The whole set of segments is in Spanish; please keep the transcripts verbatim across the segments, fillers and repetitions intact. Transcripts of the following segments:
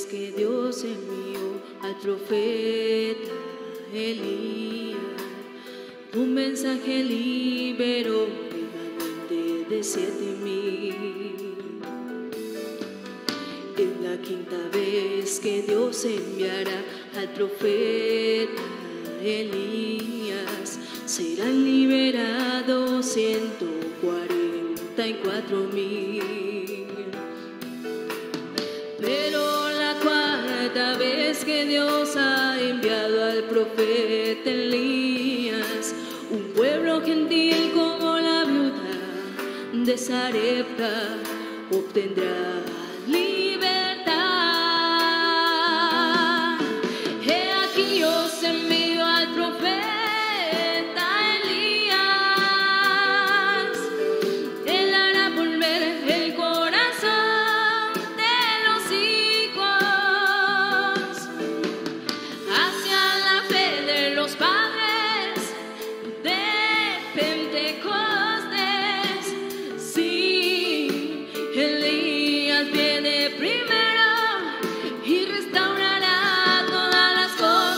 vez que Dios envió al profeta Elías, un mensaje liberó remanente de siete mil. Es la quinta vez que Dios enviará al profeta Elías, serán liberados ciento cuarenta y cuatro mil. Pero la cuarta vez que Dios ha enviado al profeta Elías, un pueblo gentil como la viuda de Sarepta obtendrá libertad. He aquí os envío al profeta Elías, él hará volver el corazón de los hijos hacia la fe de los padres de Pentecostés. Sí, Elías viene primero y restaurará todas las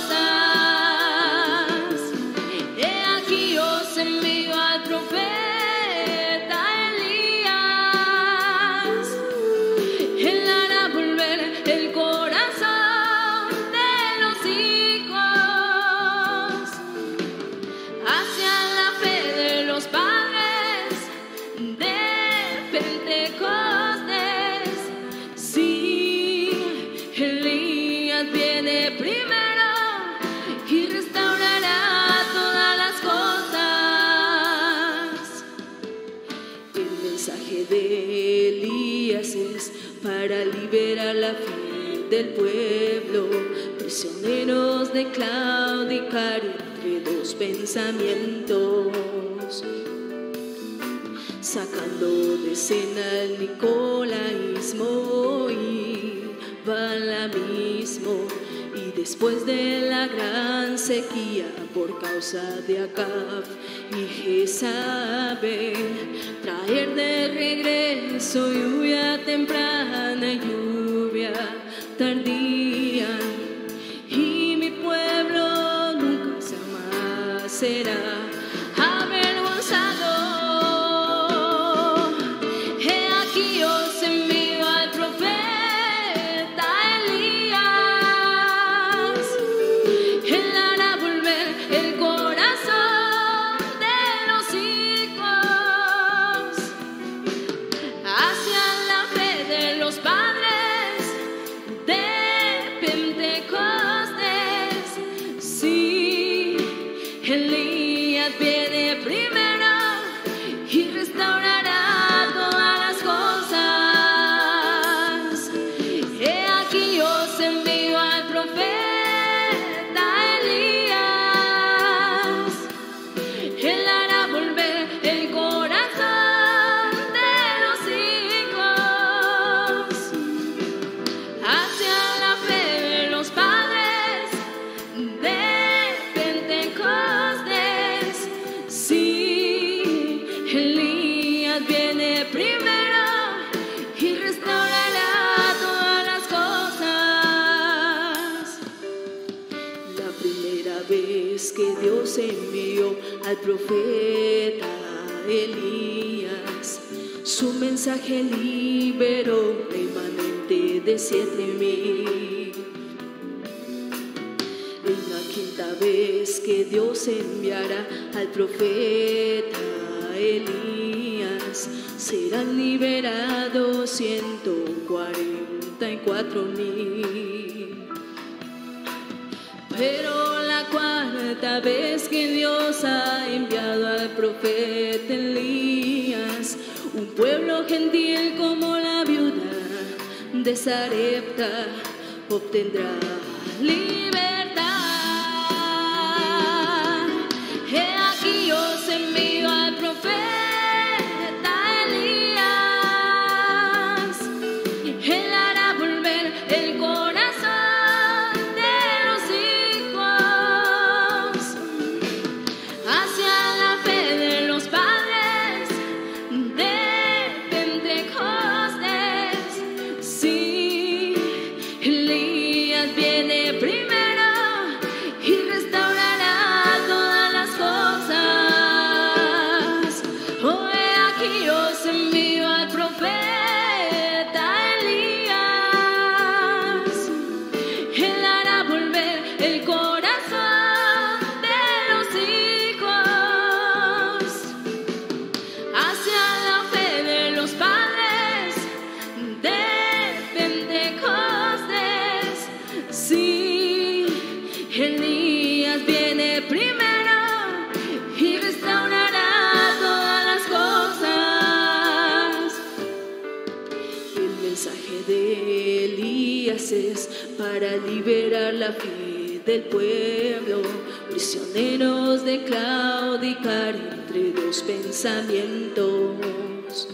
cosas. He aquí os envío al profeta Elías, él hará volver el corazón de los hijos hacia la fe de los padres de Pentecostés. Sí, Elías viene primero y restaurará todas las cosas. El mensaje de Elías es para liberar la fe del pueblo, prisioneros de claudicar entre dos pensamientos, sacando de escena el nicolaísmo y balamismo. Y después de la gran sequía por causa de Acab y Jezabel, traer de regreso lluvia temprana y lluvia tardía, y mi pueblo nunca jamás será avergonzado. He aquí os envío al profeta Elías, él hará volver el corazón de los hijos hacia la fe de los padres de Pentecostés. Sí, Elías viene primero y restaurará todas las cosas. He aquí os envío al profeta Elías, él hará volver el corazón de los hijos hacia la fe de los padres de Pentecostés. Sí, Elías viene primero y restaurará todas las cosas. La primera vez que Dios envió al profeta Elías, su mensaje liberó remanente de siete mil. Es la quinta vez que Dios enviará al profeta Elías, serán liberados ciento cuarenta y cuatro mil. Pero la cuarta vez que Dios ha enviado al profeta Elías, un pueblo gentil como la viuda de Sarepta obtendrá libertad. He aquí os envío al profeta Elías, él hará volver el corazón de los hijos hacia la fe de los padres de Pentecostés. Sí, Elías mensaje de Elías es para liberar la fe del pueblo, prisioneros de claudicar entre dos pensamientos,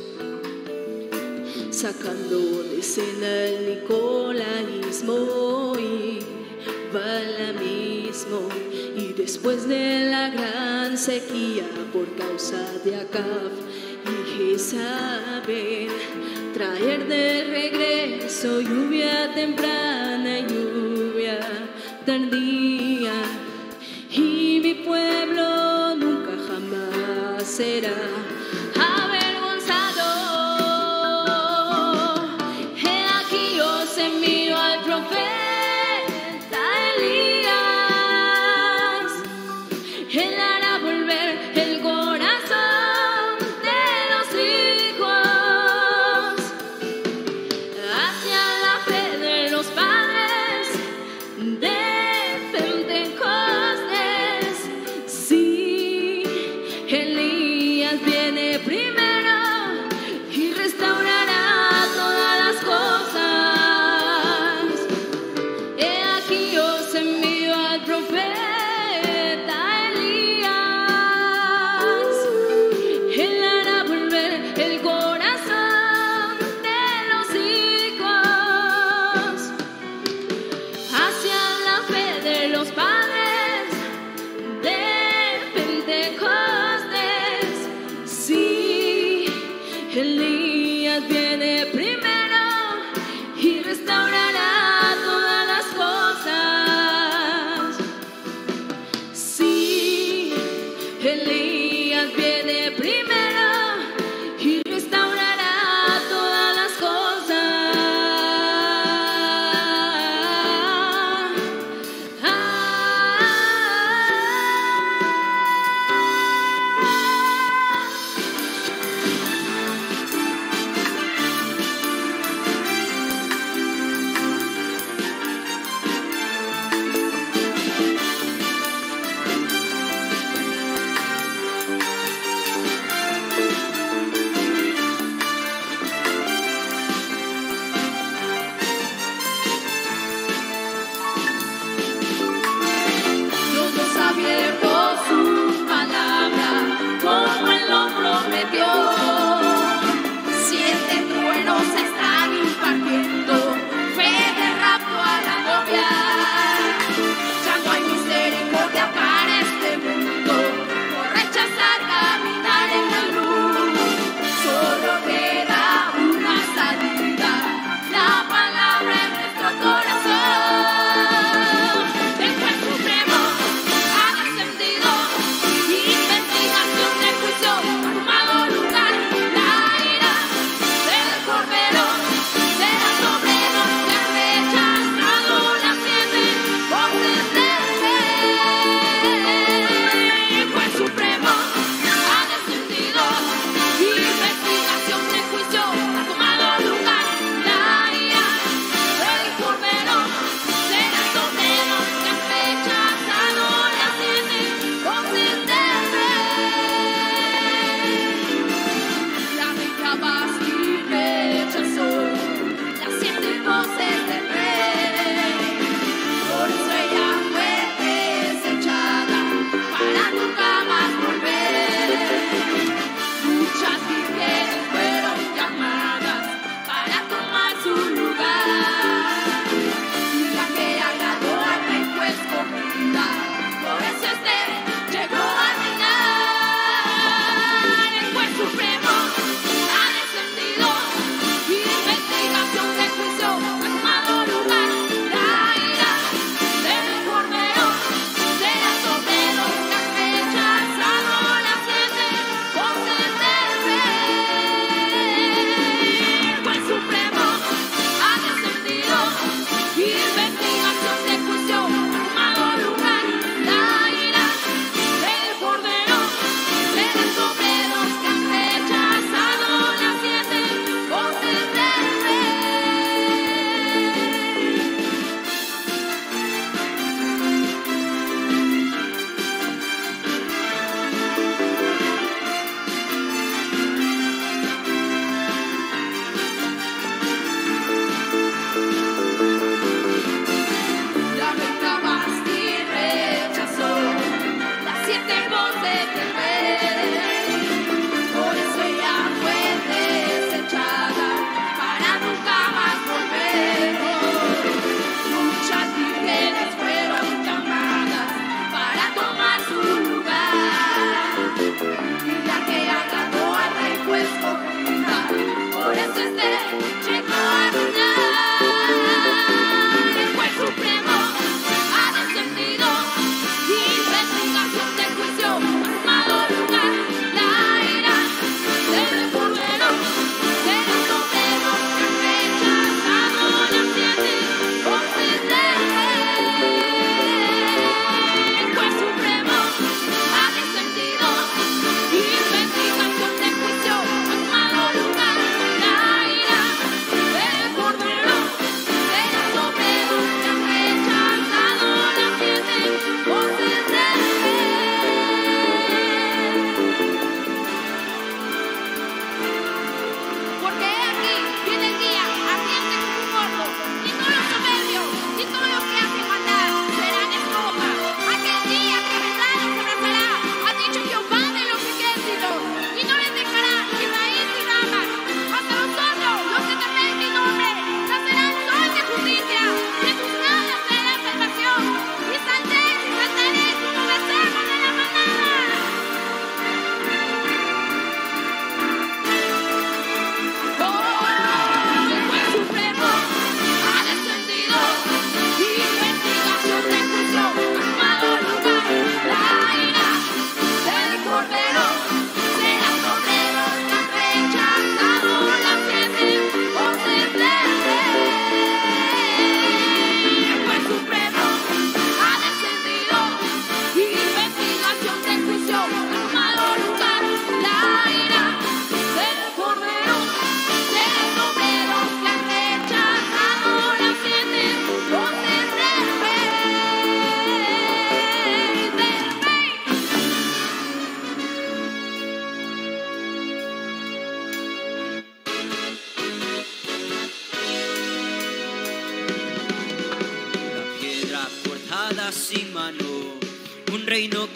sacando de escena el nicolaísmo y balamismo, y después de la gran sequía por causa de Acab y Jezabel, traer de regreso lluvia temprana y lluvia tardía, y mi pueblo nunca jamás será avergonzado. He aquí os envío al profeta Elías, él hará volver el corazón de los hijos hacia la fe de los padres de Pentecostés. Sí, Elías viene.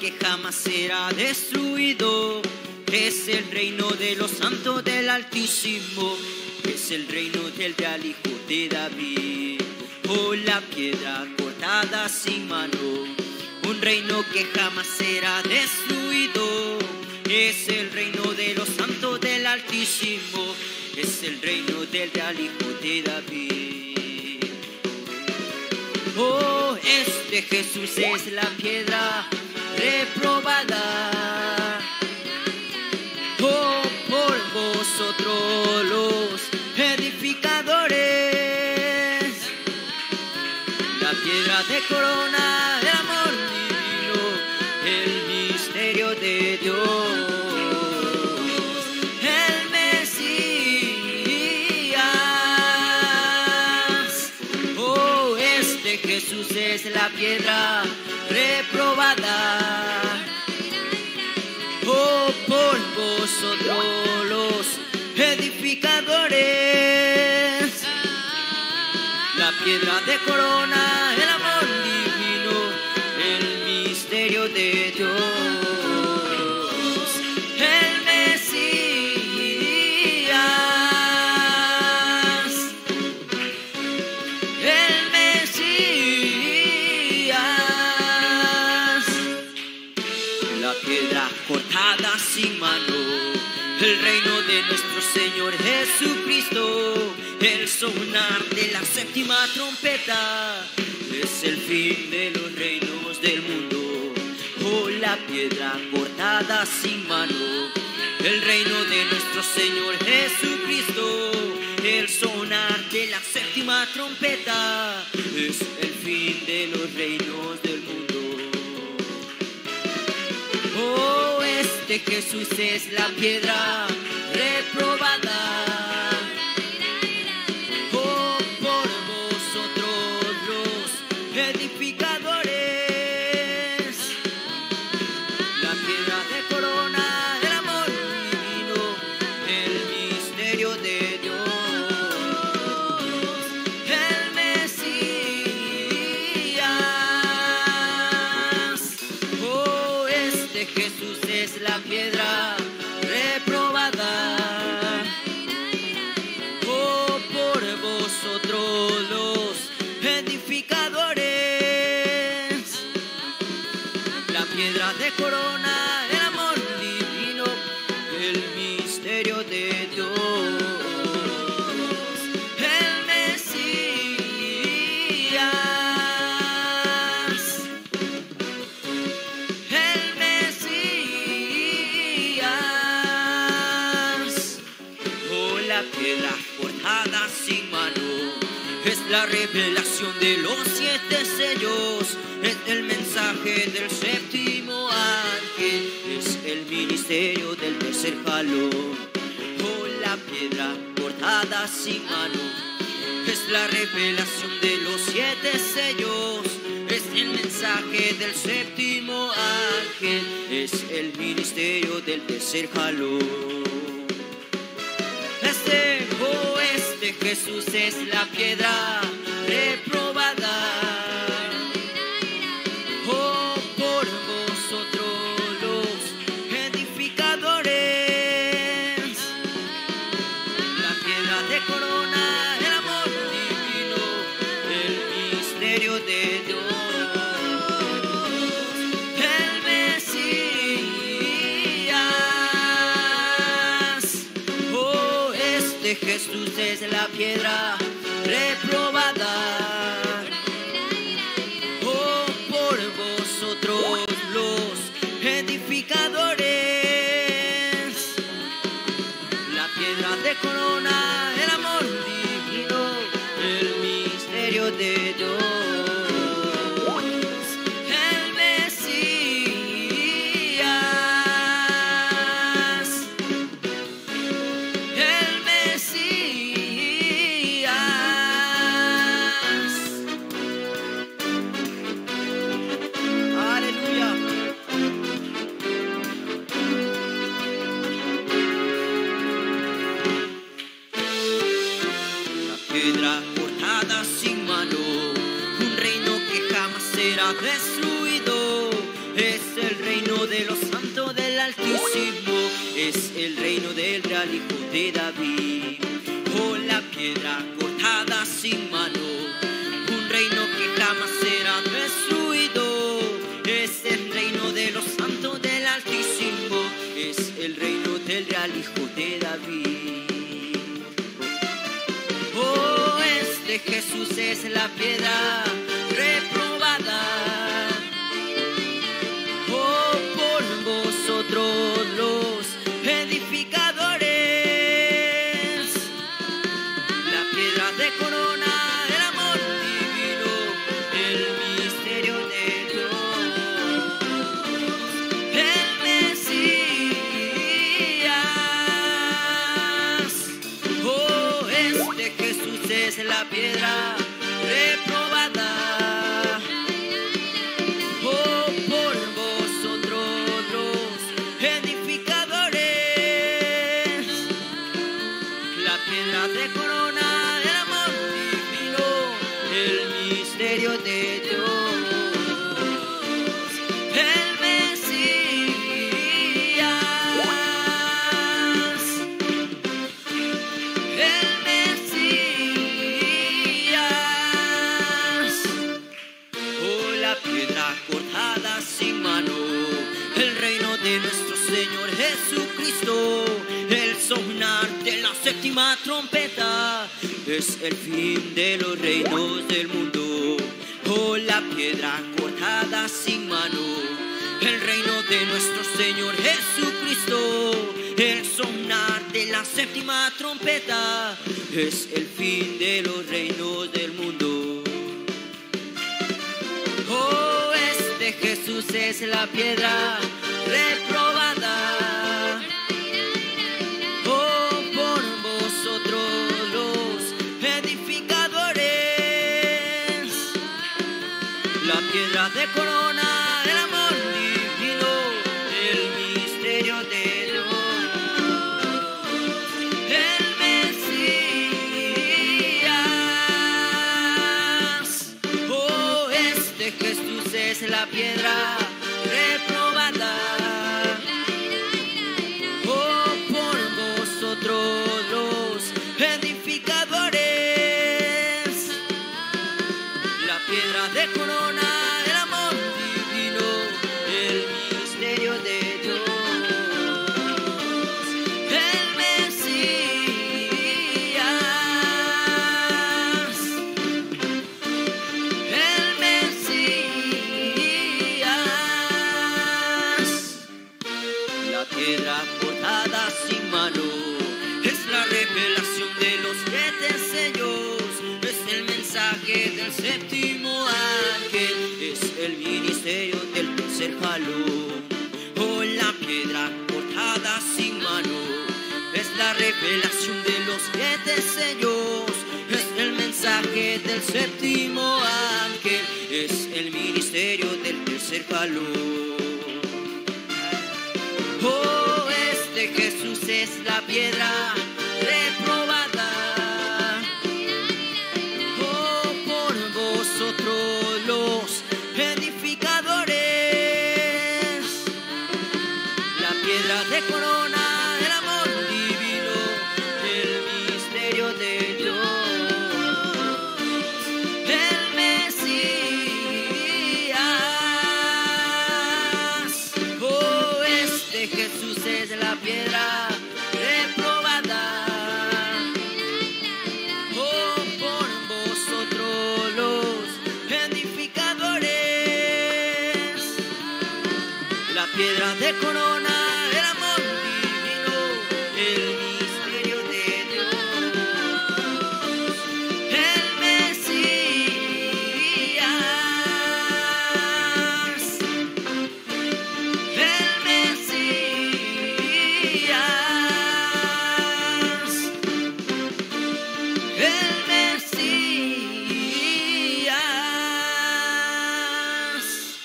que jamás será destruido. Es el reino de los santos del Altísimo, es el reino del real Hijo de David. Oh, la piedra cortada sin mano, un reino que jamás será destruido. Es el reino de los santos del Altísimo, es el reino del real Hijo de David. Oh, este Jesús es la piedra reprobada. Oh, por vosotros los edificadores, la piedra de corona del amor divino, el misterio de Dios, el Mesías. Oh, este Jesús es la piedra reprobada. Oh, por vosotros los edificadores, la piedra de corona, el amor divino, el misterio de Dios, el Mesías, el Mesías, la piedra cortada sin mano, el reino de nuestro Señor Jesucristo, el sonar de la séptima trompeta, es el fin de los reinos del mundo. Oh, la piedra cortada sin mano, el reino de nuestro Señor Jesucristo, el sonar de la séptima trompeta, es el fin de los reinos del mundo. Oh, este Jesús es la piedra reprobada. Oh, por vosotros los edificadores, la piedra de corona del amor divino, el misterio de Dios, el Mesías. Oh, este Jesús es la piedra reprobada. Oh, por vosotros los edificadores, la piedra de corona, el amor divino, el misterio de Dios, el Mesías, el Mesías. Oh, la piedra cortada sin mano, es la revelación de los siete sellos, es el mensaje del séptimo ángel, es el ministerio del tercer jalón. Oh, la piedra cortada sin mano, es la revelación de los siete sellos, es el mensaje del séptimo ángel, es el ministerio del tercer jalón. Este, oh, este Jesús es la piedra reprobada. Oh, por vosotros los edificadores, la piedra de corona, el amor divino, el misterio de Dios, el Mesías. Oh, este Jesús es la piedra reprobada. Oh, por vosotros los edificadores, la piedra de corona, el amor divino, el misterio de Dios, el Mesías, el Mesías. Aleluya. La piedra cortada sin mano, un reino que jamás será destruido, es el reino de los santos del Altísimo, es el reino del real Hijo de David. Oh, la piedra cortada sin mano, un reino que jamás será destruido, es el reino de los santos del Altísimo, es el reino del real Hijo de David. Oh, este Jesús es la piedra reprobada. Oh, por vosotros los edificadores, la piedra de corona del amor divino, el misterio de Dios, el Mesías. Oh, este Jesús es la piedra reprobada. Oh, por vosotros los edificadores, la piedra de corona del amor divino, el misterio de Dios, el Mesías, el Mesías. Oh, la piedra cortada sin mano, el reino de nuestro Señor Jesucristo, el sonar de la séptima trompeta, es el fin de los reinos del mundo. Oh, la piedra cortada sin mano, el reino de nuestro Señor Jesucristo, el sonar de la séptima trompeta, es el fin de los reinos del mundo. Oh, este Jesús es la piedra reprobada. Oh, por vosotros los edificadores, la piedra de corona del amor divino, el misterio de Dios, el Mesías. Oh, este Jesús es la piedra reprobada. Oh, por vosotros los edificadores, la piedra de corona del amor divino, el misterio de Dios, el Mesías, el Mesías. La piedra cortada sin mano es la revelación de los siete sellos, es el mensaje del séptimo ángel, es el ministerio del tercer jalón. Oh, la piedra cortada sin mano es la revelación de los siete sellos, es el mensaje del séptimo ángel, es el ministerio del tercer jalón. Oh, este Jesús es la piedra reprobada. Oh, por vosotros los edificadores, la piedra de corona del amor divino, el misterio de Dios, el Mesías. Oh, este Jesús es la piedra reprobada. Oh, por vosotros los edificadores, la piedra de corona del amor divino, el misterio de Dios, el Mesías, el Mesías, el Mesías.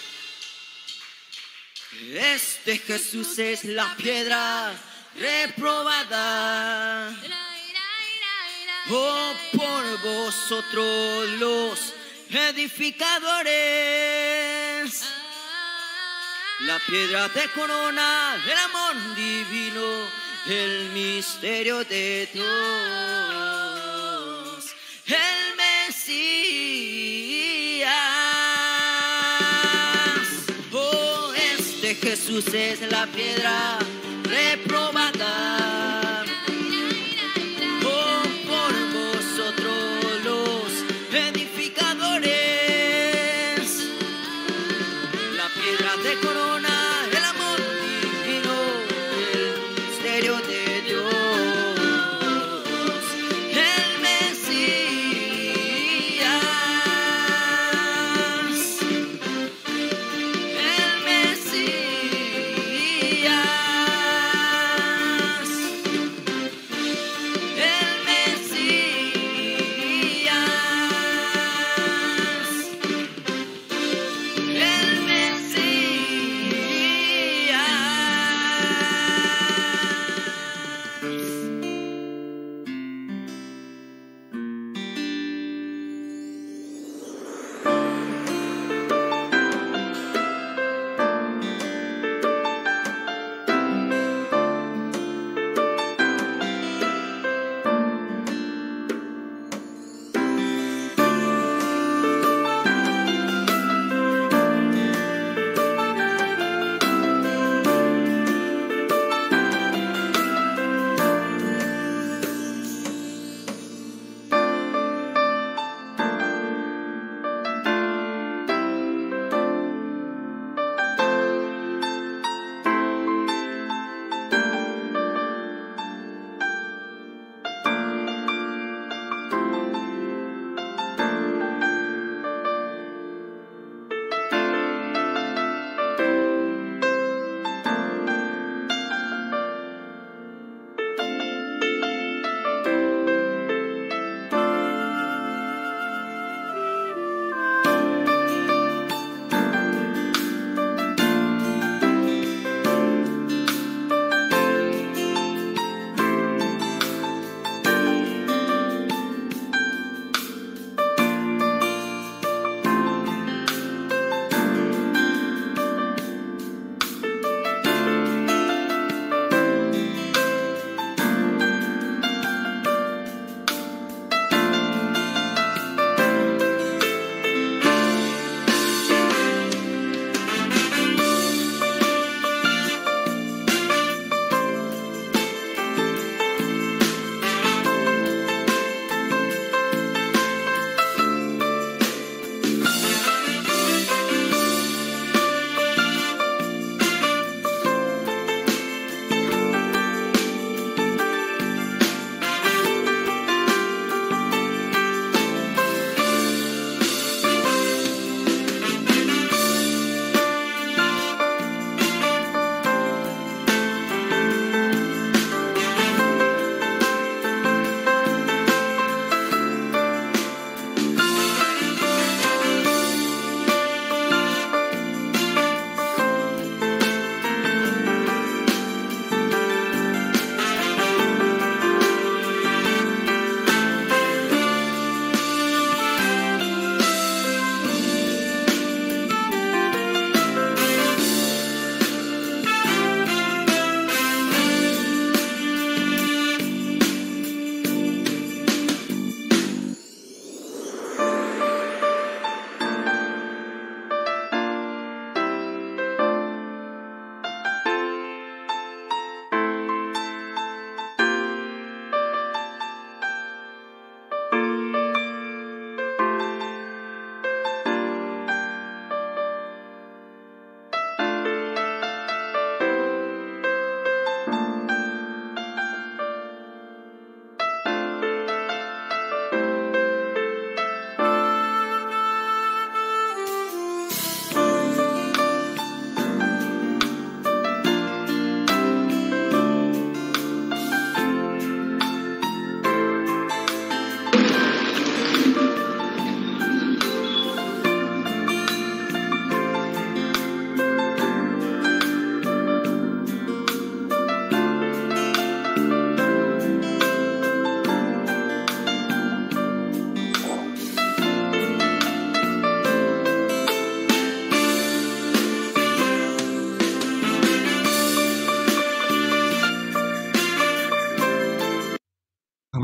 Este Jesús es la piedra reprobada. Oh, por vosotros los edificadores, La piedra de corona, el amor divino, el misterio de Dios, el Mesías. Oh, este Jesús es la piedra reprobada. Oh, por vosotros los edificadores. La piedra de corona, el amor divino, el misterio de Dios, el Mesías, el Mesías.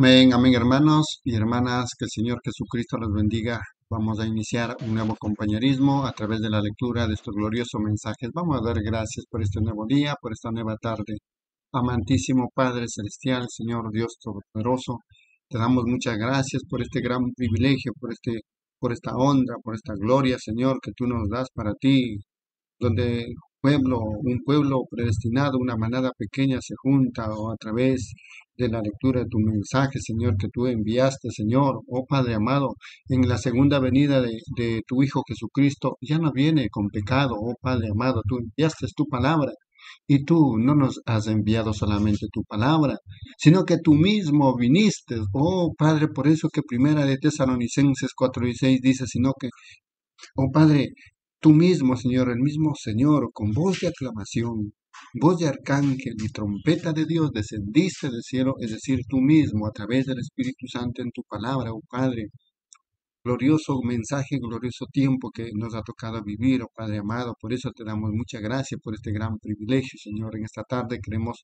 Amén, amén, hermanos y hermanas, que el Señor Jesucristo los bendiga. Vamos a iniciar un nuevo compañerismo a través de la lectura de estos gloriosos mensajes. Vamos a dar gracias por este nuevo día, por esta nueva tarde. Amantísimo Padre Celestial, Señor Dios Todopoderoso, te damos muchas gracias por este gran privilegio, por este, por esta honra, por esta gloria, Señor, que tú nos das para ti, donde pueblo, un pueblo predestinado, una manada pequeña se junta o a través de la lectura de tu mensaje, Señor, que tú enviaste, Señor, oh Padre amado, en la segunda venida de, de tu Hijo Jesucristo, ya no viene con pecado, oh Padre amado, tú enviaste tu palabra. Y tú no nos has enviado solamente tu palabra, sino que tú mismo viniste, oh Padre, por eso que primera de Tesalonicenses cuatro y seis dice, sino que, oh Padre, tú mismo, Señor, el mismo Señor, con voz de aclamación, voz de arcángel y trompeta de Dios, descendiste del cielo, es decir, tú mismo, a través del Espíritu Santo en tu palabra, oh Padre. Glorioso mensaje, glorioso tiempo que nos ha tocado vivir, oh Padre amado. Por eso te damos muchas gracias por este gran privilegio, Señor. En esta tarde queremos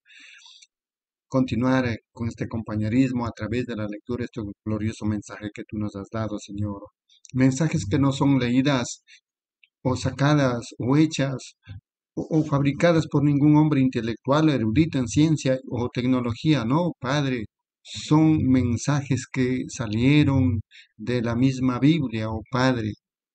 continuar eh, con este compañerismo a través de la lectura de este glorioso mensaje que tú nos has dado, Señor. Mensajes que no son leídas o sacadas o hechas o, o fabricadas por ningún hombre intelectual, erudito en ciencia o tecnología, no, Padre. Son mensajes que salieron de la misma Biblia, oh Padre.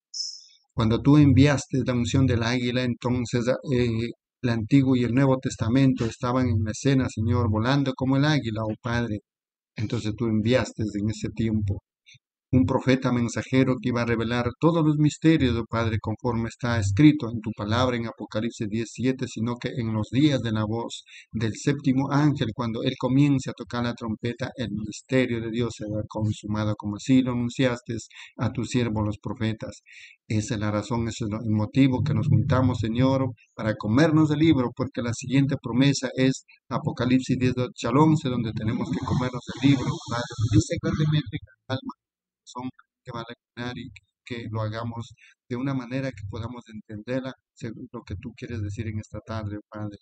Cuando tú enviaste la unción del águila, entonces eh, el Antiguo y el Nuevo Testamento estaban en la escena, Señor, volando como el águila, oh Padre. Entonces tú enviaste en ese tiempo un profeta mensajero que iba a revelar todos los misterios, oh Padre, conforme está escrito en tu palabra en Apocalipsis diecisiete, sino que en los días de la voz del séptimo ángel, cuando él comience a tocar la trompeta, el misterio de Dios será consumado, como así lo anunciaste a tus siervos los profetas. Esa es la razón, ese es el motivo que nos juntamos, Señor, para comernos el libro, porque la siguiente promesa es Apocalipsis dieciocho al once, donde tenemos que comernos el libro, Padre. Dice grandemente que alma son que va a leccionar y que lo hagamos de una manera que podamos entenderla según lo que tú quieres decir en esta tarde, Padre.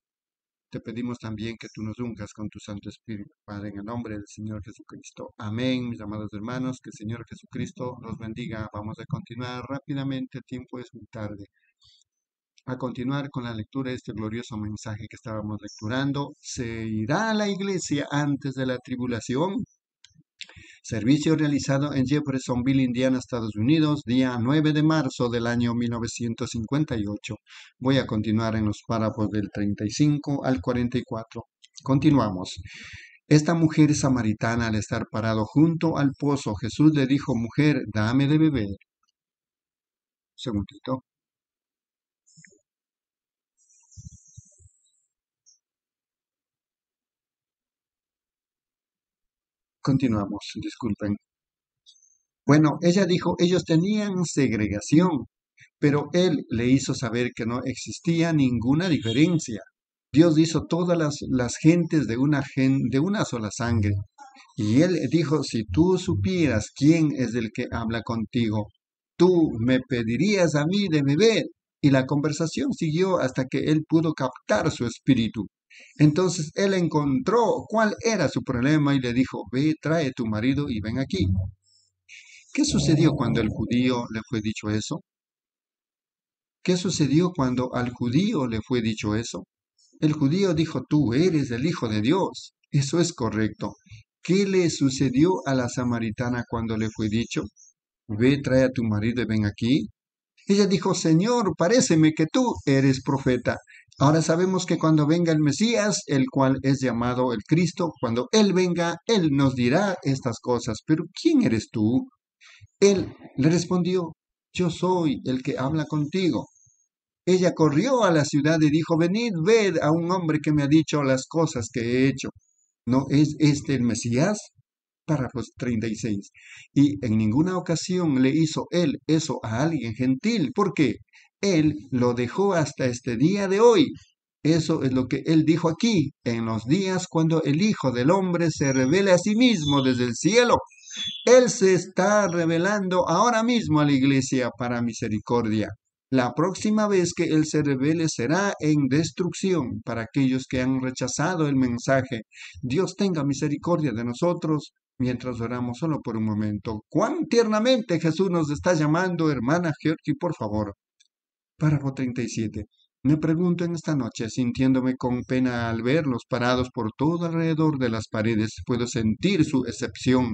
Te pedimos también que tú nos ungas con tu Santo Espíritu, Padre, en el nombre del Señor Jesucristo. Amén, mis amados hermanos, que el Señor Jesucristo los bendiga. Vamos a continuar rápidamente, el tiempo es muy tarde. A continuar con la lectura de este glorioso mensaje que estábamos lecturando, ¿se irá a la iglesia antes de la tribulación? Servicio realizado en Jeffersonville, Indiana, Estados Unidos, día nueve de marzo del año mil novecientos cincuenta y ocho. Voy a continuar en los párrafos del treinta y cinco al cuarenta y cuatro. Continuamos. Esta mujer samaritana, al estar parado junto al pozo, Jesús le dijo, mujer, dame de beber. Segundito. Continuamos, disculpen. Bueno, ella dijo, ellos tenían segregación, pero él le hizo saber que no existía ninguna diferencia. Dios hizo todas las, las gentes de una, gen, de una sola sangre. Y él dijo, si tú supieras quién es el que habla contigo, tú me pedirías a mí de beber. Y la conversación siguió hasta que él pudo captar su espíritu. Entonces él encontró cuál era su problema y le dijo, ve, trae tu marido y ven aquí. ¿Qué sucedió cuando el judío le fue dicho eso? ¿Qué sucedió cuando al judío le fue dicho eso? El judío dijo, tú eres el Hijo de Dios. Eso es correcto. ¿Qué le sucedió a la samaritana cuando le fue dicho, ve, trae a tu marido y ven aquí? Ella dijo, Señor, paréceme que tú eres profeta. Ahora sabemos que cuando venga el Mesías, el cual es llamado el Cristo, cuando Él venga, Él nos dirá estas cosas. Pero ¿quién eres tú? Él le respondió, yo soy el que habla contigo. Ella corrió a la ciudad y dijo, venid, ved a un hombre que me ha dicho las cosas que he hecho. ¿No es este el Mesías? Párrafos treinta y seis. Y en ninguna ocasión le hizo él eso a alguien gentil, porque él lo dejó hasta este día de hoy. Eso es lo que él dijo aquí, en los días cuando el Hijo del Hombre se revele a sí mismo desde el cielo. Él se está revelando ahora mismo a la iglesia para misericordia. La próxima vez que Él se revele será en destrucción para aquellos que han rechazado el mensaje. Dios tenga misericordia de nosotros mientras oramos solo por un momento. Cuán tiernamente Jesús nos está llamando, hermana Gertie, por favor. Párrafo treinta y siete. Me pregunto en esta noche, sintiéndome con pena al verlos parados por todo alrededor de las paredes, puedo sentir su excepción,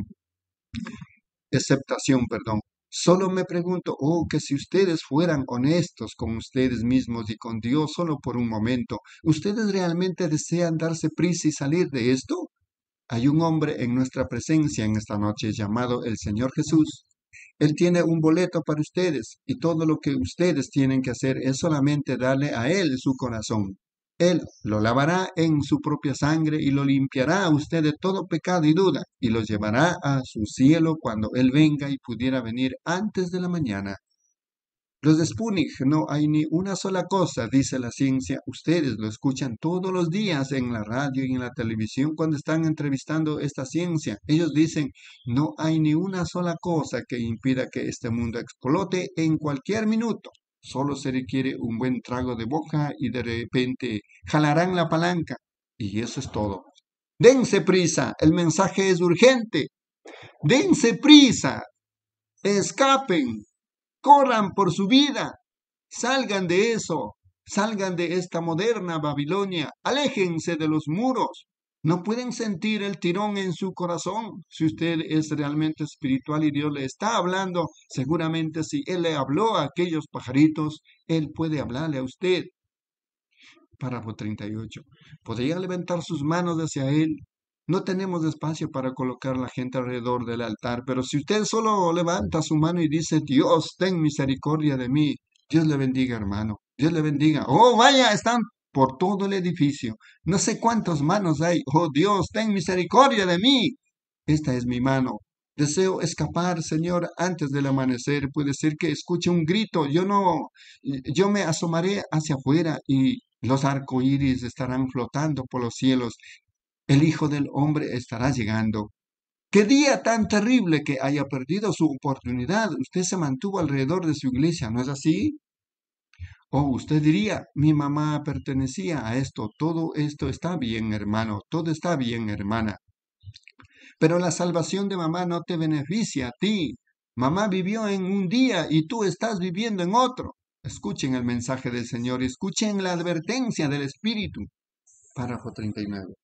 aceptación, perdón. Solo me pregunto, oh, que si ustedes fueran honestos con ustedes mismos y con Dios solo por un momento, ¿ustedes realmente desean darse prisa y salir de esto? Hay un hombre en nuestra presencia en esta noche llamado el Señor Jesús. Él tiene un boleto para ustedes y todo lo que ustedes tienen que hacer es solamente darle a Él su corazón. Él lo lavará en su propia sangre y lo limpiará a usted de todo pecado y duda y lo llevará a su cielo cuando Él venga y pudiera venir antes de la mañana. Los de Sputnik, no hay ni una sola cosa, dice la ciencia. Ustedes lo escuchan todos los días en la radio y en la televisión cuando están entrevistando esta ciencia. Ellos dicen, no hay ni una sola cosa que impida que este mundo explote en cualquier minuto. Solo se requiere un buen trago de boca y de repente jalarán la palanca. Y eso es todo. Dense prisa, el mensaje es urgente. Dense prisa, escapen. Corran por su vida, salgan de eso, salgan de esta moderna Babilonia, aléjense de los muros. No pueden sentir el tirón en su corazón. Si usted es realmente espiritual y Dios le está hablando, seguramente si Él le habló a aquellos pajaritos, Él puede hablarle a usted. Párrafo treinta y ocho. ¿Podría levantar sus manos hacia Él? No tenemos espacio para colocar la gente alrededor del altar, pero si usted solo levanta su mano y dice, Dios, ten misericordia de mí, Dios le bendiga, hermano, Dios le bendiga. Oh, vaya, están por todo el edificio. No sé cuántas manos hay. Oh, Dios, ten misericordia de mí. Esta es mi mano. Deseo escapar, Señor, antes del amanecer. Puede ser que escuche un grito. Yo no, yo me asomaré hacia afuera y los arcoíris estarán flotando por los cielos. El Hijo del Hombre estará llegando. ¡Qué día tan terrible que haya perdido su oportunidad! Usted se mantuvo alrededor de su iglesia, ¿no es así? O usted diría, mi mamá pertenecía a esto, todo esto está bien, hermano, todo está bien, hermana. Pero la salvación de mamá no te beneficia a ti. Mamá vivió en un día y tú estás viviendo en otro. Escuchen el mensaje del Señor, escuchen la advertencia del Espíritu. Párrafo treinta y nueve.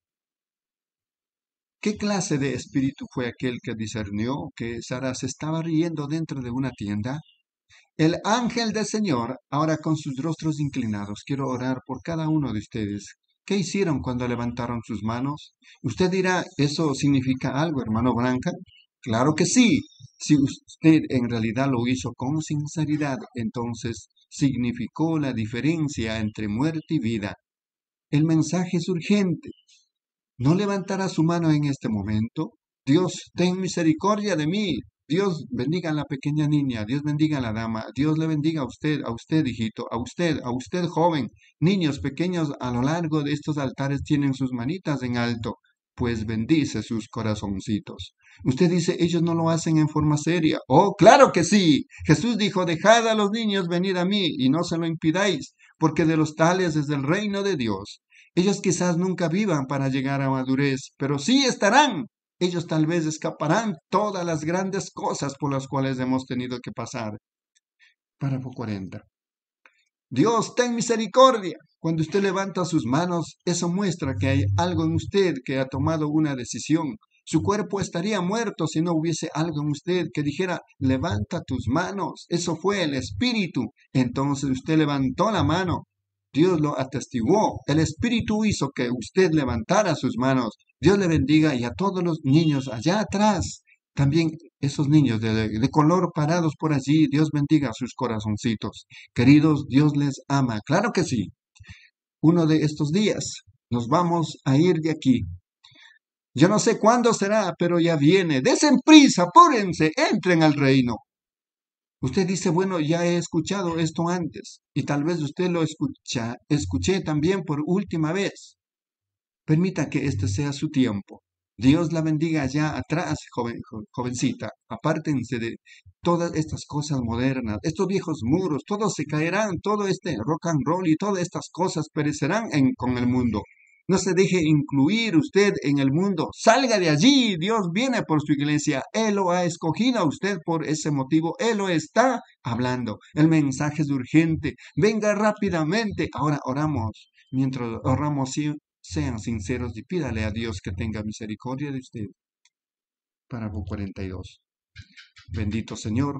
¿Qué clase de espíritu fue aquel que discernió que Sara se estaba riendo dentro de una tienda? El ángel del Señor, ahora con sus rostros inclinados, quiero orar por cada uno de ustedes. ¿Qué hicieron cuando levantaron sus manos? Usted dirá, ¿eso significa algo, hermano Branca? Claro que sí. Si usted en realidad lo hizo con sinceridad, entonces significó la diferencia entre muerte y vida. El mensaje es urgente. ¿No levantará su mano en este momento? Dios, ten misericordia de mí. Dios bendiga a la pequeña niña. Dios bendiga a la dama. Dios le bendiga a usted, a usted, hijito, a usted, a usted, joven. Niños pequeños a lo largo de estos altares tienen sus manitas en alto, pues bendice sus corazoncitos. Usted dice, ellos no lo hacen en forma seria. Oh, claro que sí. Jesús dijo, dejad a los niños venir a mí y no se lo impidáis, porque de los tales es el reino de Dios. Ellos quizás nunca vivan para llegar a madurez, pero sí estarán. Ellos tal vez escaparán todas las grandes cosas por las cuales hemos tenido que pasar. Párrafo cuarenta. Dios, ten misericordia. Cuando usted levanta sus manos, eso muestra que hay algo en usted que ha tomado una decisión. Su cuerpo estaría muerto si no hubiese algo en usted que dijera, levanta tus manos. Eso fue el Espíritu. Entonces usted levantó la mano. Dios lo atestiguó. El Espíritu hizo que usted levantara sus manos. Dios le bendiga y a todos los niños allá atrás. También esos niños de, de color parados por allí. Dios bendiga sus corazoncitos. Queridos, Dios les ama. Claro que sí. Uno de estos días nos vamos a ir de aquí. Yo no sé cuándo será, pero ya viene. Desen prisa, apúrense, entren al reino. Usted dice, bueno, ya he escuchado esto antes y tal vez usted lo escucha, escuché también por última vez. Permita que este sea su tiempo. Dios la bendiga allá atrás, joven, jovencita. Apártense de, todas estas cosas modernas, estos viejos muros, todos se caerán, todo este rock and roll y todas estas cosas perecerán en, con el mundo. No se deje incluir usted en el mundo. Salga de allí. Dios viene por su iglesia. Él lo ha escogido a usted por ese motivo. Él lo está hablando. El mensaje es urgente. Venga rápidamente. Ahora oramos. Mientras oramos, sean sinceros y pídale a Dios que tenga misericordia de usted. Párrafo cuarenta y dos. Bendito Señor.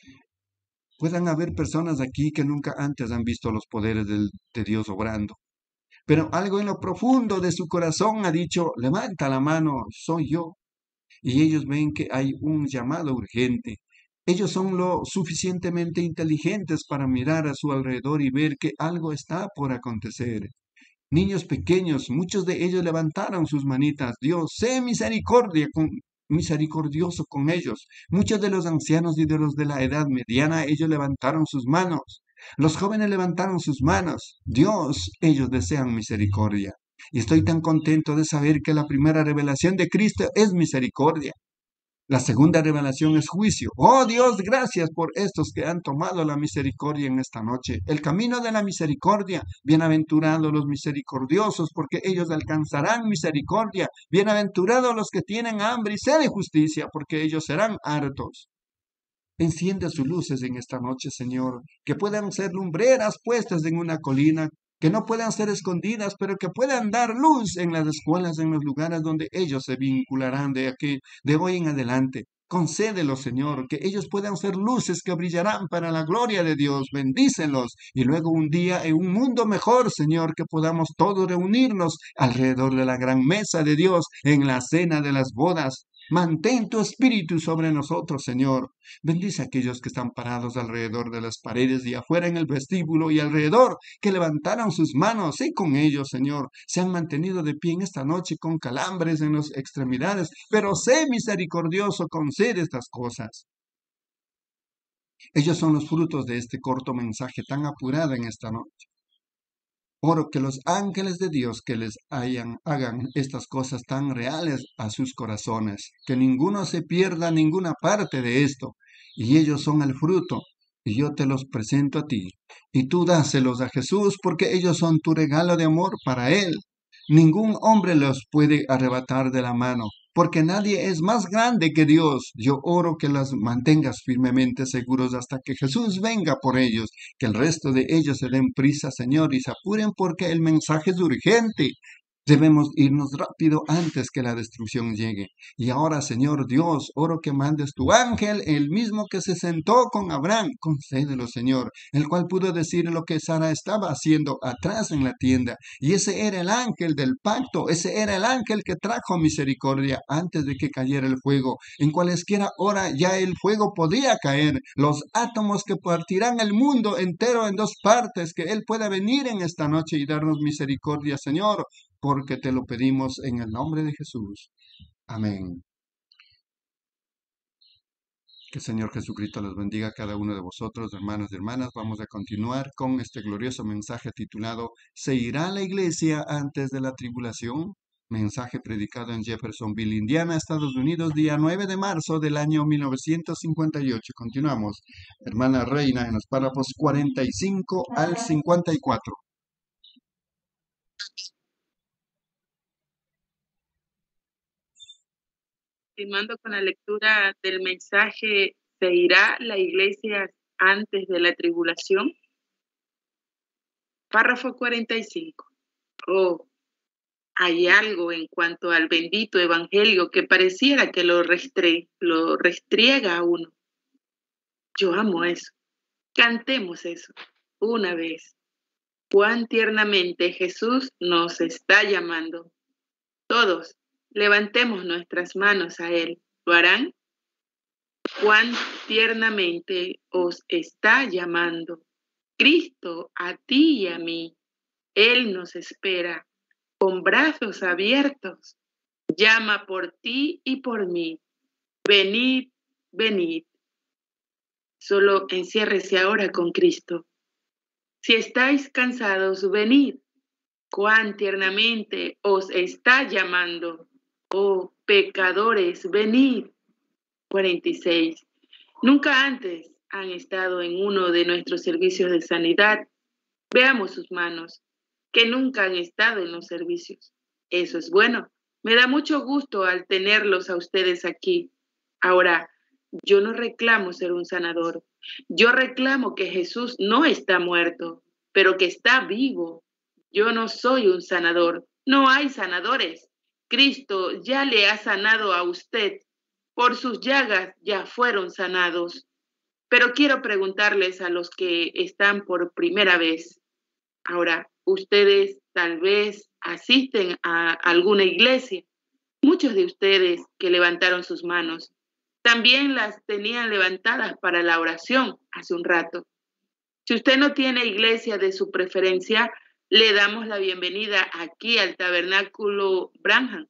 Puedan haber personas aquí que nunca antes han visto los poderes del, de Dios obrando. Pero algo en lo profundo de su corazón ha dicho, levanta la mano, soy yo. Y ellos ven que hay un llamado urgente. Ellos son lo suficientemente inteligentes para mirar a su alrededor y ver que algo está por acontecer. Niños pequeños, muchos de ellos levantaron sus manitas. Dios, sé misericordia con, misericordioso con ellos. Muchos de los ancianos y de los de la edad mediana, ellos levantaron sus manos. Los jóvenes levantaron sus manos. Dios, ellos desean misericordia. Y estoy tan contento de saber que la primera revelación de Cristo es misericordia. La segunda revelación es juicio. Oh Dios, gracias por estos que han tomado la misericordia en esta noche. El camino de la misericordia. Bienaventurados los misericordiosos, porque ellos alcanzarán misericordia. Bienaventurados los que tienen hambre y sed de justicia, porque ellos serán hartos. Enciende sus luces en esta noche, Señor, que puedan ser lumbreras puestas en una colina, que no puedan ser escondidas, pero que puedan dar luz en las escuelas, en los lugares donde ellos se vincularán de aquí, de hoy en adelante. Concédelo, Señor, que ellos puedan ser luces que brillarán para la gloria de Dios. Bendícelos. Y luego un día en un mundo mejor, Señor, que podamos todos reunirnos alrededor de la gran mesa de Dios en la cena de las bodas. Mantén tu espíritu sobre nosotros, Señor. Bendice a aquellos que están parados alrededor de las paredes y afuera en el vestíbulo y alrededor, que levantaron sus manos. Y con ellos, Señor, se han mantenido de pie en esta noche con calambres en las extremidades. Pero sé misericordioso, concede estas cosas. Ellos son los frutos de este corto mensaje tan apurado en esta noche. Oro que los ángeles de Dios que les hayan, hagan estas cosas tan reales a sus corazones, que ninguno se pierda ninguna parte de esto, y ellos son el fruto, y yo te los presento a ti, y tú dáselos a Jesús, porque ellos son tu regalo de amor para Él. Ningún hombre los puede arrebatar de la mano, porque nadie es más grande que Dios. Yo oro que los mantengas firmemente seguros hasta que Jesús venga por ellos, que el resto de ellos se den prisa, Señor, y se apuren porque el mensaje es urgente. Debemos irnos rápido antes que la destrucción llegue. Y ahora, Señor Dios, oro que mandes tu ángel, el mismo que se sentó con Abraham. Concédelo, Señor, el cual pudo decir lo que Sara estaba haciendo atrás en la tienda. Y ese era el ángel del pacto, ese era el ángel que trajo misericordia antes de que cayera el fuego. En cualesquiera hora ya el fuego podía caer. Los átomos que partirán el mundo entero en dos partes, que Él pueda venir en esta noche y darnos misericordia, Señor, porque te lo pedimos en el nombre de Jesús. Amén. Que el Señor Jesucristo los bendiga a cada uno de vosotros, hermanos y hermanas. Vamos a continuar con este glorioso mensaje titulado ¿Se irá la iglesia antes de la tribulación? Mensaje predicado en Jeffersonville, Indiana, Estados Unidos, día nueve de marzo del año mil novecientos cincuenta y ocho. Continuamos, hermana Reina, en los párrafos cuarenta y cinco al cincuenta y cuatro. Continuando con la lectura del mensaje, ¿se irá la iglesia antes de la tribulación? Párrafo cuarenta y cinco. Oh, hay algo en cuanto al bendito evangelio que pareciera que lo, restre, lo restriega a uno. Yo amo eso. Cantemos eso una vez. Cuán tiernamente Jesús nos está llamando. Todos levantemos nuestras manos a Él. ¿Lo harán? Cuán tiernamente os está llamando. Cristo, a ti y a mí. Él nos espera con brazos abiertos. Llama por ti y por mí. Venid, venid. Solo enciérrese ahora con Cristo. Si estáis cansados, venid. Cuán tiernamente os está llamando. Oh, pecadores, venid. cuarenta y seis. Nunca antes han estado en uno de nuestros servicios de sanidad. Veamos sus manos, que nunca han estado en los servicios. Eso es bueno. Me da mucho gusto al tenerlos a ustedes aquí. Ahora, yo no reclamo ser un sanador. Yo reclamo que Jesús no está muerto, pero que está vivo. Yo no soy un sanador. No hay sanadores. Cristo ya le ha sanado a usted. Por sus llagas ya fueron sanados. Pero quiero preguntarles a los que están por primera vez. Ahora, ustedes tal vez asisten a alguna iglesia. Muchos de ustedes que levantaron sus manos también las tenían levantadas para la oración hace un rato. Si usted no tiene iglesia de su preferencia, le damos la bienvenida aquí al Tabernáculo Branham,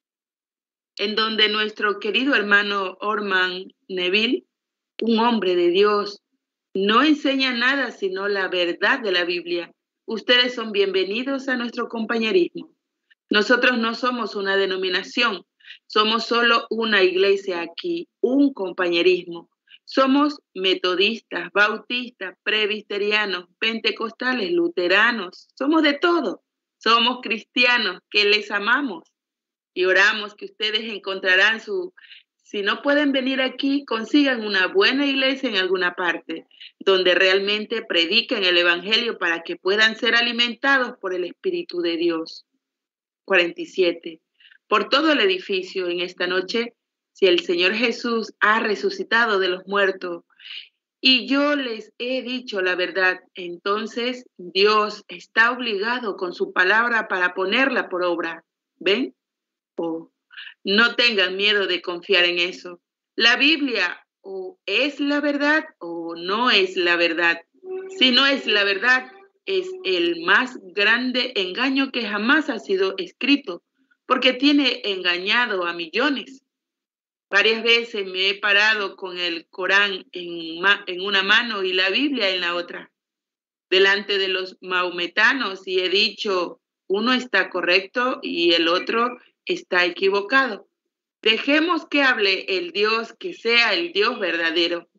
en donde nuestro querido hermano Orman Neville, un hombre de Dios, no enseña nada sino la verdad de la Biblia. Ustedes son bienvenidos a nuestro compañerismo. Nosotros no somos una denominación, somos solo una iglesia aquí, un compañerismo. Somos metodistas, bautistas, presbiterianos, pentecostales, luteranos, somos de todo. Somos cristianos que les amamos y oramos que ustedes encontrarán su... Si no pueden venir aquí, consigan una buena iglesia en alguna parte, donde realmente prediquen el evangelio para que puedan ser alimentados por el Espíritu de Dios. cuarenta y siete. Por todo el edificio en esta noche, si el Señor Jesús ha resucitado de los muertos y yo les he dicho la verdad, entonces Dios está obligado con su palabra para ponerla por obra. ¿Ven? Oh, no tengan miedo de confiar en eso. La Biblia o es la verdad o no es la verdad. Si no es la verdad, es el más grande engaño que jamás ha sido escrito, porque tiene engañado a millones. Varias veces me he parado con el Corán en, en una mano y la Biblia en la otra, delante de los maometanos, y he dicho, uno está correcto y el otro está equivocado. Dejemos que hable el Dios, que sea el Dios verdadero.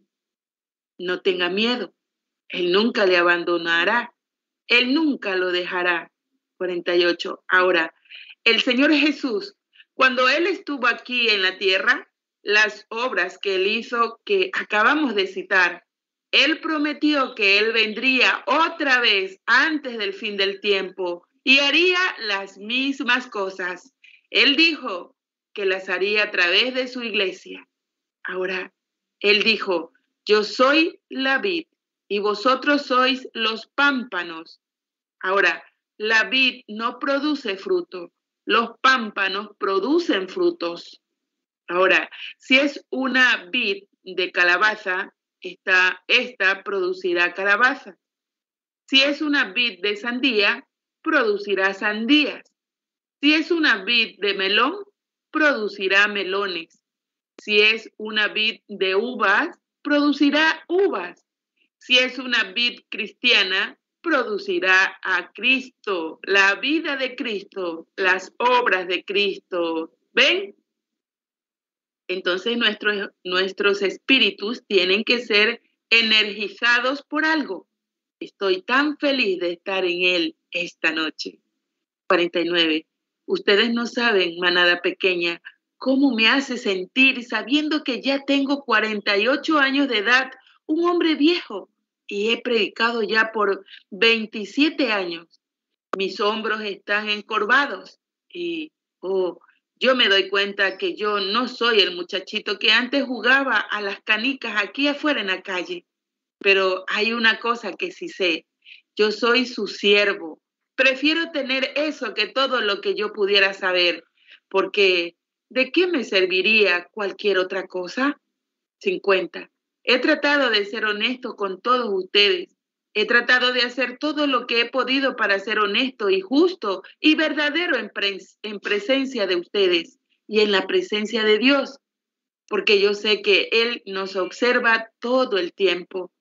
No tenga miedo, Él nunca le abandonará. Él nunca lo dejará. cuarenta y ocho. Ahora, el Señor Jesús, cuando Él estuvo aquí en la tierra, las obras que Él hizo, que acabamos de citar, Él prometió que Él vendría otra vez antes del fin del tiempo y haría las mismas cosas. Él dijo que las haría a través de su iglesia. Ahora, Él dijo, yo soy la vid y vosotros sois los pámpanos. Ahora, la vid no produce fruto, los pámpanos producen frutos. Ahora, si es una vid de calabaza, esta, esta producirá calabaza. Si es una vid de sandía, producirá sandías. Si es una vid de melón, producirá melones. Si es una vid de uvas, producirá uvas. Si es una vid cristiana, producirá a Cristo, la vida de Cristo, las obras de Cristo. ¿Ven? Entonces nuestros, nuestros espíritus tienen que ser energizados por algo. Estoy tan feliz de estar en Él esta noche. cuarenta y nueve. Ustedes no saben, manada pequeña, cómo me hace sentir sabiendo que ya tengo cuarenta y ocho años de edad, un hombre viejo, y he predicado ya por veintisiete años. Mis hombros están encorvados y, oh, yo me doy cuenta que yo no soy el muchachito que antes jugaba a las canicas aquí afuera en la calle. Pero hay una cosa que sí sé, yo soy su siervo. Prefiero tener eso que todo lo que yo pudiera saber, porque ¿de qué me serviría cualquier otra cosa? cincuenta. He tratado de ser honesto con todos ustedes. He tratado de hacer todo lo que he podido para ser honesto y justo y verdadero en, pre- en presencia de ustedes y en la presencia de Dios, porque yo sé que Él nos observa todo el tiempo.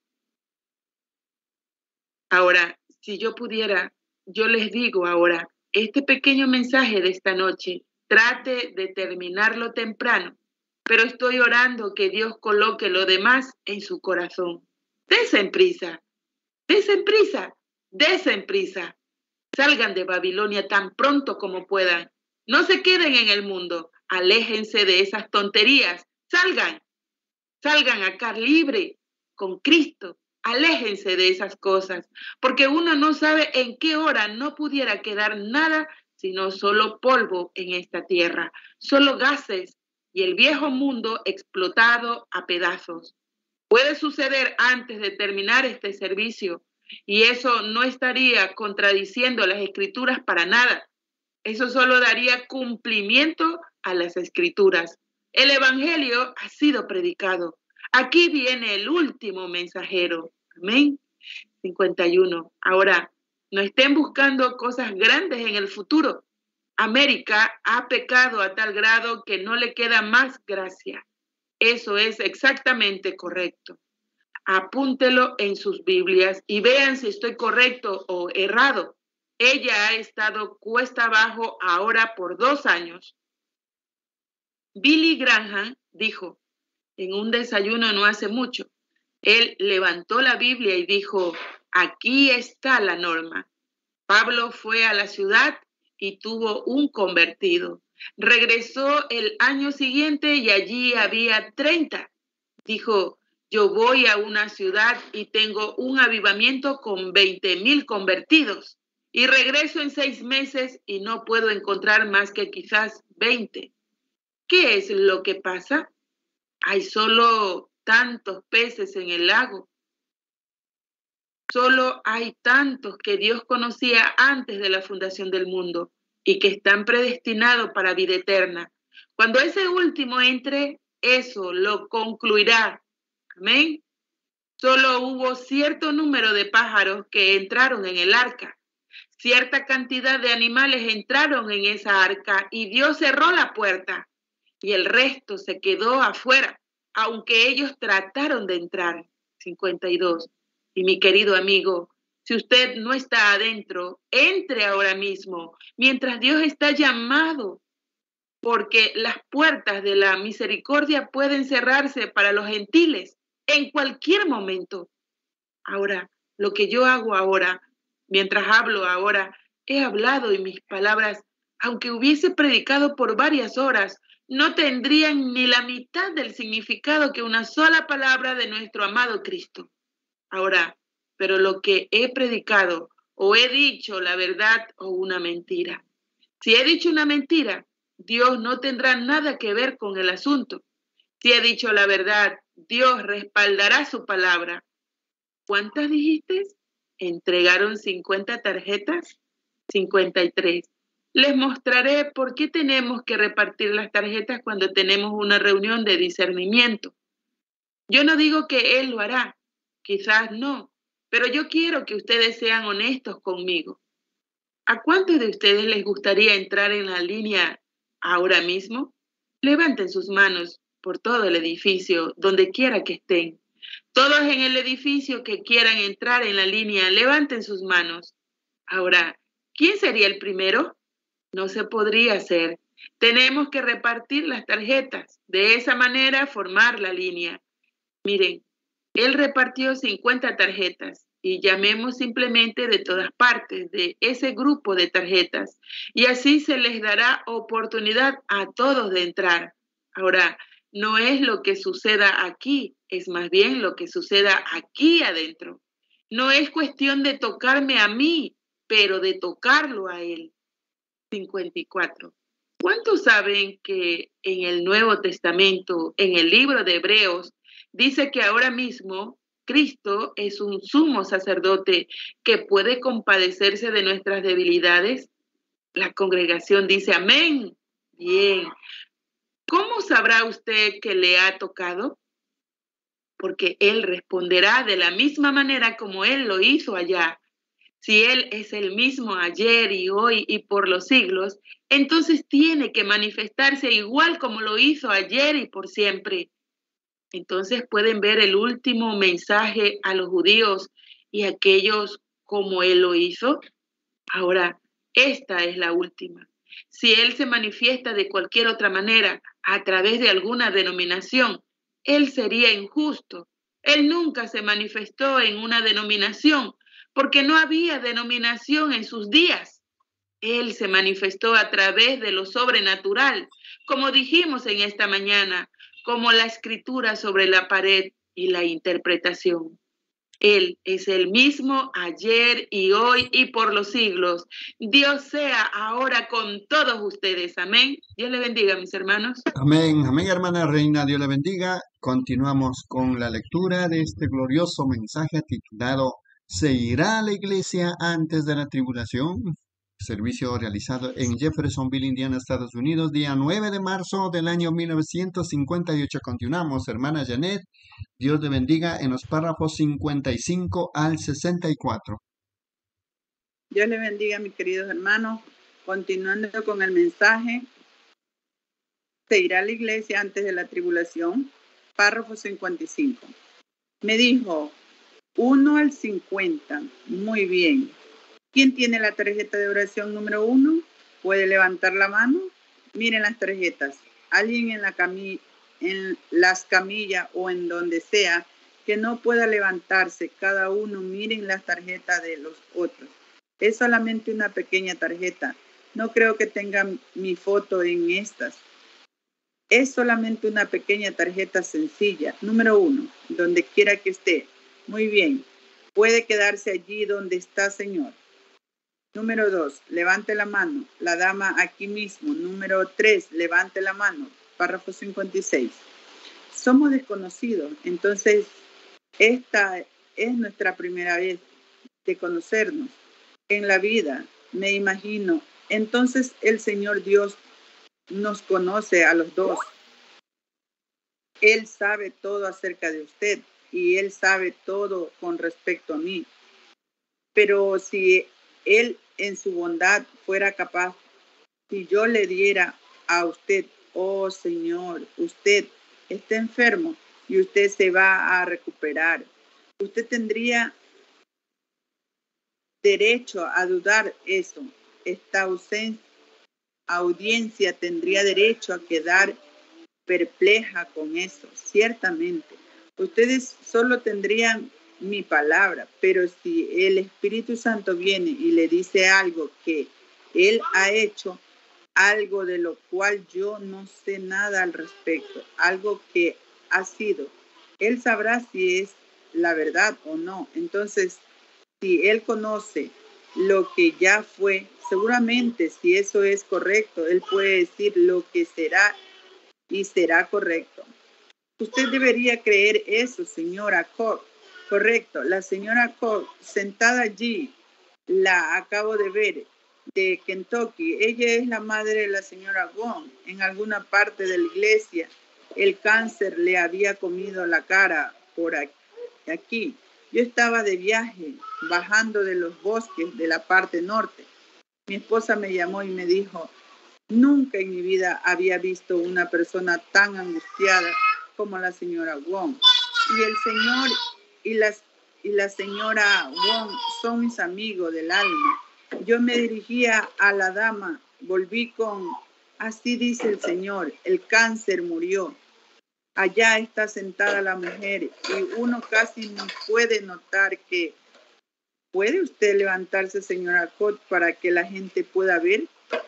Ahora, si yo pudiera, yo les digo ahora, este pequeño mensaje de esta noche, trate de terminarlo temprano. pero estoy orando que Dios coloque lo demás en su corazón. Desen prisa, desen prisa, desen prisa. Salgan de Babilonia tan pronto como puedan. No se queden en el mundo. Aléjense de esas tonterías. Salgan, salgan acá libre con Cristo. Aléjense de esas cosas, porque uno no sabe en qué hora no pudiera quedar nada, sino solo polvo en esta tierra, solo gases y el viejo mundo explotado a pedazos. Puede suceder antes de terminar este servicio, y eso no estaría contradiciendo las escrituras para nada. Eso solo daría cumplimiento a las escrituras. El evangelio ha sido predicado. Aquí viene el último mensajero. Amén. cincuenta y uno. Ahora, no estén buscando cosas grandes en el futuro. América ha pecado a tal grado que no le queda más gracia. Eso es exactamente correcto. Apúntelo en sus Biblias y vean si estoy correcto o errado. Ella ha estado cuesta abajo ahora por dos años. Billy Graham dijo en un desayuno no hace mucho, él levantó la Biblia y dijo, aquí está la norma. Pablo fue a la ciudad y tuvo un convertido. Regresó el año siguiente y allí había treinta. Dijo, yo voy a una ciudad y tengo un avivamiento con veinte mil convertidos. Y regreso en seis meses y no puedo encontrar más que quizás veinte. ¿Qué es lo que pasa? Hay solo tantos peces en el lago. Solo hay tantos que Dios conocía antes de la fundación del mundo y que están predestinados para vida eterna. Cuando ese último entre, eso lo concluirá. Amén. Solo hubo cierto número de pájaros que entraron en el arca. Cierta cantidad de animales entraron en esa arca y Dios cerró la puerta y el resto se quedó afuera, aunque ellos trataron de entrar. cincuenta y dos. Y mi querido amigo, si usted no está adentro, entre ahora mismo, mientras Dios está llamado, porque las puertas de la misericordia pueden cerrarse para los gentiles en cualquier momento. Ahora, lo que yo hago ahora, mientras hablo ahora, he hablado y mis palabras, aunque hubiese predicado por varias horas, no tendrían ni la mitad del significado que una sola palabra de nuestro amado Cristo. Ahora, pero lo que he predicado, o he dicho la verdad o una mentira. Si he dicho una mentira, Dios no tendrá nada que ver con el asunto. Si he dicho la verdad, Dios respaldará su palabra. ¿Cuántas dijiste? ¿Entregaron cincuenta tarjetas? cincuenta y tres. Les mostraré por qué tenemos que repartir las tarjetas cuando tenemos una reunión de discernimiento. Yo no digo que Él lo hará, quizás no, pero yo quiero que ustedes sean honestos conmigo. ¿A cuántos de ustedes les gustaría entrar en la línea ahora mismo? Levanten sus manos por todo el edificio, donde quiera que estén. Todos en el edificio que quieran entrar en la línea, levanten sus manos. Ahora, ¿quién sería el primero? No se podría hacer. Tenemos que repartir las tarjetas. De esa manera, formar la línea. Miren, él repartió cincuenta tarjetas y llamemos simplemente de todas partes de ese grupo de tarjetas y así se les dará oportunidad a todos de entrar. Ahora, no es lo que suceda aquí, es más bien lo que suceda aquí adentro. No es cuestión de tocarme a mí, pero de tocarlo a él. cincuenta y cuatro. ¿Cuántos saben que en el Nuevo Testamento, en el libro de Hebreos, dice que ahora mismo Cristo es un sumo sacerdote que puede compadecerse de nuestras debilidades? La congregación dice amén. Bien. ¿Cómo sabrá usted que le ha tocado? Porque Él responderá de la misma manera como Él lo hizo allá. Si Él es el mismo ayer y hoy y por los siglos, entonces tiene que manifestarse igual como lo hizo ayer y por siempre. Entonces pueden ver el último mensaje a los judíos y aquellos como Él lo hizo. Ahora, esta es la última. Si Él se manifiesta de cualquier otra manera, a través de alguna denominación, Él sería injusto. Él nunca se manifestó en una denominación, porque no había denominación en sus días. Él se manifestó a través de lo sobrenatural, como dijimos en esta mañana, como la escritura sobre la pared y la interpretación. Él es el mismo ayer y hoy y por los siglos. Dios sea ahora con todos ustedes. Amén. Dios le bendiga, mis hermanos. Amén, amén, hermana Reina, Dios le bendiga. Continuamos con la lectura de este glorioso mensaje titulado ¿Se irá a la iglesia antes de la tribulación? Servicio realizado en Jeffersonville, Indiana, Estados Unidos, día nueve de marzo del año mil novecientos cincuenta y ocho. Continuamos, hermana Janet. Dios le bendiga en los párrafos cincuenta y cinco al sesenta y cuatro. Dios le bendiga, mis queridos hermanos. Continuando con el mensaje, ¿se irá a la iglesia antes de la tribulación? Párrafo cincuenta y cinco. Me dijo, uno al cincuenta. Muy bien. ¿Quién tiene la tarjeta de oración número uno? ¿Puede levantar la mano? Miren las tarjetas. Alguien en, la cami en las camillas o en donde sea que no pueda levantarse, cada uno miren las tarjetas de los otros. Es solamente una pequeña tarjeta. No creo que tenga mi foto en estas. Es solamente una pequeña tarjeta sencilla. Número uno, donde quiera que esté. Muy bien. Puede quedarse allí donde está, señor. Número dos, levante la mano. La dama aquí mismo. Número tres, levante la mano. Párrafo cincuenta y seis. Somos desconocidos. Entonces, esta es nuestra primera vez de conocernos en la vida, me imagino. Entonces, el Señor Dios nos conoce a los dos. Él sabe todo acerca de usted y Él sabe todo con respecto a mí. Pero si Él en su bondad fuera capaz, si yo le diera a usted, oh Señor, usted está enfermo y usted se va a recuperar, usted tendría derecho a dudar eso. Esta ausencia, audiencia tendría derecho a quedar perpleja con eso, ciertamente. Ustedes solo tendrían mi palabra, pero si el Espíritu Santo viene y le dice algo que Él ha hecho, algo de lo cual yo no sé nada al respecto, algo que ha sido, Él sabrá si es la verdad o no. Entonces, si Él conoce lo que ya fue, seguramente si eso es correcto, Él puede decir lo que será y será correcto. Usted debería creer eso, señora Koch. Correcto, la señora Koch, sentada allí, la acabo de ver, de Kentucky. Ella es la madre de la señora Wong. En alguna parte de la iglesia, el cáncer le había comido la cara por aquí. Yo estaba de viaje, bajando de los bosques de la parte norte. Mi esposa me llamó y me dijo, nunca en mi vida había visto una persona tan angustiada como la señora Wong. Y el señor y, las, y la señora Wong son mis amigos del alma. Yo me dirigía a la dama, volví con, así dice el Señor, el cáncer murió. Allá está sentada la mujer y uno casi no puede notar que, ¿puede usted levantarse, señora Koch, para que la gente pueda ver?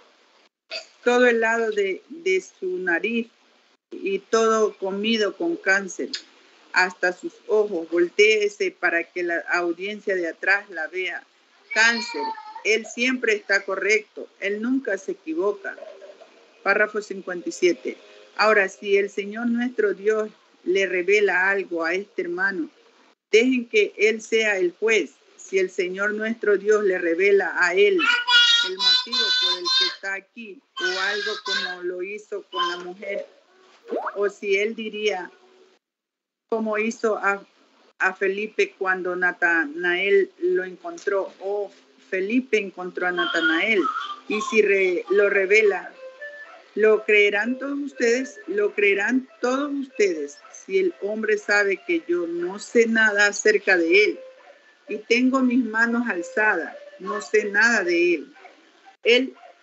Todo el lado de, de su nariz y todo comido con cáncer, hasta sus ojos. Voltéese para que la audiencia de atrás la vea. Cáncer, Él siempre está correcto, Él nunca se equivoca. Párrafo cincuenta y siete. Ahora, si el Señor nuestro Dios le revela algo a este hermano, dejen que Él sea el juez. Si el Señor nuestro Dios le revela a Él el motivo por el que está aquí, o algo como lo hizo con la mujer, o si Él diría, como hizo a, a Felipe cuando Natanael lo encontró, o Felipe encontró a Natanael, y si re, lo revela, ¿lo creerán todos ustedes? ¿Lo creerán todos ustedes si el hombre sabe que yo no sé nada acerca de él y tengo mis manos alzadas, no sé nada de él? Él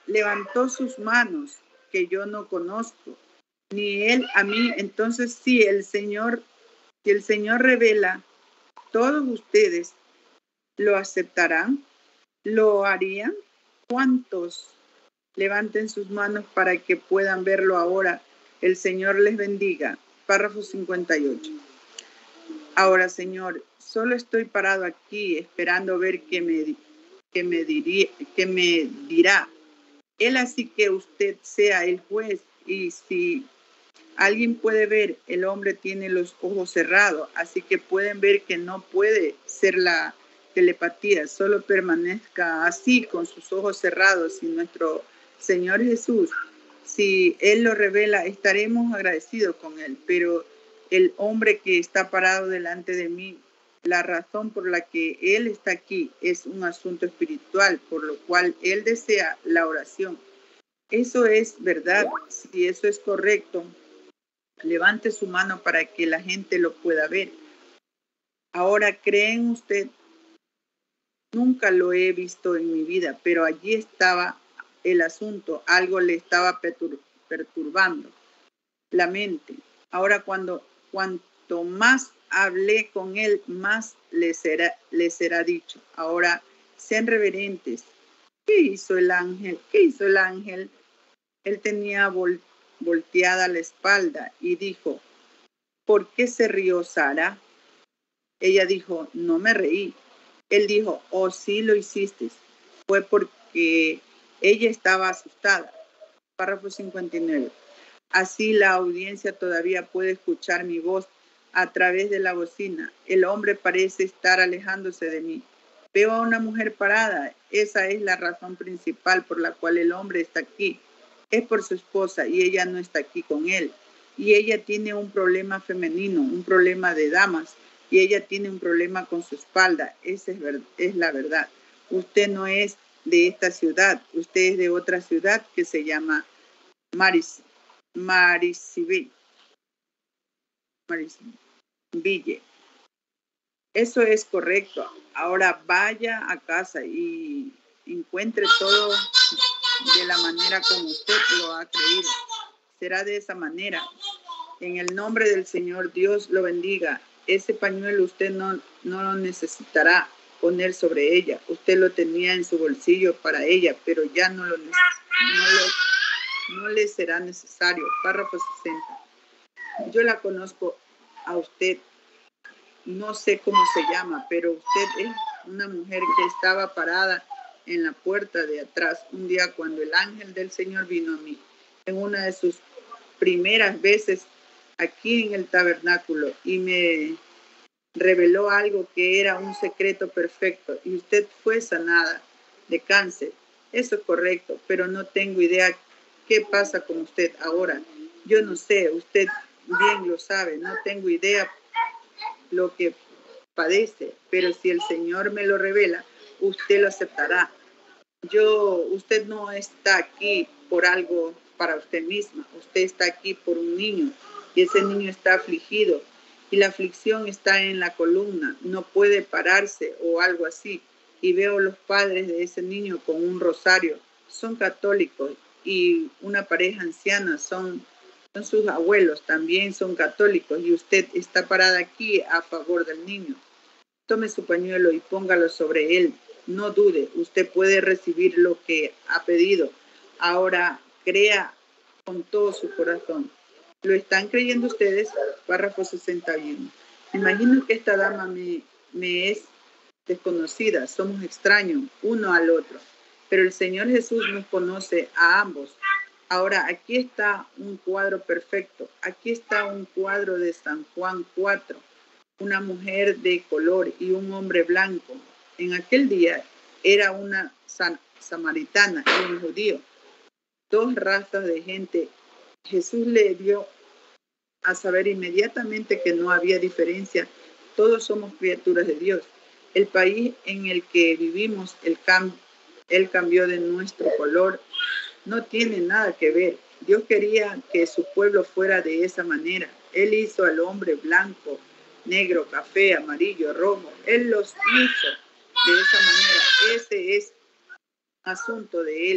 levantó sus manos, que yo no conozco, ni él a mí. Entonces, si el Señor, si el Señor revela, todos ustedes lo aceptarán, lo harían. ¿Cuántos levanten sus manos para que puedan verlo ahora? El Señor les bendiga. Párrafo cincuenta y ocho. Ahora, Señor, solo estoy parado aquí esperando ver qué me, qué me, diría, qué me dirá. Él, así que usted sea el juez, y si alguien puede ver, el hombre tiene los ojos cerrados, así que pueden ver que no puede ser la telepatía. Solo permanezca así con sus ojos cerrados, y nuestro Señor Jesús, si Él lo revela, estaremos agradecidos con Él. Pero el hombre que está parado delante de mí, la razón por la que Él está aquí es un asunto espiritual, por lo cual Él desea la oración. Eso es verdad. Si eso es correcto, levante su mano para que la gente lo pueda ver. Ahora, ¿creen usted? Nunca lo he visto en mi vida, pero allí estaba el asunto. Algo le estaba pertur- perturbando la mente. Ahora, cuando cuanto más hablé con él, más le será, le será dicho. Ahora, sean reverentes. ¿Qué hizo el ángel? ¿Qué hizo el ángel? Él tenía vol- volteada la espalda y dijo, ¿por qué se rió Sara? Ella dijo, no me reí. Él dijo, oh, sí lo hiciste. Fue porque ella estaba asustada. Párrafo cincuenta y nueve. Así la audiencia todavía puede escuchar mi voz a través de la bocina. El hombre parece estar alejándose de mí. Veo a una mujer parada. Esa es la razón principal por la cual el hombre está aquí. Es por su esposa y ella no está aquí con él. Y ella tiene un problema femenino, un problema de damas. Y ella tiene un problema con su espalda. Esa es, ver- es la verdad. Usted no es de esta ciudad. Usted es de otra ciudad que se llama Maris, Marisville. Marisville. Eso es correcto. Ahora vaya a casa y encuentre todo de la manera como usted lo ha creído. Será de esa manera. En el nombre del Señor, Dios lo bendiga. Ese pañuelo usted no, no lo necesitará poner sobre ella. Usted lo tenía en su bolsillo para ella, pero ya no, lo, no, lo, no le será necesario. Párrafo sesenta. Yo la conozco a usted. No sé cómo se llama, pero usted es una mujer que estaba parada en la puerta de atrás un día cuando el ángel del Señor vino a mí, en una de sus primeras veces aquí en el tabernáculo, y me reveló algo que era un secreto perfecto, y usted fue sanada de cáncer. Eso es correcto, pero no tengo idea qué pasa con usted ahora. Yo no sé, usted bien lo sabe, no tengo idea lo que padece, pero si el Señor me lo revela, usted lo aceptará. Yo, usted no está aquí por algo para usted misma, usted está aquí por un niño, y ese niño está afligido, y la aflicción está en la columna, no puede pararse o algo así, y veo los padres de ese niño con un rosario, son católicos, y una pareja anciana, son Son sus abuelos, también son católicos, y usted está parada aquí a favor del niño. Tome su pañuelo y póngalo sobre él. No dude, usted puede recibir lo que ha pedido. Ahora crea con todo su corazón. ¿Lo están creyendo ustedes? Párrafo sesenta y uno. Me imagino que esta dama me, me es desconocida, somos extraños uno al otro, pero el Señor Jesús nos conoce a ambos. Ahora, aquí está un cuadro perfecto. Aquí está un cuadro de San Juan cuatro. Una mujer de color y un hombre blanco. En aquel día era una san- samaritana y un judío. Dos razas de gente. Jesús le dio a saber inmediatamente que no había diferencia. Todos somos criaturas de Dios. El país en el que vivimos, el cam- Él cambió de nuestro color. No tiene nada que ver. Dios quería que su pueblo fuera de esa manera. Él hizo al hombre blanco, negro, café, amarillo, rojo. Él los hizo de esa manera. Ese es asunto de Él.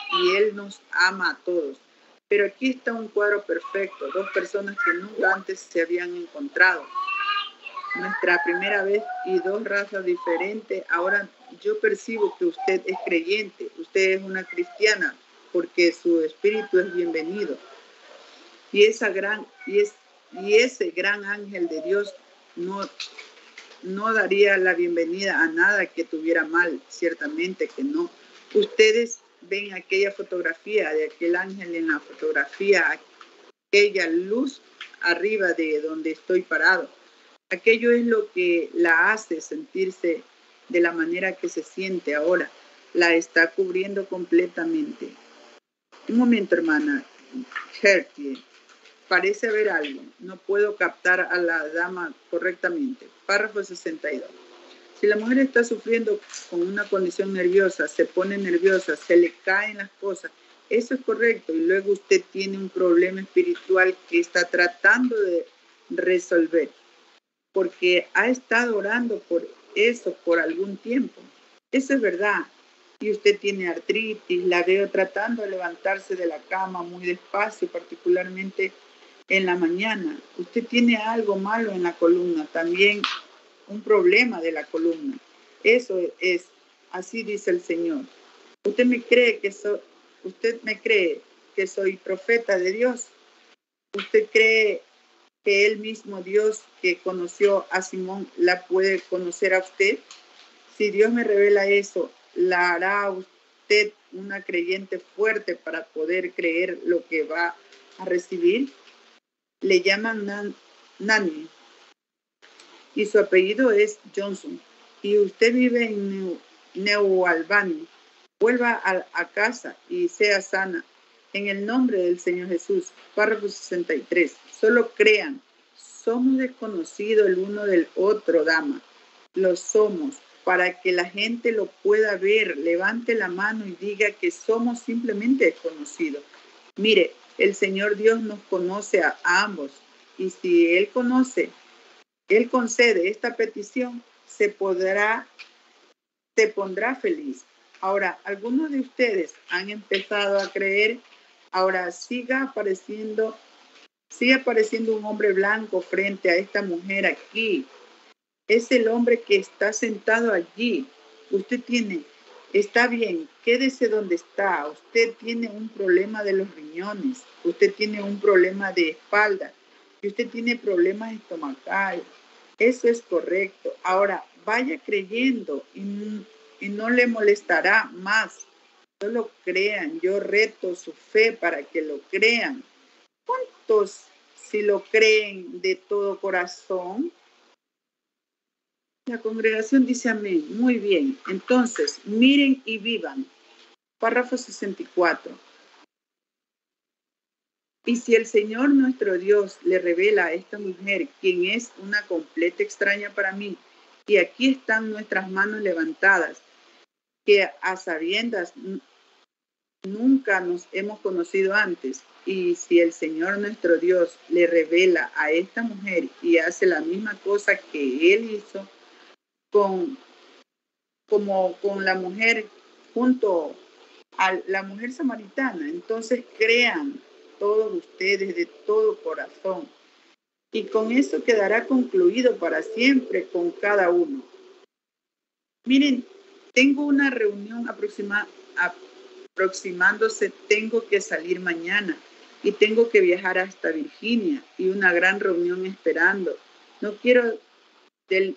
y Él nos ama a todos. Pero aquí está un cuadro perfecto, dos personas que nunca antes se habían encontrado. Nuestra primera vez y dos razas diferentes. Ahora yo percibo que usted es creyente, usted es una cristiana, porque su espíritu es bienvenido. Y, esa gran, y, es, y ese gran ángel de Dios no, no daría la bienvenida a nada que tuviera mal, ciertamente que no. Ustedes ven aquella fotografía de aquel ángel en la fotografía, aquella luz arriba de donde estoy parado. Aquello es lo que la hace sentirse de la manera que se siente ahora. La está cubriendo completamente. Un momento, hermana Gertie. Parece haber algo. No puedo captar a la dama correctamente. Párrafo sesenta y dos. Si la mujer está sufriendo con una condición nerviosa, se pone nerviosa, se le caen las cosas, eso es correcto. Y luego usted tiene un problema espiritual que está tratando de resolver, porque ha estado orando por eso por algún tiempo. Eso es verdad. Y usted tiene artritis, la veo tratando de levantarse de la cama muy despacio, particularmente en la mañana. Usted tiene algo malo en la columna, también un problema de la columna. Eso es, así dice el Señor. Usted me cree que soy, usted me cree que soy profeta de Dios. Usted cree que el mismo Dios que conoció a Simón la puede conocer a usted. Si Dios me revela eso, la hará a usted una creyente fuerte para poder creer lo que va a recibir. Le llaman Nan, Nani y su apellido es Johnson. Y usted vive en New, New Albany. Vuelva a, a casa y sea sana. En el nombre del Señor Jesús. Párrafo sesenta y tres. Solo crean. Somos desconocidos el uno del otro, dama. Lo somos. Para que la gente lo pueda ver, levante la mano y diga que somos simplemente desconocidos. Mire, el Señor Dios nos conoce a, a ambos. Y si Él conoce, Él concede esta petición, se podrá, se pondrá feliz. Ahora, algunos de ustedes han empezado a creer. Ahora siga apareciendo, sigue apareciendo un hombre blanco frente a esta mujer aquí. Es el hombre que está sentado allí. Usted tiene, está bien, quédese donde está. Usted tiene un problema de los riñones. Usted tiene un problema de espalda. Y usted tiene problemas estomacales. Eso es correcto. Ahora, vaya creyendo y, y no le molestará más. Solo crean. Yo reto su fe para que lo crean. ¿Cuántos si lo creen de todo corazón? La congregación dice amén. Muy bien. Entonces, miren y vivan. Párrafo sesenta y cuatro. Y si el Señor nuestro Dios le revela a esta mujer, quien es una completa extraña para mí, y aquí están nuestras manos levantadas, que a sabiendas nunca nos hemos conocido antes, y si el Señor nuestro Dios le revela a esta mujer y hace la misma cosa que Él hizo, Con, como con la mujer junto a la mujer samaritana, entonces crean todos ustedes de todo corazón y con eso quedará concluido para siempre con cada uno. Miren, tengo una reunión aproxima, aproximándose, tengo que salir mañana y tengo que viajar hasta Virginia y una gran reunión esperando. No quiero del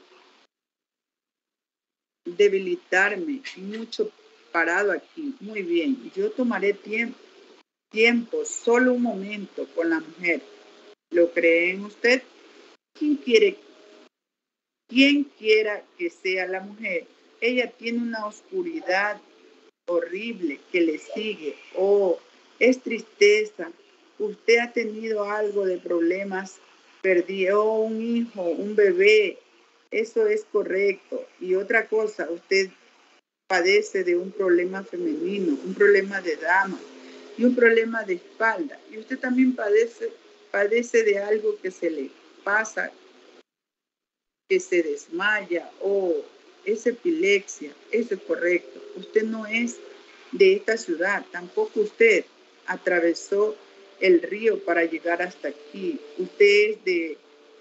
debilitarme mucho parado aquí. Muy bien, yo tomaré tiempo, tiempo, solo un momento con la mujer. ¿Lo creen usted? ¿Quién quiere, quién quiera que sea la mujer? Ella tiene una oscuridad horrible que le sigue. Oh, es tristeza. Usted ha tenido algo de problemas, perdió un hijo, un bebé. Eso es correcto. Y otra cosa, usted padece de un problema femenino, un problema de dama y un problema de espalda. Y usted también padece, padece de algo que se le pasa, que se desmaya o es epilepsia. Eso es correcto. Usted no es de esta ciudad. Tampoco usted atravesó el río para llegar hasta aquí. Usted es de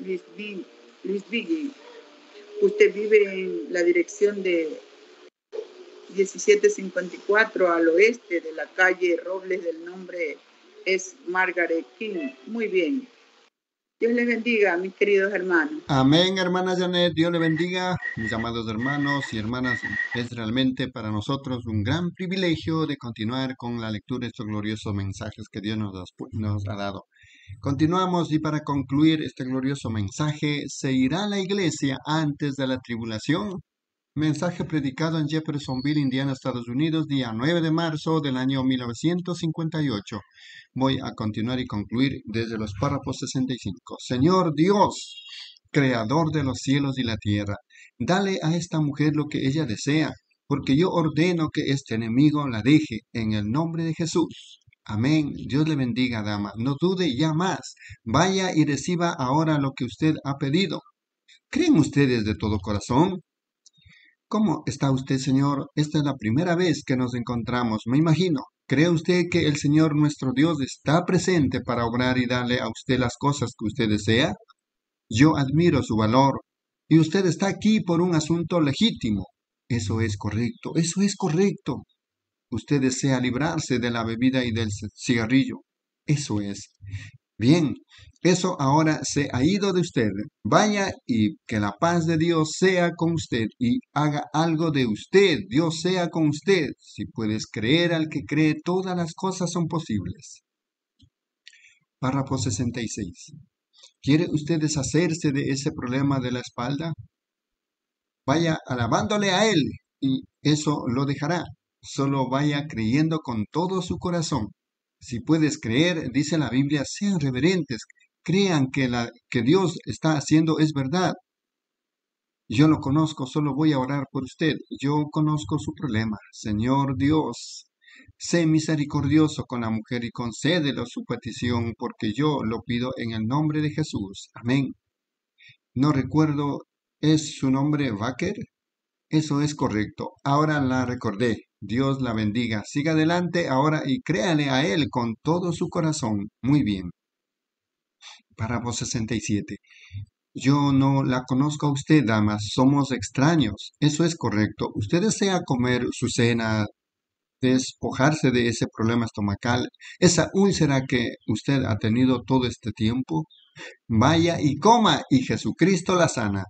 Louisville. Usted vive en la dirección de diecisiete cincuenta y cuatro al oeste de la calle Robles. Del nombre es Margaret King. Muy bien. Dios les bendiga, mis queridos hermanos. Amén, hermana Janet, Dios le bendiga. Mis amados hermanos y hermanas, es realmente para nosotros un gran privilegio de continuar con la lectura de estos gloriosos mensajes que Dios nos, nos ha dado. Continuamos y para concluir este glorioso mensaje, ¿se irá a la iglesia antes de la tribulación? Mensaje predicado en Jeffersonville, Indiana, Estados Unidos, día nueve de marzo del año mil novecientos cincuenta y ocho. Voy a continuar y concluir desde los párrafos sesenta y cinco. Señor Dios, creador de los cielos y la tierra, dale a esta mujer lo que ella desea, porque yo ordeno que este enemigo la deje en el nombre de Jesús. Amén. Dios le bendiga, dama. No dude ya más. Vaya y reciba ahora lo que usted ha pedido. ¿Creen ustedes de todo corazón? ¿Cómo está usted, Señor? Esta es la primera vez que nos encontramos, me imagino. ¿Cree usted que el Señor nuestro Dios está presente para obrar y darle a usted las cosas que usted desea? Yo admiro su valor. Y usted está aquí por un asunto legítimo. Eso es correcto, eso es correcto. Usted desea librarse de la bebida y del cigarrillo. Eso es. Bien, eso ahora se ha ido de usted. Vaya y que la paz de Dios sea con usted y haga algo de usted. Dios sea con usted. Si puedes creer al que cree, todas las cosas son posibles. Párrafo sesenta y seis. ¿Quiere usted deshacerse de ese problema de la espalda? Vaya alabándole a Él y eso lo dejará. Solo vaya creyendo con todo su corazón. Si puedes creer, dice la Biblia, sean reverentes, crean que, la, que Dios está haciendo es verdad. Yo lo conozco, solo voy a orar por usted. Yo conozco su problema. Señor Dios, sé misericordioso con la mujer y concédelo su petición, porque yo lo pido en el nombre de Jesús. Amén. No recuerdo, ¿es su nombre Wacker? Eso es correcto. Ahora la recordé. Dios la bendiga. Siga adelante ahora y créale a Él con todo su corazón. Muy bien. Párrafo sesenta y siete. Yo no la conozco a usted, damas. Somos extraños. Eso es correcto. Usted desea comer su cena, despojarse de ese problema estomacal, esa úlcera que usted ha tenido todo este tiempo. Vaya y coma y Jesucristo la sana.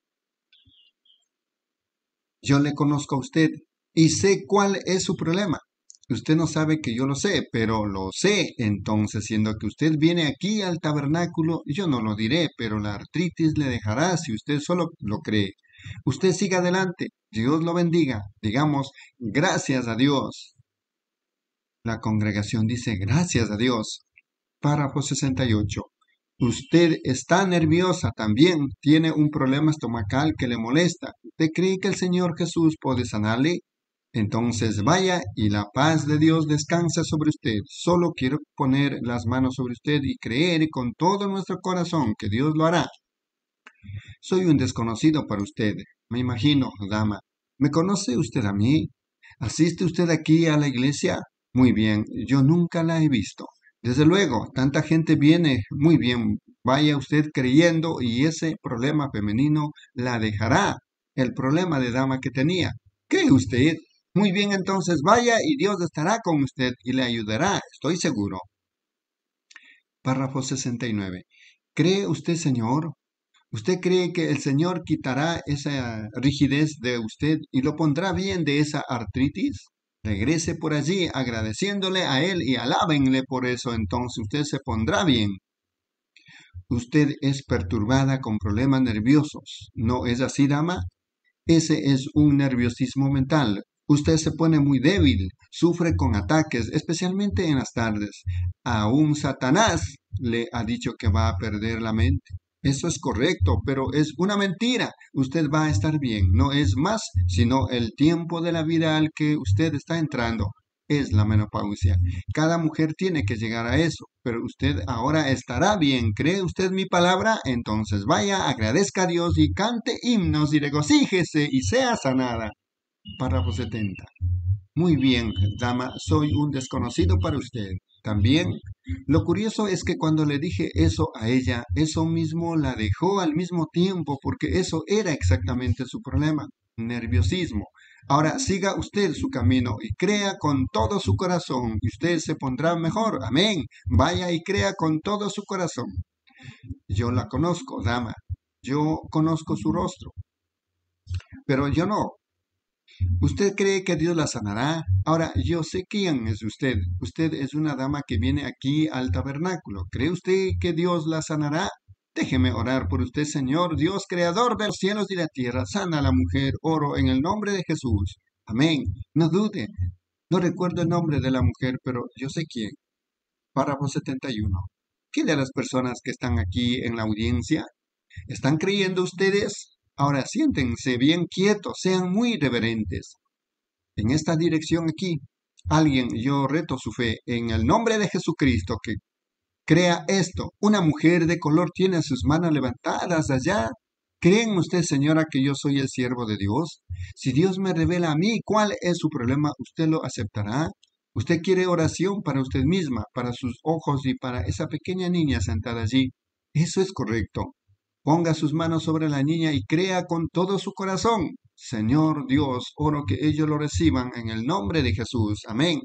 Yo le conozco a usted y sé cuál es su problema. Usted no sabe que yo lo sé, pero lo sé. Entonces, siendo que usted viene aquí al tabernáculo, yo no lo diré, pero la artritis le dejará si usted solo lo cree. Usted siga adelante. Dios lo bendiga. Digamos, gracias a Dios. La congregación dice, gracias a Dios. Párrafo sesenta y ocho. Usted está nerviosa también, tiene un problema estomacal que le molesta. ¿Usted cree que el Señor Jesús puede sanarle? Entonces vaya y la paz de Dios descansa sobre usted. Solo quiero poner las manos sobre usted y creer con todo nuestro corazón que Dios lo hará. Soy un desconocido para usted, me imagino, dama. ¿Me conoce usted a mí? ¿Asiste usted aquí a la iglesia? Muy bien, yo nunca la he visto. Desde luego, tanta gente viene. Muy bien, vaya usted creyendo y ese problema femenino la dejará. El problema de dama que tenía. ¿Cree usted? Muy bien, entonces vaya y Dios estará con usted y le ayudará, estoy seguro. Párrafo sesenta y nueve. ¿Cree usted, Señor? ¿Usted cree que el Señor quitará esa rigidez de usted y lo pondrá bien de esa artritis? Regrese por allí agradeciéndole a Él y alábenle por eso, entonces usted se pondrá bien. Usted es perturbada con problemas nerviosos, ¿no es así, dama? Ese es un nerviosismo mental. Usted se pone muy débil, sufre con ataques, especialmente en las tardes. Aún Satanás le ha dicho que va a perder la mente. Eso es correcto, pero es una mentira. Usted va a estar bien. No es más, sino el tiempo de la vida al que usted está entrando. Es la menopausia. Cada mujer tiene que llegar a eso, pero usted ahora estará bien. ¿Cree usted mi palabra? Entonces vaya, agradezca a Dios y cante himnos y regocíjese y sea sanada. Párrafo setenta. Muy bien, dama, soy un desconocido para usted. También, lo curioso es que cuando le dije eso a ella, eso mismo la dejó al mismo tiempo, porque eso era exactamente su problema, nerviosismo. Ahora siga usted su camino y crea con todo su corazón y usted se pondrá mejor. Amén. Vaya y crea con todo su corazón. Yo la conozco, dama. Yo conozco su rostro. Pero yo no. ¿Usted cree que Dios la sanará? Ahora, yo sé quién es usted. Usted es una dama que viene aquí al tabernáculo. ¿Cree usted que Dios la sanará? Déjeme orar por usted, Señor, Dios, creador de los cielos y la tierra. Sana a la mujer, oro en el nombre de Jesús. Amén. No dude. No recuerdo el nombre de la mujer, pero yo sé quién. Párrafo setenta y uno. ¿Qué de las personas que están aquí en la audiencia? ¿Están creyendo ustedes? Ahora siéntense bien quietos, sean muy reverentes. En esta dirección aquí, alguien, yo reto su fe, en el nombre de Jesucristo, que crea esto. Una mujer de color tiene sus manos levantadas allá. ¿Creen ustedes, señora, que yo soy el siervo de Dios? Si Dios me revela a mí cuál es su problema, ¿usted lo aceptará? Usted quiere oración para usted misma, para sus ojos y para esa pequeña niña sentada allí. Eso es correcto. Ponga sus manos sobre la niña y crea con todo su corazón. Señor Dios, oro que ellos lo reciban en el nombre de Jesús. Amén.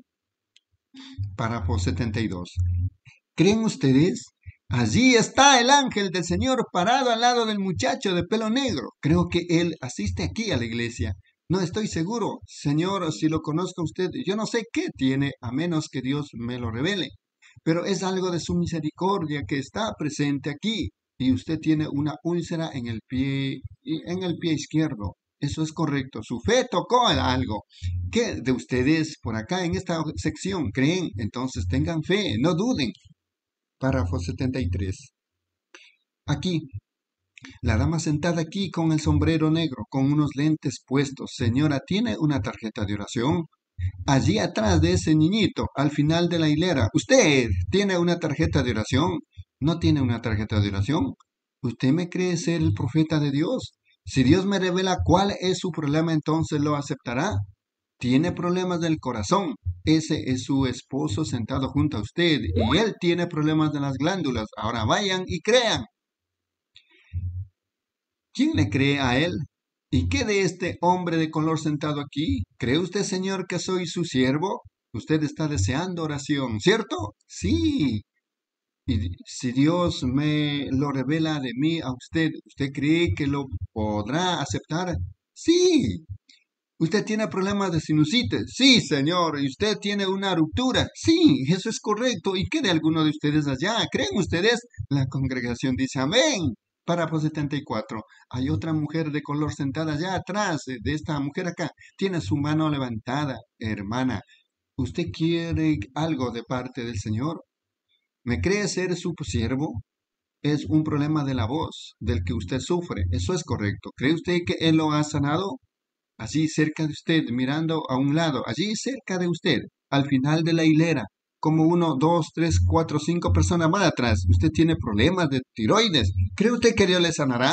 Párrafo setenta y dos. ¿Creen ustedes? Allí está el ángel del Señor parado al lado del muchacho de pelo negro. Creo que él asiste aquí a la iglesia. No estoy seguro. Señor, si lo conozco a usted, yo no sé qué tiene, a menos que Dios me lo revele. Pero es algo de su misericordia que está presente aquí. Y usted tiene una úlcera en el pie, en el pie izquierdo. Eso es correcto. Su fe tocó algo. ¿Qué de ustedes por acá en esta sección creen? Entonces tengan fe, no duden. Párrafo setenta y tres. Aquí, la dama sentada aquí con el sombrero negro, con unos lentes puestos. Señora, ¿tiene una tarjeta de oración? Allí atrás de ese niñito, al final de la hilera. ¿Usted tiene una tarjeta de oración? ¿No tiene una tarjeta de oración? ¿Usted me cree ser el profeta de Dios? Si Dios me revela cuál es su problema, entonces lo aceptará. Tiene problemas del corazón. Ese es su esposo sentado junto a usted y él tiene problemas de las glándulas. Ahora vayan y crean. ¿Quién le cree a él? ¿Y qué de este hombre de color sentado aquí? ¿Cree usted, Señor, que soy su siervo? Usted está deseando oración, ¿cierto? Sí. Y si Dios me lo revela de mí a usted, ¿usted cree que lo podrá aceptar? Sí. ¿Usted tiene problemas de sinusitis? Sí, señor. ¿Y usted tiene una ruptura? Sí, eso es correcto. ¿Y qué de alguno de ustedes allá? ¿Creen ustedes? La congregación dice amén. Párrafo setenta y cuatro. Hay otra mujer de color sentada allá atrás de esta mujer acá. Tiene su mano levantada. Hermana, ¿usted quiere algo de parte del Señor? ¿Me cree ser su siervo? Es un problema de la voz, del que usted sufre. Eso es correcto. ¿Cree usted que Él lo ha sanado? Allí cerca de usted, mirando a un lado, allí cerca de usted, al final de la hilera, como uno, dos, tres, cuatro, cinco personas más atrás. Usted tiene problemas de tiroides. ¿Cree usted que Dios le sanará?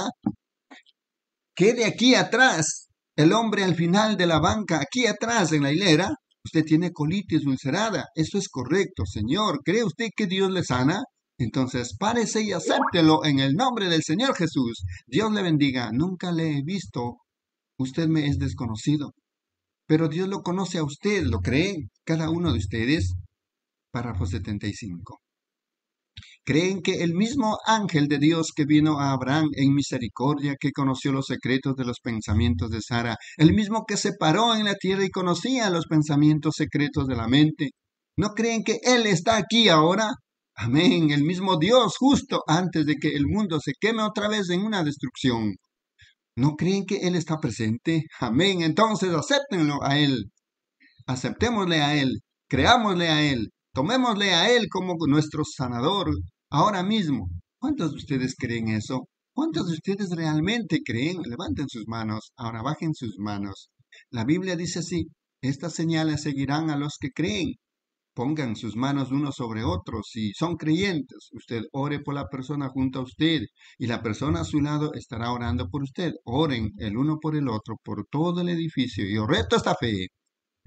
¿Qué de aquí atrás? El hombre al final de la banca, aquí atrás en la hilera, usted tiene colitis ulcerada. Eso es correcto, Señor. ¿Cree usted que Dios le sana? Entonces párese y acéptelo en el nombre del Señor Jesús. Dios le bendiga. Nunca le he visto. Usted me es desconocido, pero Dios lo conoce a usted, ¿lo creen? Cada uno de ustedes. Párrafo setenta y cinco. ¿Creen que el mismo ángel de Dios que vino a Abraham en misericordia, que conoció los secretos de los pensamientos de Sara, el mismo que se paró en la tierra y conocía los pensamientos secretos de la mente, ¿no creen que Él está aquí ahora? Amén, el mismo Dios justo antes de que el mundo se queme otra vez en una destrucción. ¿No creen que Él está presente? Amén. Entonces acéptenlo a Él. Aceptémosle a Él. Creámosle a Él. Tomémosle a Él como nuestro sanador ahora mismo. ¿Cuántos de ustedes creen eso? ¿Cuántos de ustedes realmente creen? Levanten sus manos. Ahora bajen sus manos. La Biblia dice así. Estas señales seguirán a los que creen. Pongan sus manos uno sobre otro. Si son creyentes, usted ore por la persona junto a usted y la persona a su lado estará orando por usted. Oren el uno por el otro, por todo el edificio. Yo reto esta fe.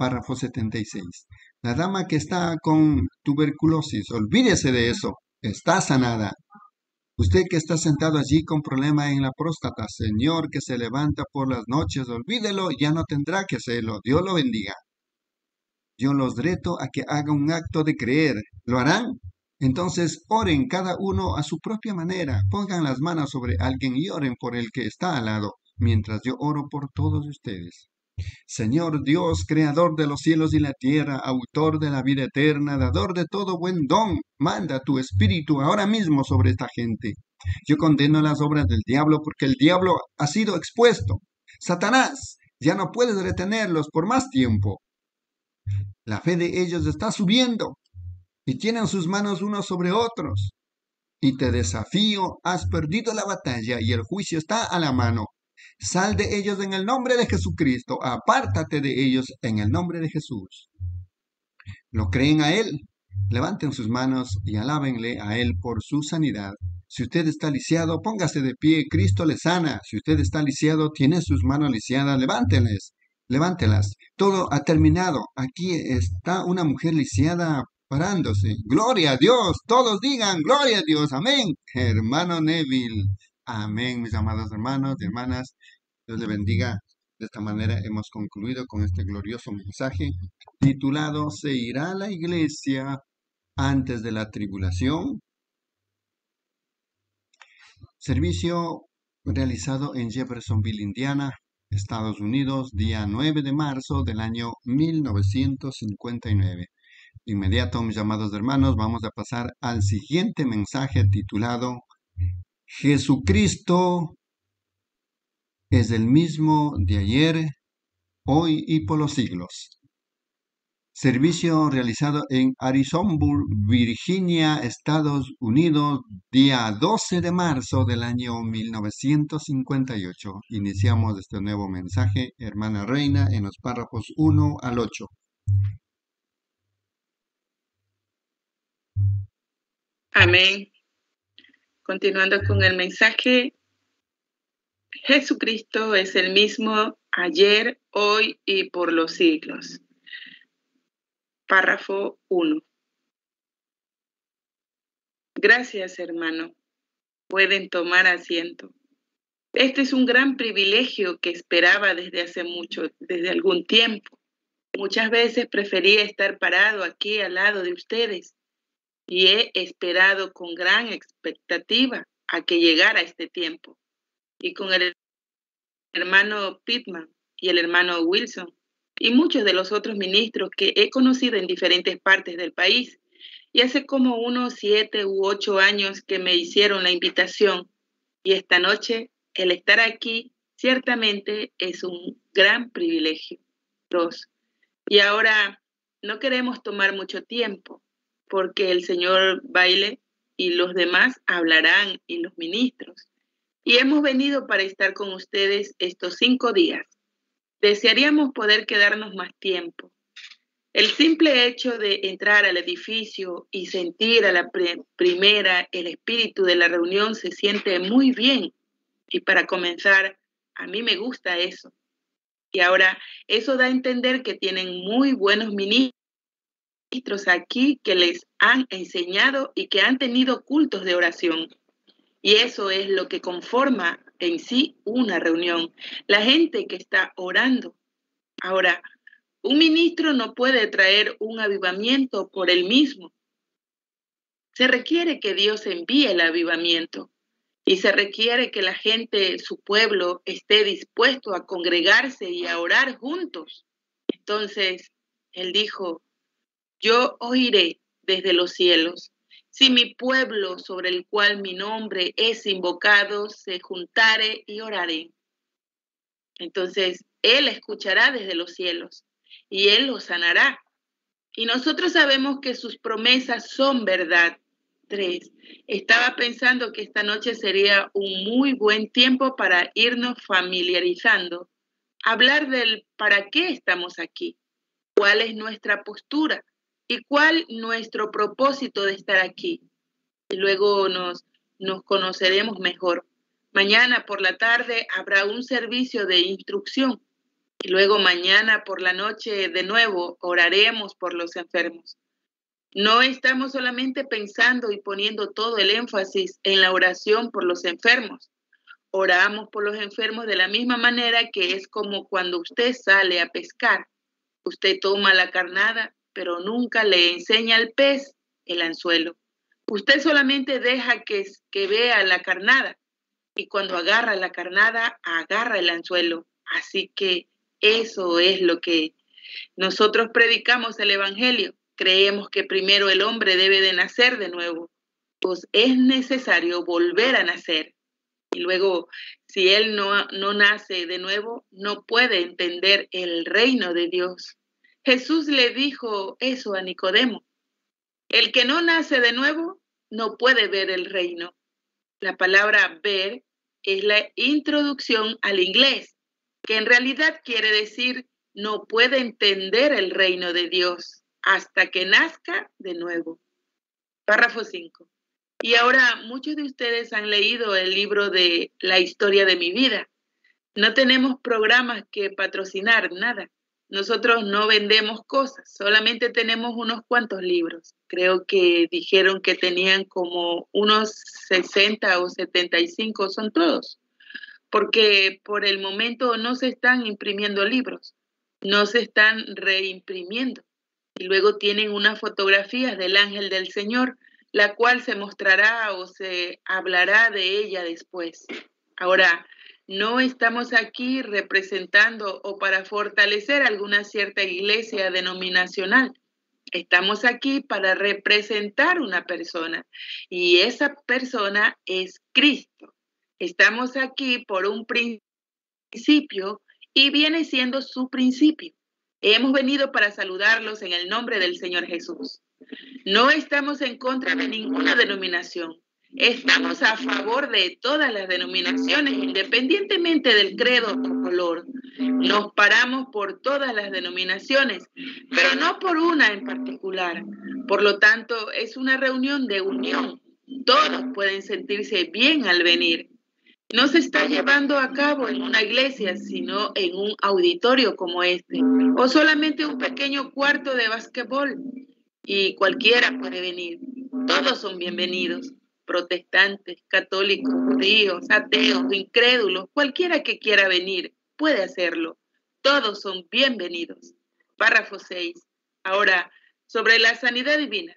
Párrafo setenta y seis. La dama que está con tuberculosis, olvídese de eso, está sanada. Usted que está sentado allí con problema en la próstata, señor que se levanta por las noches, olvídelo, ya no tendrá que hacerlo. Dios lo bendiga. Yo los reto a que hagan un acto de creer. ¿Lo harán? Entonces oren cada uno a su propia manera. Pongan las manos sobre alguien y oren por el que está al lado, mientras yo oro por todos ustedes. Señor Dios, creador de los cielos y la tierra, autor de la vida eterna, dador de todo buen don, manda tu espíritu ahora mismo sobre esta gente. Yo condeno las obras del diablo porque el diablo ha sido expuesto. Satanás, ya no puedes retenerlos por más tiempo. La fe de ellos está subiendo y tienen sus manos unos sobre otros. Y te desafío, has perdido la batalla y el juicio está a la mano. Sal de ellos en el nombre de Jesucristo, apártate de ellos en el nombre de Jesús. ¿Lo creen a Él? Levanten sus manos y alábenle a Él por su sanidad. Si usted está lisiado, póngase de pie, Cristo le sana. Si usted está lisiado, tiene sus manos lisiadas, levántenlas, levántelas. Todo ha terminado. Aquí está una mujer lisiada parándose. Gloria a Dios, todos digan, gloria a Dios, amén. Hermano Neville. Amén, mis amados hermanos y hermanas. Dios le bendiga. De esta manera hemos concluido con este glorioso mensaje titulado ¿Se irá la iglesia antes de la tribulación? Servicio realizado en Jeffersonville, Indiana, Estados Unidos, día nueve de marzo del año mil novecientos cincuenta y nueve. De inmediato, mis amados hermanos, vamos a pasar al siguiente mensaje titulado Jesucristo es el mismo de ayer, hoy y por los siglos. Servicio realizado en Harrisonburg, Virginia, Estados Unidos, día doce de marzo del año mil novecientos cincuenta y ocho. Iniciamos este nuevo mensaje, hermana Reina, en los párrafos uno al ocho. Amén. Continuando con el mensaje, Jesucristo es el mismo ayer, hoy y por los siglos. Párrafo uno. Gracias, hermano. Pueden tomar asiento. Este es un gran privilegio que esperaba desde hace mucho, desde algún tiempo. Muchas veces prefería estar parado aquí al lado de ustedes y he esperado con gran expectativa a que llegara este tiempo. Y con el hermano Pittman y el hermano Wilson y muchos de los otros ministros que he conocido en diferentes partes del país. Y hace como unos siete u ocho años que me hicieron la invitación. Y esta noche, el estar aquí ciertamente es un gran privilegio. Dos. Y ahora no queremos tomar mucho tiempo, porque el señor Baile y los demás hablarán y los ministros. Y hemos venido para estar con ustedes estos cinco días. Desearíamos poder quedarnos más tiempo. El simple hecho de entrar al edificio y sentir a la pre- primera el espíritu de la reunión se siente muy bien. Y para comenzar, a mí me gusta eso. Y ahora, eso da a entender que tienen muy buenos ministros aquí que les han enseñado y que han tenido cultos de oración. Y eso es lo que conforma en sí una reunión. La gente que está orando. Ahora, un ministro no puede traer un avivamiento por él mismo. Se requiere que Dios envíe el avivamiento y se requiere que la gente, su pueblo, esté dispuesto a congregarse y a orar juntos. Entonces, él dijo, yo oiré desde los cielos. Si mi pueblo sobre el cual mi nombre es invocado se juntare y orare. Entonces, él escuchará desde los cielos. Y Él los sanará. Y nosotros sabemos que sus promesas son verdad. Tres. Estaba pensando que esta noche sería un muy buen tiempo para irnos familiarizando. Hablar del para qué estamos aquí. Cuál es nuestra postura. Y cuál nuestro propósito de estar aquí. Y luego nos, nos conoceremos mejor. Mañana por la tarde habrá un servicio de instrucción. Y luego mañana por la noche de nuevo oraremos por los enfermos. No estamos solamente pensando y poniendo todo el énfasis en la oración por los enfermos. Oramos por los enfermos de la misma manera que es como cuando usted sale a pescar. Usted toma la carnada, pero nunca le enseña al pez el anzuelo. Usted solamente deja que, que vea la carnada y cuando agarra la carnada, agarra el anzuelo. Así que eso es lo que nosotros predicamos el Evangelio. Creemos que primero el hombre debe de nacer de nuevo, pues es necesario volver a nacer. Y luego, si él no, no nace de nuevo, no puede entender el reino de Dios. Jesús le dijo eso a Nicodemo. El que no nace de nuevo no puede ver el reino. La palabra ver es la introducción al inglés, que en realidad quiere decir no puede entender el reino de Dios hasta que nazca de nuevo. Párrafo cinco. Y ahora muchos de ustedes han leído el libro de La historia de mi vida. No tenemos programas que patrocinar, nada. Nosotros no vendemos cosas, solamente tenemos unos cuantos libros. Creo que dijeron que tenían como unos sesenta o setenta y cinco, son todos. Porque por el momento no se están imprimiendo libros, no se están reimprimiendo. Y luego tienen unas fotografías del ángel del Señor, la cual se mostrará o se hablará de ella después. Ahora, no estamos aquí representando o para fortalecer alguna cierta iglesia denominacional. Estamos aquí para representar una persona y esa persona es Cristo. Estamos aquí por un principio y viene siendo su principio. Hemos venido para saludarlos en el nombre del Señor Jesús. No estamos en contra de ninguna denominación. Estamos a favor de todas las denominaciones, independientemente del credo o color. Nos paramos por todas las denominaciones, pero no por una en particular. Por lo tanto, es una reunión de unión. Todos pueden sentirse bien al venir. No se está llevando a cabo en una iglesia, sino en un auditorio como este, o solamente un pequeño cuarto de basquetbol. Y cualquiera puede venir. Todos son bienvenidos. Protestantes, católicos, judíos, ateos, incrédulos, cualquiera que quiera venir puede hacerlo. Todos son bienvenidos. Párrafo seis. Ahora, sobre la sanidad divina.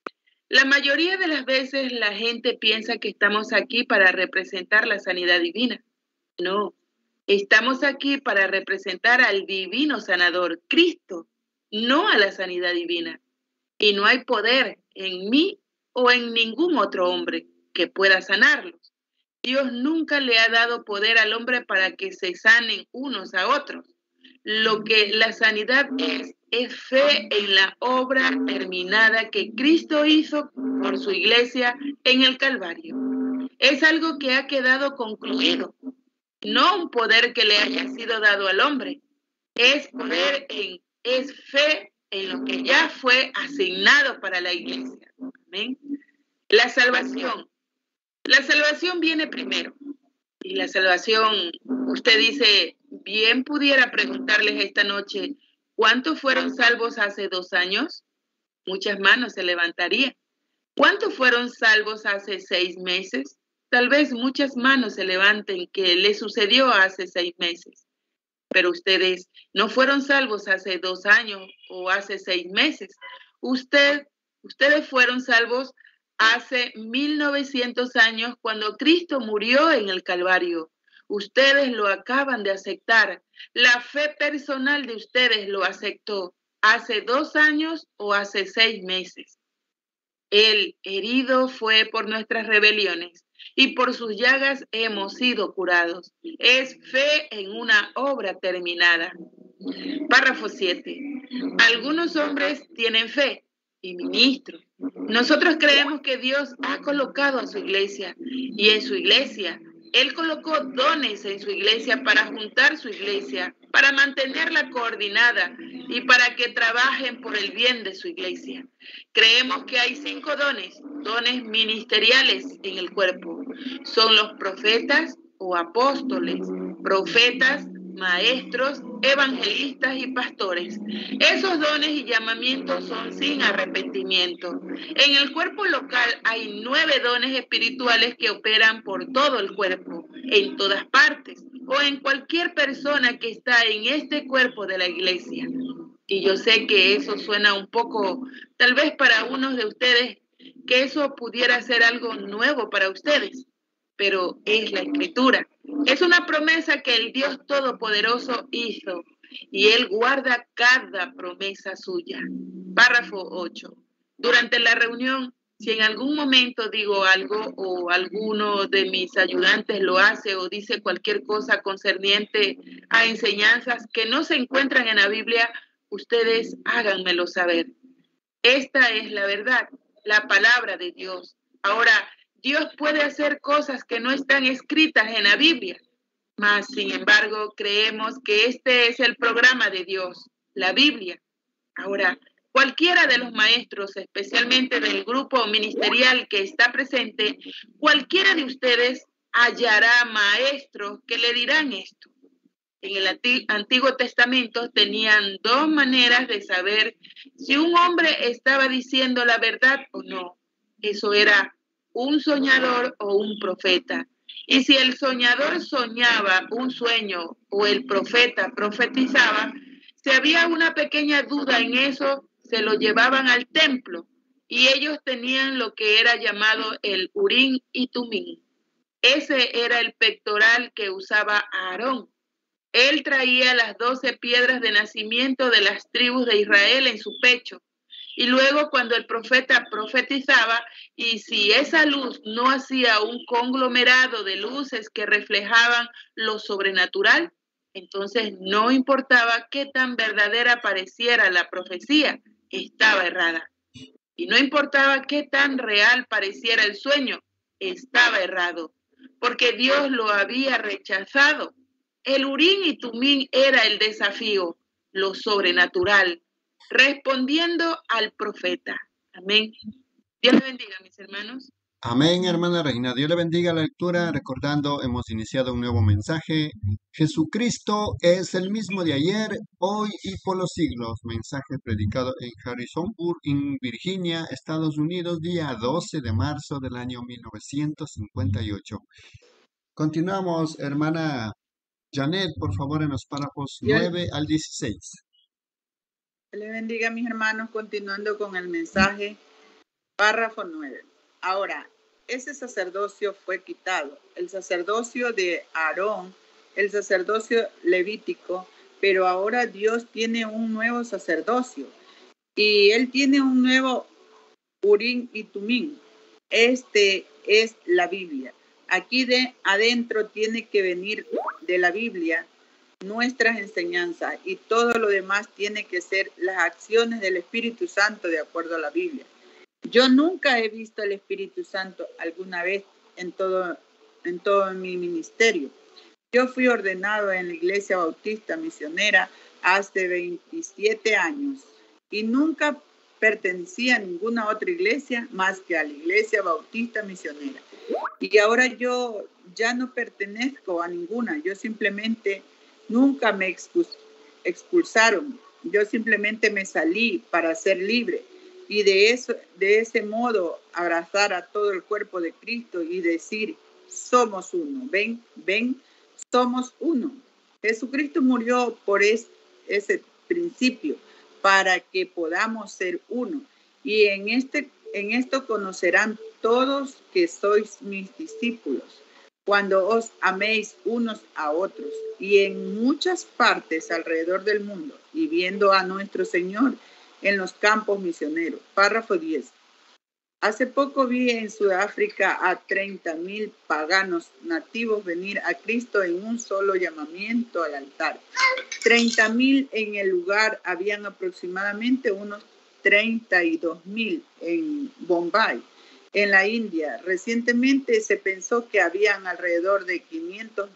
La mayoría de las veces la gente piensa que estamos aquí para representar la sanidad divina. No, estamos aquí para representar al divino sanador, Cristo, no a la sanidad divina. Y no hay poder en mí o en ningún otro hombre que pueda sanarlos. Dios nunca le ha dado poder al hombre para que se sanen unos a otros. Lo que la sanidad es, es fe en la obra terminada que Cristo hizo por su iglesia en el Calvario. Es algo que ha quedado concluido, no un poder que le haya sido dado al hombre. Es poder en, es fe en lo que ya fue asignado para la iglesia. Amén. La salvación. La salvación viene primero. Y la salvación, usted dice, bien pudiera preguntarles esta noche, ¿cuántos fueron salvos hace dos años? Muchas manos se levantarían. ¿Cuántos fueron salvos hace seis meses? Tal vez muchas manos se levanten que le sucedió hace seis meses. Pero ustedes no fueron salvos hace dos años o hace seis meses. Usted, ustedes fueron salvos hace mil novecientos años cuando Cristo murió en el Calvario. Ustedes lo acaban de aceptar. La fe personal de ustedes lo aceptó hace dos años o hace seis meses. El herido fue por nuestras rebeliones y por sus llagas hemos sido curados. Es fe en una obra terminada. Párrafo siete. Algunos hombres tienen fe y ministros. Nosotros creemos que Dios ha colocado a su iglesia y en su iglesia Él colocó dones en su iglesia para juntar su iglesia, para mantenerla coordinada y para que trabajen por el bien de su iglesia. Creemos que hay cinco dones, dones ministeriales en el cuerpo. Son los profetas o apóstoles, profetas, maestros evangelistas y pastores. Esos dones y llamamientos son sin arrepentimiento. En el cuerpo local hay nueve dones espirituales que operan por todo el cuerpo, en todas partes, o en cualquier persona que está en este cuerpo de la iglesia. Y yo sé que eso suena un poco, tal vez para unos de ustedes, que eso pudiera ser algo nuevo para ustedes, pero es la Escritura. Es una promesa que el Dios Todopoderoso hizo y Él guarda cada promesa suya. Párrafo ocho. Durante la reunión, si en algún momento digo algo o alguno de mis ayudantes lo hace o dice cualquier cosa concerniente a enseñanzas que no se encuentran en la Biblia, ustedes háganmelo saber. Esta es la verdad, la palabra de Dios. Ahora, Dios puede hacer cosas que no están escritas en la Biblia, mas sin embargo creemos que este es el programa de Dios, la Biblia. Ahora, cualquiera de los maestros, especialmente del grupo ministerial que está presente, cualquiera de ustedes hallará maestros que le dirán esto. En el Antiguo Testamento tenían dos maneras de saber si un hombre estaba diciendo la verdad o no. Eso era un soñador o un profeta. Y si el soñador soñaba un sueño o el profeta profetizaba, si había una pequeña duda en eso, se lo llevaban al templo y ellos tenían lo que era llamado el Urim y Tumim. Ese era el pectoral que usaba Aarón. Él traía las doce piedras de nacimiento de las tribus de Israel en su pecho. Y luego cuando el profeta profetizaba, y si esa luz no hacía un conglomerado de luces que reflejaban lo sobrenatural, entonces no importaba qué tan verdadera pareciera la profecía, estaba errada. Y no importaba qué tan real pareciera el sueño, estaba errado, porque Dios lo había rechazado. El Urim y Tumim era el desafío, lo sobrenatural, respondiendo al profeta. Amén. Dios le bendiga, mis hermanos. Amén, hermana Reina. Dios le bendiga la lectura. Recordando, hemos iniciado un nuevo mensaje. Jesucristo es el mismo de ayer, hoy y por los siglos. Mensaje predicado en Harrisonburg, en Virginia, Estados Unidos, día doce de marzo del año mil novecientos cincuenta y ocho. Continuamos, hermana Janet, por favor, en los párrafos Dios nueve al dieciséis. le bendiga, mis hermanos, continuando con el mensaje. Párrafo nueve. Ahora, ese sacerdocio fue quitado, el sacerdocio de Aarón, el sacerdocio levítico, pero ahora Dios tiene un nuevo sacerdocio y Él tiene un nuevo Urim y Tumim. Este es la Biblia. Aquí de adentro tiene que venir de la Biblia nuestras enseñanzas y todo lo demás tiene que ser las acciones del Espíritu Santo de acuerdo a la Biblia. Yo nunca he visto al Espíritu Santo alguna vez en todo, en todo mi ministerio. Yo fui ordenado en la Iglesia Bautista Misionera hace veintisiete años y nunca pertenecía a ninguna otra iglesia más que a la Iglesia Bautista Misionera. Y ahora yo ya no pertenezco a ninguna. Yo simplemente nunca me expulsaron. Yo simplemente me salí para ser libre. Y de, eso, de ese modo abrazar a todo el cuerpo de Cristo y decir, somos uno. Ven, ven, somos uno. Jesucristo murió por es, ese principio para que podamos ser uno. Y en, este, en esto conocerán todos que sois mis discípulos, cuando os améis unos a otros. Y en muchas partes alrededor del mundo, y viendo a nuestro Señor en los campos misioneros. Párrafo diez. Hace poco vi en Sudáfrica a treinta mil paganos nativos venir a Cristo en un solo llamamiento al altar. treinta mil en el lugar, habían aproximadamente unos treinta y dos mil en Bombay, en la India. Recientemente se pensó que habían alrededor de quinientas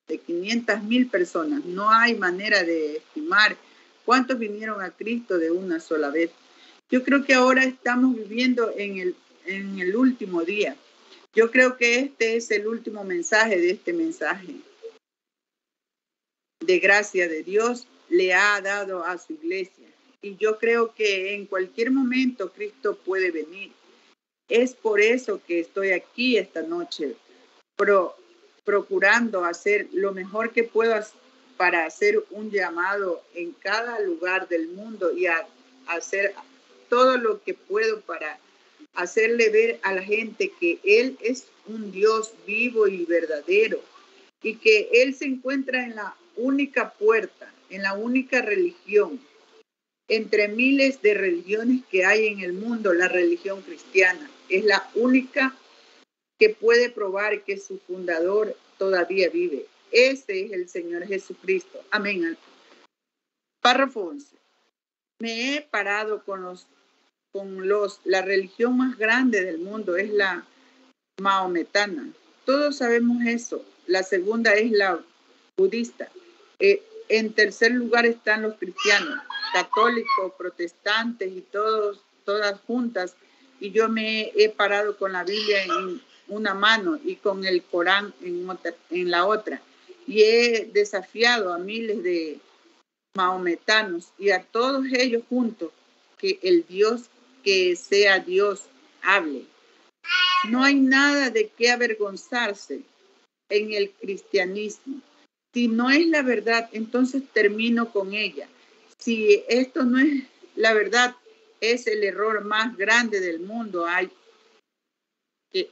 mil personas. No hay manera de estimar cuántos vinieron a Cristo de una sola vez. Yo creo que ahora estamos viviendo en el, en el último día. Yo creo que este es el último mensaje de este mensaje. de gracia de Dios le ha dado a su iglesia. Y yo creo que en cualquier momento Cristo puede venir. Es por eso que estoy aquí esta noche, pro, procurando hacer lo mejor que puedo para hacer un llamado en cada lugar del mundo y a, a hacer todo lo que puedo para hacerle ver a la gente que Él es un Dios vivo y verdadero y que Él se encuentra en la única puerta, en la única religión. Entre miles de religiones que hay en el mundo, la religión cristiana es la única que puede probar que su fundador todavía vive. Ese es el Señor Jesucristo. Amén. Párrafo once. Me he parado con los, con los, la religión más grande del mundo es la maometana. Todos sabemos eso. La segunda es la budista. Eh, en tercer lugar están los cristianos, católicos, protestantes y todos, todas juntas. Y yo me he parado con la Biblia en una mano y con el Corán en, otra, en la otra. Y he desafiado a miles de maometanos y a todos ellos juntos que el Dios que sea Dios hable. No hay nada de qué avergonzarse en el cristianismo. Si no es la verdad, entonces termino con ella. Si esto no es la verdad, es el error más grande del mundo hay, que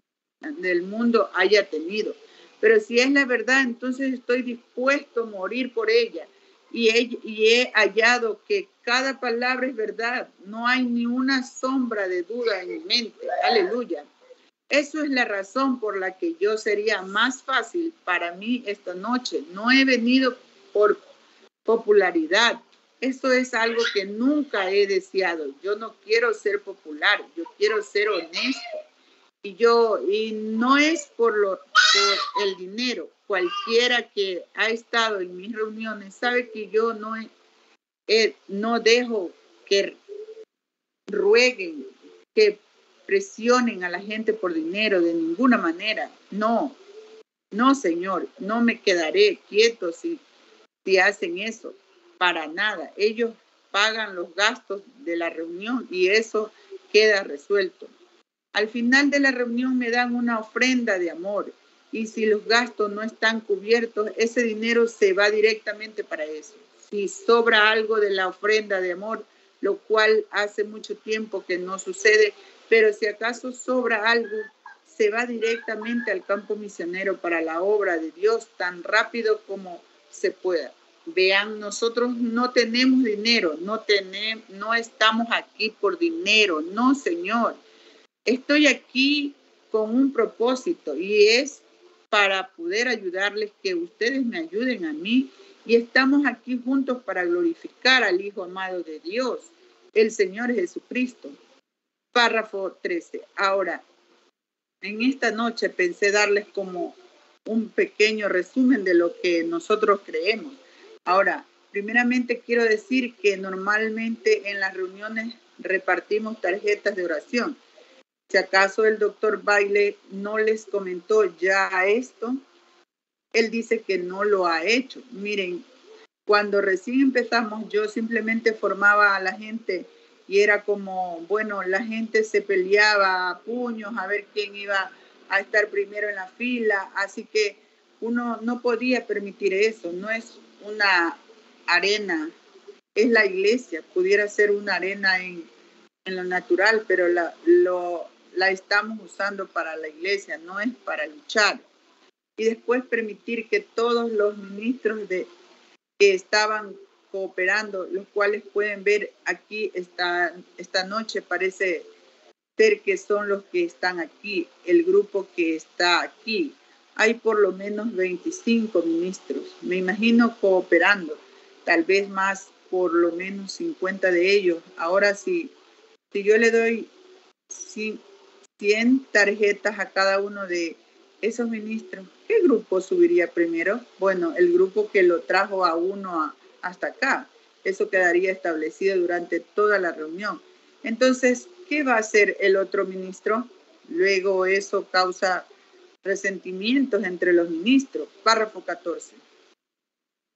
del mundo haya tenido. Pero si es la verdad, entonces estoy dispuesto a morir por ella. Y he, y he hallado que cada palabra es verdad. No hay ni una sombra de duda en mi mente. Aleluya. Eso es la razón por la que yo sería más fácil para mí esta noche. No he venido por popularidad. Eso es algo que nunca he deseado. Yo no quiero ser popular. Yo quiero ser honesto. Y yo, y no es por, lo, por el dinero. Cualquiera que ha estado en mis reuniones sabe que yo no, he, he, no dejo que rueguen, que presionen a la gente por dinero de ninguna manera. No, no, Señor, no me quedaré quieto si, si hacen eso. Para nada. Ellos pagan los gastos de la reunión y eso queda resuelto. Al final de la reunión me dan una ofrenda de amor y si los gastos no están cubiertos, ese dinero se va directamente para eso. Si sobra algo de la ofrenda de amor, lo cual hace mucho tiempo que no sucede, pero si acaso sobra algo, se va directamente al campo misionero para la obra de Dios tan rápido como se pueda. Vean, nosotros no tenemos dinero, no, tenemos, no estamos aquí por dinero, no, Señor. Estoy aquí con un propósito y es para poder ayudarles, que ustedes me ayuden a mí y estamos aquí juntos para glorificar al Hijo amado de Dios, el Señor Jesucristo. Párrafo trece. Ahora, en esta noche pensé darles como un pequeño resumen de lo que nosotros creemos. Ahora, primeramente quiero decir que normalmente en las reuniones repartimos tarjetas de oración. Si acaso el doctor Bailey no les comentó ya esto, él dice que no lo ha hecho. Miren, cuando recién empezamos, yo simplemente formaba a la gente y era como, bueno, la gente se peleaba a puños a ver quién iba a estar primero en la fila. Así que uno no podía permitir eso. No es una arena, es la iglesia. Pudiera ser una arena en, en lo natural, pero la, lo... la estamos usando para la iglesia, no es para luchar. Y después permitir que todos los ministros de, que estaban cooperando, los cuales pueden ver aquí esta, esta noche, parece ser que son los que están aquí, el grupo que está aquí. Hay por lo menos veinticinco ministros, me imagino cooperando, tal vez más, por lo menos cincuenta de ellos. Ahora sí, si yo le doy sí, cien tarjetas a cada uno de esos ministros, ¿qué grupo subiría primero? Bueno, el grupo que lo trajo a uno a, hasta acá. Eso quedaría establecido durante toda la reunión. Entonces, ¿qué va a hacer el otro ministro? Luego eso causa resentimientos entre los ministros. Párrafo catorce.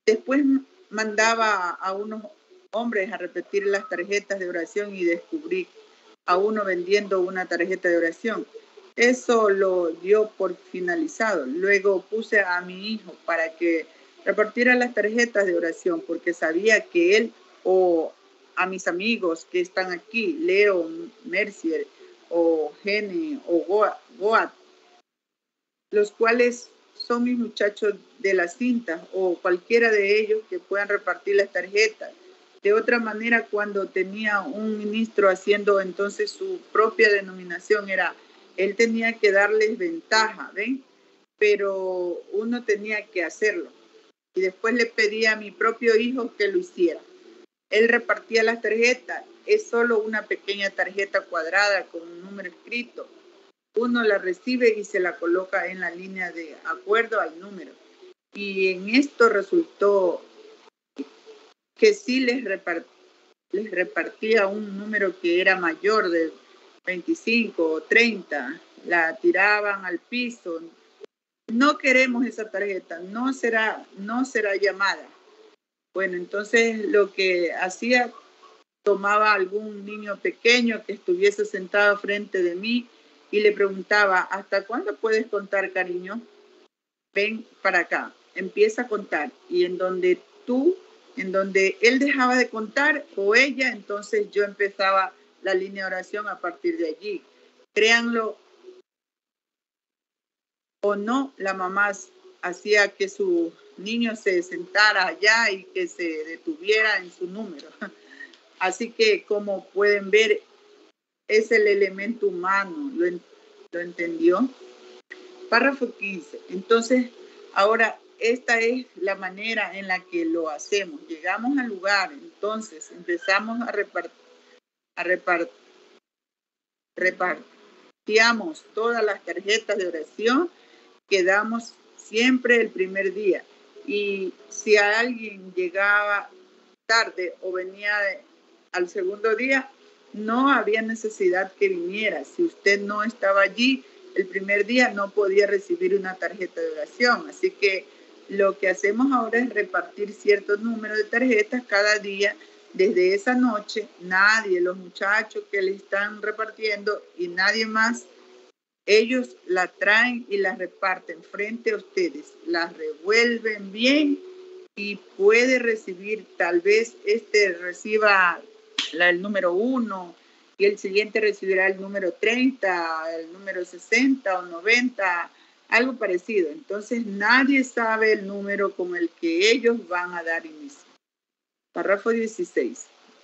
Después mandaba a unos hombres a repetir las tarjetas de oración y descubrí a uno vendiendo una tarjeta de oración. Eso lo dio por finalizado. Luego puse a mi hijo para que repartiera las tarjetas de oración porque sabía que él o a mis amigos que están aquí, Leo, Mercier o Gene o Goat, los cuales son mis muchachos de las cintas o cualquiera de ellos que puedan repartir las tarjetas. De otra manera, cuando tenía un ministro haciendo entonces su propia denominación, era, él tenía que darles ventaja, ¿ven? Pero uno tenía que hacerlo. Y después le pedí a mi propio hijo que lo hiciera. Él repartía las tarjetas. Es solo una pequeña tarjeta cuadrada con un número escrito. Uno la recibe y se la coloca en la línea de acuerdo al número. Y en esto resultó que sí les, repart les repartía un número que era mayor de veinticinco o treinta. La tiraban al piso. No queremos esa tarjeta, no será, no será llamada. Bueno, entonces lo que hacía, tomaba algún niño pequeño que estuviese sentado frente de mí y le preguntaba, ¿hasta cuándo puedes contar, cariño? Ven para acá, empieza a contar. Y en donde tú, en donde él dejaba de contar o ella, entonces yo empezaba la línea de oración a partir de allí. Créanlo o no, la mamá hacía que su niño se sentara allá y que se detuviera en su número. Así que, como pueden ver, es el elemento humano. ¿Lo, lo entendió? Párrafo quince. Entonces, ahora, esta es la manera en la que lo hacemos. Llegamos al lugar, entonces empezamos a repartir, a repartir, repartíamos todas las tarjetas de oración que damos siempre el primer día. Y si a alguien llegaba tarde o venía al segundo día, no había necesidad que viniera. Si usted no estaba allí el primer día, no podía recibir una tarjeta de oración. Así que lo que hacemos ahora es repartir cierto número de tarjetas cada día. Desde esa noche, nadie, los muchachos que le están repartiendo y nadie más, ellos la traen y la reparten frente a ustedes, las revuelven bien y puede recibir, tal vez este reciba la, el número uno y el siguiente recibirá el número treinta, el número sesenta o noventa, algo parecido. Entonces nadie sabe el número con el que ellos van a dar inicio. Párrafo dieciséis.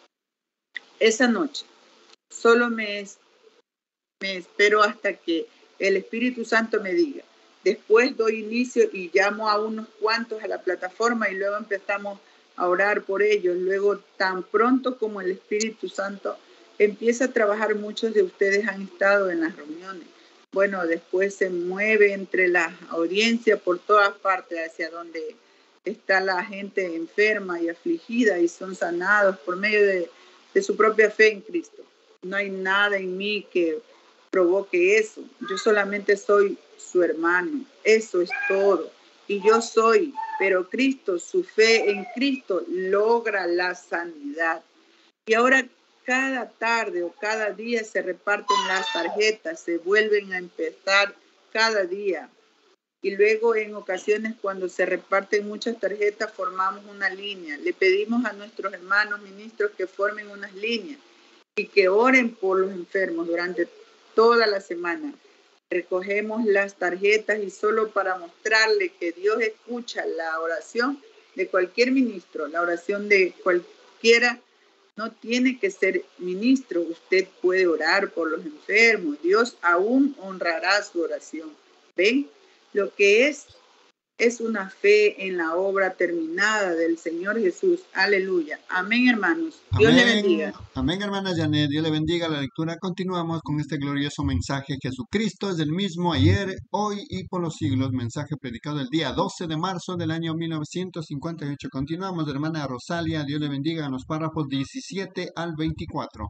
Esa noche solo me, me espero hasta que el Espíritu Santo me diga. Después doy inicio y llamo a unos cuantos a la plataforma y luego empezamos a orar por ellos. Luego, tan pronto como el Espíritu Santo empieza a trabajar, muchos de ustedes han estado en las reuniones. Bueno, después se mueve entre la audiencia por todas partes hacia donde está la gente enferma y afligida y son sanados por medio de, de su propia fe en Cristo. No hay nada en mí que provoque eso. Yo solamente soy su hermano. Eso es todo. Y yo soy, pero Cristo, su fe en Cristo logra la sanidad. Y ahora cada tarde o cada día se reparten las tarjetas, se vuelven a empezar cada día. Y luego en ocasiones cuando se reparten muchas tarjetas formamos una línea. Le pedimos a nuestros hermanos ministros que formen unas líneas y que oren por los enfermos durante toda la semana. Recogemos las tarjetas y solo para mostrarle que Dios escucha la oración de cualquier ministro, la oración de cualquiera, no tiene que ser ministro. Usted puede orar por los enfermos. Dios aún honrará su oración. ¿Ven? Lo que es, es una fe en la obra terminada del Señor Jesús. Aleluya. Amén, hermanos. Dios Amén. le bendiga. Amén, hermana Janet. Dios le bendiga la lectura. Continuamos con este glorioso mensaje. Jesucristo es el mismo ayer, hoy y por los siglos. Mensaje predicado el día doce de marzo del año mil novecientos cincuenta y ocho. Continuamos, hermana Rosalia. Dios le bendiga en los párrafos diecisiete al veinticuatro.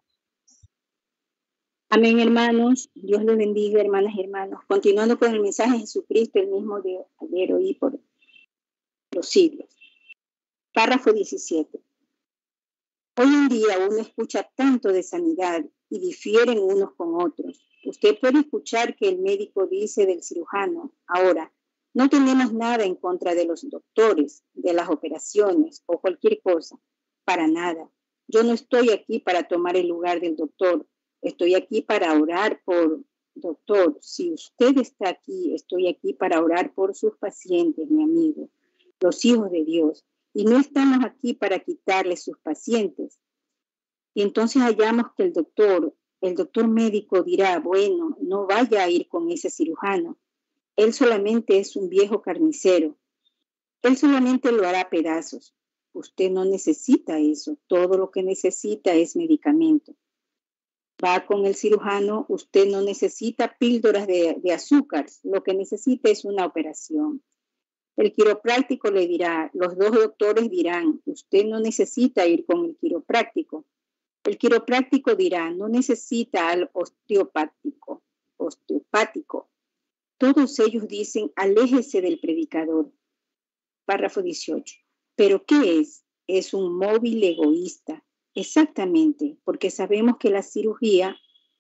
Amén, hermanos. Dios les bendiga, hermanas y hermanos. Continuando con el mensaje de Jesucristo, el mismo de ayer, hoy y por los siglos. Párrafo diecisiete. Hoy en día uno escucha tanto de sanidad y difieren unos con otros. Usted puede escuchar que el médico dice del cirujano, ahora, no tenemos nada en contra de los doctores, de las operaciones o cualquier cosa, para nada. Yo no estoy aquí para tomar el lugar del doctor, estoy aquí para orar por doctor. Si usted está aquí, estoy aquí para orar por sus pacientes, mi amigo, los hijos de Dios. Y no estamos aquí para quitarle sus pacientes. Y entonces hallamos que el doctor, el doctor médico dirá, bueno, no vaya a ir con ese cirujano. Él solamente es un viejo carnicero. Él solamente lo hará pedazos. Usted no necesita eso. Todo lo que necesita es medicamento. Va con el cirujano, usted no necesita píldoras de, de azúcar. Lo que necesita es una operación. El quiropráctico le dirá, los dos doctores dirán, usted no necesita ir con el quiropráctico. El quiropráctico dirá, no necesita al osteopático. Osteopático. Todos ellos dicen, aléjese del predicador. Párrafo dieciocho. ¿Pero qué es? Es un móvil egoísta. Exactamente, porque sabemos que la cirugía,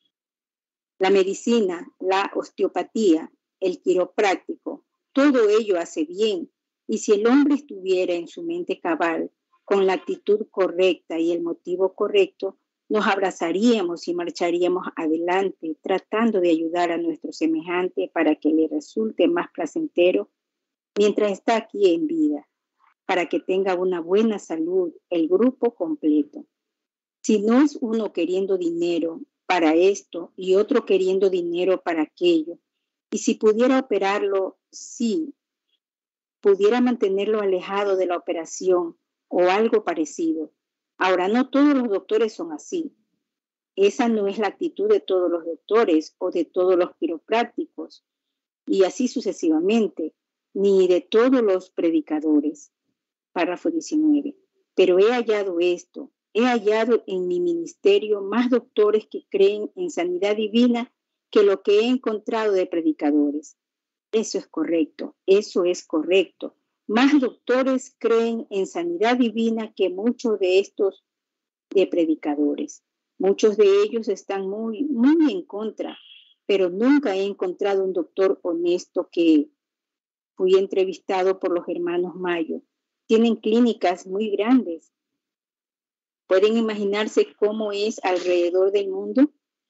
la medicina, la osteopatía, el quiropráctico, todo ello hace bien. Y si el hombre estuviera en su mente cabal, con la actitud correcta y el motivo correcto, nos abrazaríamos y marcharíamos adelante, tratando de ayudar a nuestro semejante para que le resulte más placentero mientras está aquí en vida, para que tenga una buena salud, el grupo completo. Si no es uno queriendo dinero para esto y otro queriendo dinero para aquello, y si pudiera operarlo, sí, pudiera mantenerlo alejado de la operación o algo parecido. Ahora, no todos los doctores son así. Esa no es la actitud de todos los doctores o de todos los quiroprácticos, y así sucesivamente, ni de todos los predicadores. Párrafo diecinueve. Pero he hallado esto, he hallado en mi ministerio más doctores que creen en sanidad divina que lo que he encontrado de predicadores. Eso es correcto, eso es correcto. Más doctores creen en sanidad divina que muchos de estos de predicadores. Muchos de ellos están muy, muy en contra, pero nunca he encontrado un doctor honesto que fui entrevistado por los hermanos Mayo. Tienen clínicas muy grandes. Pueden imaginarse cómo es alrededor del mundo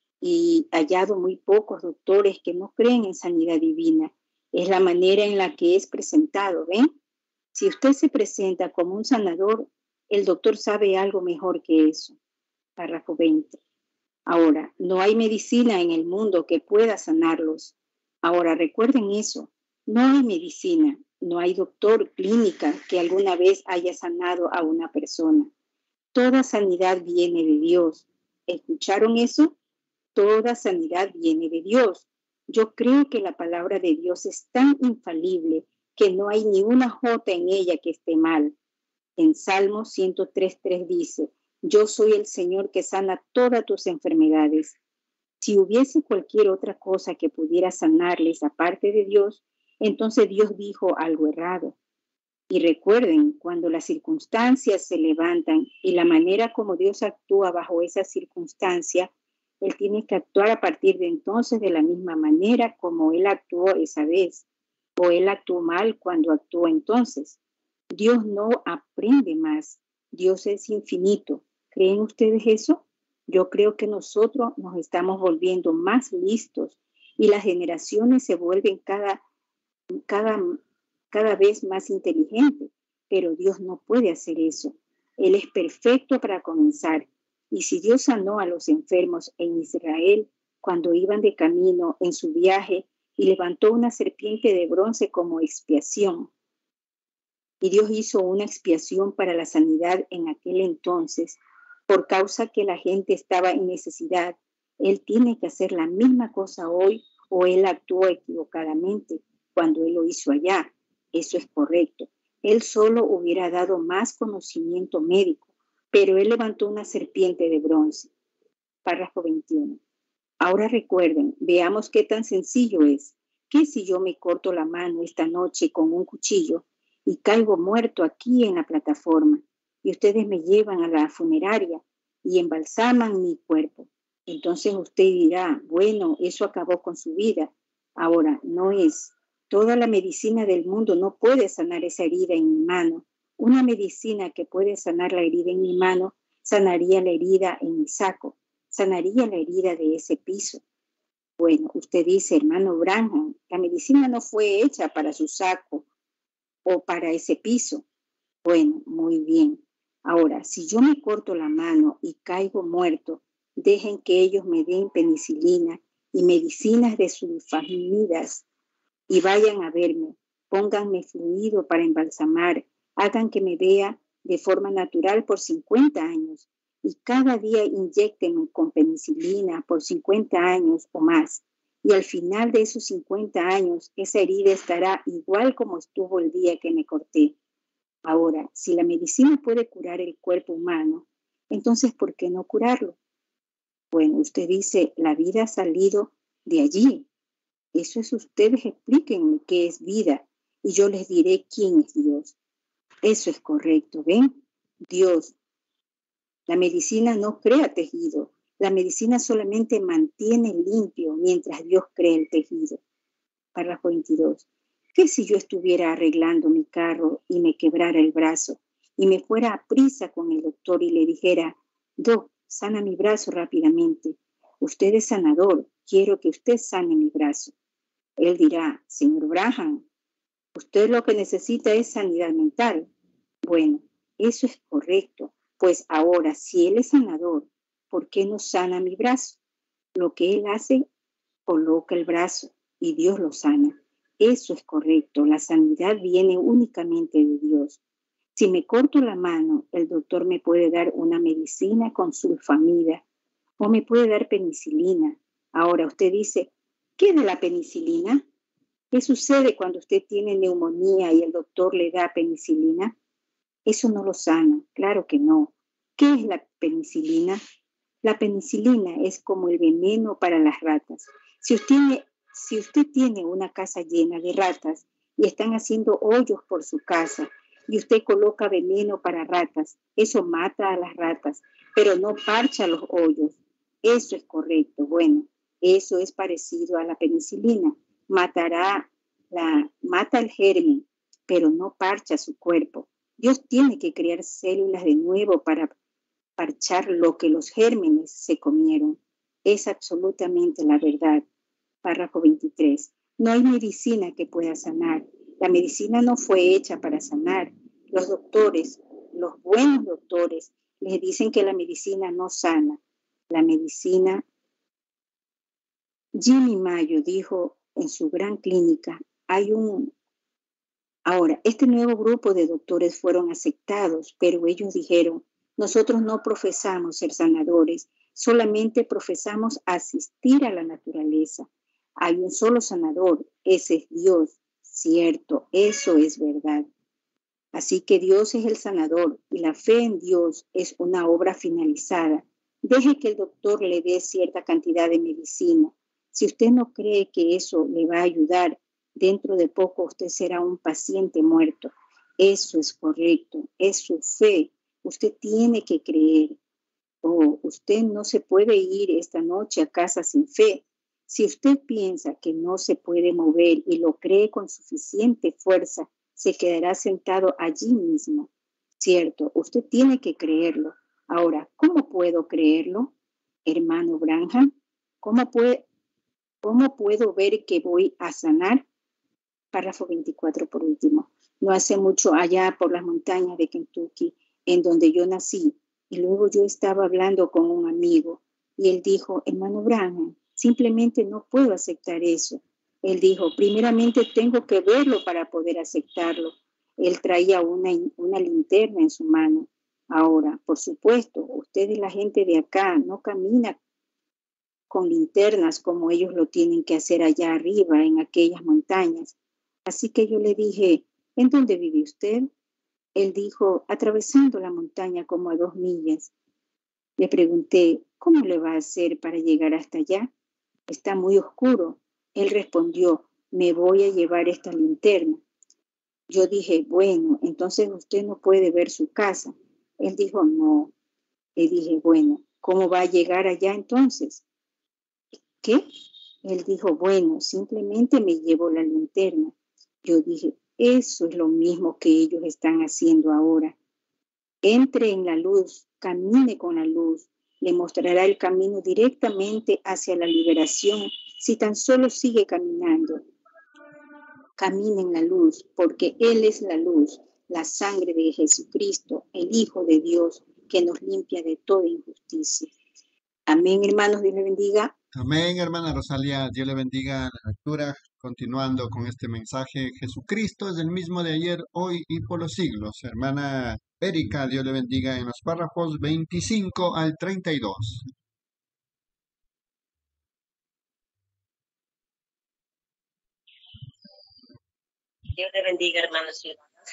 y hallado muy pocos doctores que no creen en sanidad divina. Es la manera en la que es presentado, ¿ven? Si usted se presenta como un sanador, el doctor sabe algo mejor que eso. Párrafo veinte. Ahora, no hay medicina en el mundo que pueda sanarlos. Ahora, recuerden eso. No hay medicina, no hay doctor, clínica que alguna vez haya sanado a una persona. Toda sanidad viene de Dios. ¿Escucharon eso? Toda sanidad viene de Dios. Yo creo que la palabra de Dios es tan infalible que no hay ni una jota en ella que esté mal. En Salmo ciento tres, tres dice, yo soy el Señor que sana todas tus enfermedades. Si hubiese cualquier otra cosa que pudiera sanarles aparte de Dios, entonces Dios dijo algo errado. Y recuerden, cuando las circunstancias se levantan y la manera como Dios actúa bajo esa circunstancia, Él tiene que actuar a partir de entonces de la misma manera como Él actuó esa vez, o Él actuó mal cuando actuó entonces. Dios no aprende más, Dios es infinito. ¿Creen ustedes eso? Yo creo que nosotros nos estamos volviendo más listos y las generaciones se vuelven cada, cada, cada vez más inteligentes, pero Dios no puede hacer eso. Él es perfecto para comenzar. Y si Dios sanó a los enfermos en Israel cuando iban de camino en su viaje y levantó una serpiente de bronce como expiación, y Dios hizo una expiación para la sanidad en aquel entonces, por causa que la gente estaba en necesidad, Él tiene que hacer la misma cosa hoy o Él actuó equivocadamente cuando Él lo hizo allá. Eso es correcto. Él solo hubiera dado más conocimiento médico, pero Él levantó una serpiente de bronce. Párrafo veintiuno. Ahora recuerden, veamos qué tan sencillo es. ¿Qué si yo me corto la mano esta noche con un cuchillo y caigo muerto aquí en la plataforma y ustedes me llevan a la funeraria y embalsaman mi cuerpo. Entonces usted dirá, bueno, eso acabó con su vida. Ahora, no es. Toda la medicina del mundo no puede sanar esa herida en mi mano. Una medicina que puede sanar la herida en mi mano, sanaría la herida en mi saco, sanaría la herida de ese piso. Bueno, usted dice, hermano Branham, la medicina no fue hecha para su saco o para ese piso. Bueno, muy bien. Ahora, si yo me corto la mano y caigo muerto, dejen que ellos me den penicilina y medicinas de sulfamidas y vayan a verme. Pónganme fluido para embalsamar. Hagan que me vea de forma natural por cincuenta años. Y cada día inyéctenme con penicilina por cincuenta años o más. Y al final de esos cincuenta años, esa herida estará igual como estuvo el día que me corté. Ahora, si la medicina puede curar el cuerpo humano, entonces, ¿por qué no curarlo? Bueno, usted dice, la vida ha salido de allí. Eso es, ustedes explíquenme qué es vida y yo les diré quién es Dios. Eso es correcto, ¿ven? Dios. La medicina no crea tejido. La medicina solamente mantiene limpio mientras Dios crea el tejido. Párrafo veintidós. ¿Qué si yo estuviera arreglando mi carro y me quebrara el brazo y me fuera a prisa con el doctor y le dijera, Doc, sana mi brazo rápidamente. Usted es sanador, quiero que usted sane mi brazo. Él dirá, señor Branham, usted lo que necesita es sanidad mental. Bueno, eso es correcto, pues ahora si él es sanador, ¿por qué no sana mi brazo? Lo que él hace, coloca el brazo y Dios lo sana. Eso es correcto, la sanidad viene únicamente de Dios. Si me corto la mano, el doctor me puede dar una medicina con sulfamida o me puede dar penicilina. Ahora usted dice, ¿qué es la penicilina? ¿Qué sucede cuando usted tiene neumonía y el doctor le da penicilina? Eso no lo sana, claro que no. ¿Qué es la penicilina? La penicilina es como el veneno para las ratas. Si usted tiene, si usted tiene una casa llena de ratas y están haciendo hoyos por su casa y usted coloca veneno para ratas, eso mata a las ratas, pero no parcha los hoyos. Eso es correcto. Bueno, eso es parecido a la penicilina. Matará, la, mata el germen, pero no parcha su cuerpo. Dios tiene que crear células de nuevo para parchar lo que los gérmenes se comieron. Es absolutamente la verdad. Párrafo veintitrés. No hay medicina que pueda sanar. La medicina no fue hecha para sanar. Los doctores, los buenos doctores, les dicen que la medicina no sana. La medicina, Jimmy Mayo dijo en su gran clínica, hay un... Ahora, este nuevo grupo de doctores fueron aceptados, pero ellos dijeron, nosotros no profesamos ser sanadores, solamente profesamos asistir a la naturaleza. Hay un solo sanador, ese es Dios. Cierto, eso es verdad. Así que Dios es el sanador y la fe en Dios es una obra finalizada. Deje que el doctor le dé cierta cantidad de medicina. Si usted no cree que eso le va a ayudar, dentro de poco usted será un paciente muerto. Eso es correcto, es su fe. Usted tiene que creer. Oh, usted no se puede ir esta noche a casa sin fe. Si usted piensa que no se puede mover y lo cree con suficiente fuerza, se quedará sentado allí mismo. Cierto, usted tiene que creerlo. Ahora, ¿cómo puedo creerlo, hermano Branham? ¿Cómo, puede, ¿Cómo puedo ver que voy a sanar? Párrafo veinticuatro por último. No hace mucho allá por las montañas de Kentucky, en donde yo nací, y luego yo estaba hablando con un amigo, y él dijo, hermano Branham, simplemente no puedo aceptar eso. Él dijo, primeramente tengo que verlo para poder aceptarlo. Él traía una, una linterna en su mano. Ahora, por supuesto, usted y la gente de acá no camina con linternas como ellos lo tienen que hacer allá arriba en aquellas montañas. Así que yo le dije, ¿en dónde vive usted? Él dijo, atravesando la montaña como a dos millas. Le pregunté, ¿cómo le va a hacer para llegar hasta allá? Está muy oscuro. Él respondió, me voy a llevar esta linterna. Yo dije, bueno, entonces usted no puede ver su casa. Él dijo, no. Le dije, bueno, ¿cómo va a llegar allá entonces? ¿Qué? Él dijo, bueno, simplemente me llevo la linterna. Yo dije, eso es lo mismo que ellos están haciendo ahora. Entre en la luz, camine con la luz, le mostrará el camino directamente hacia la liberación si tan solo sigue caminando. Camine en la luz, porque Él es la luz, la sangre de Jesucristo, el Hijo de Dios, que nos limpia de toda injusticia. Amén, hermanos, Dios les bendiga. Amén, hermana Rosalía, Dios le bendiga la lectura. Continuando con este mensaje, Jesucristo es el mismo de ayer, hoy y por los siglos. Hermana Erika, Dios le bendiga en los párrafos veinticinco al treinta y dos. Dios le bendiga, hermanos y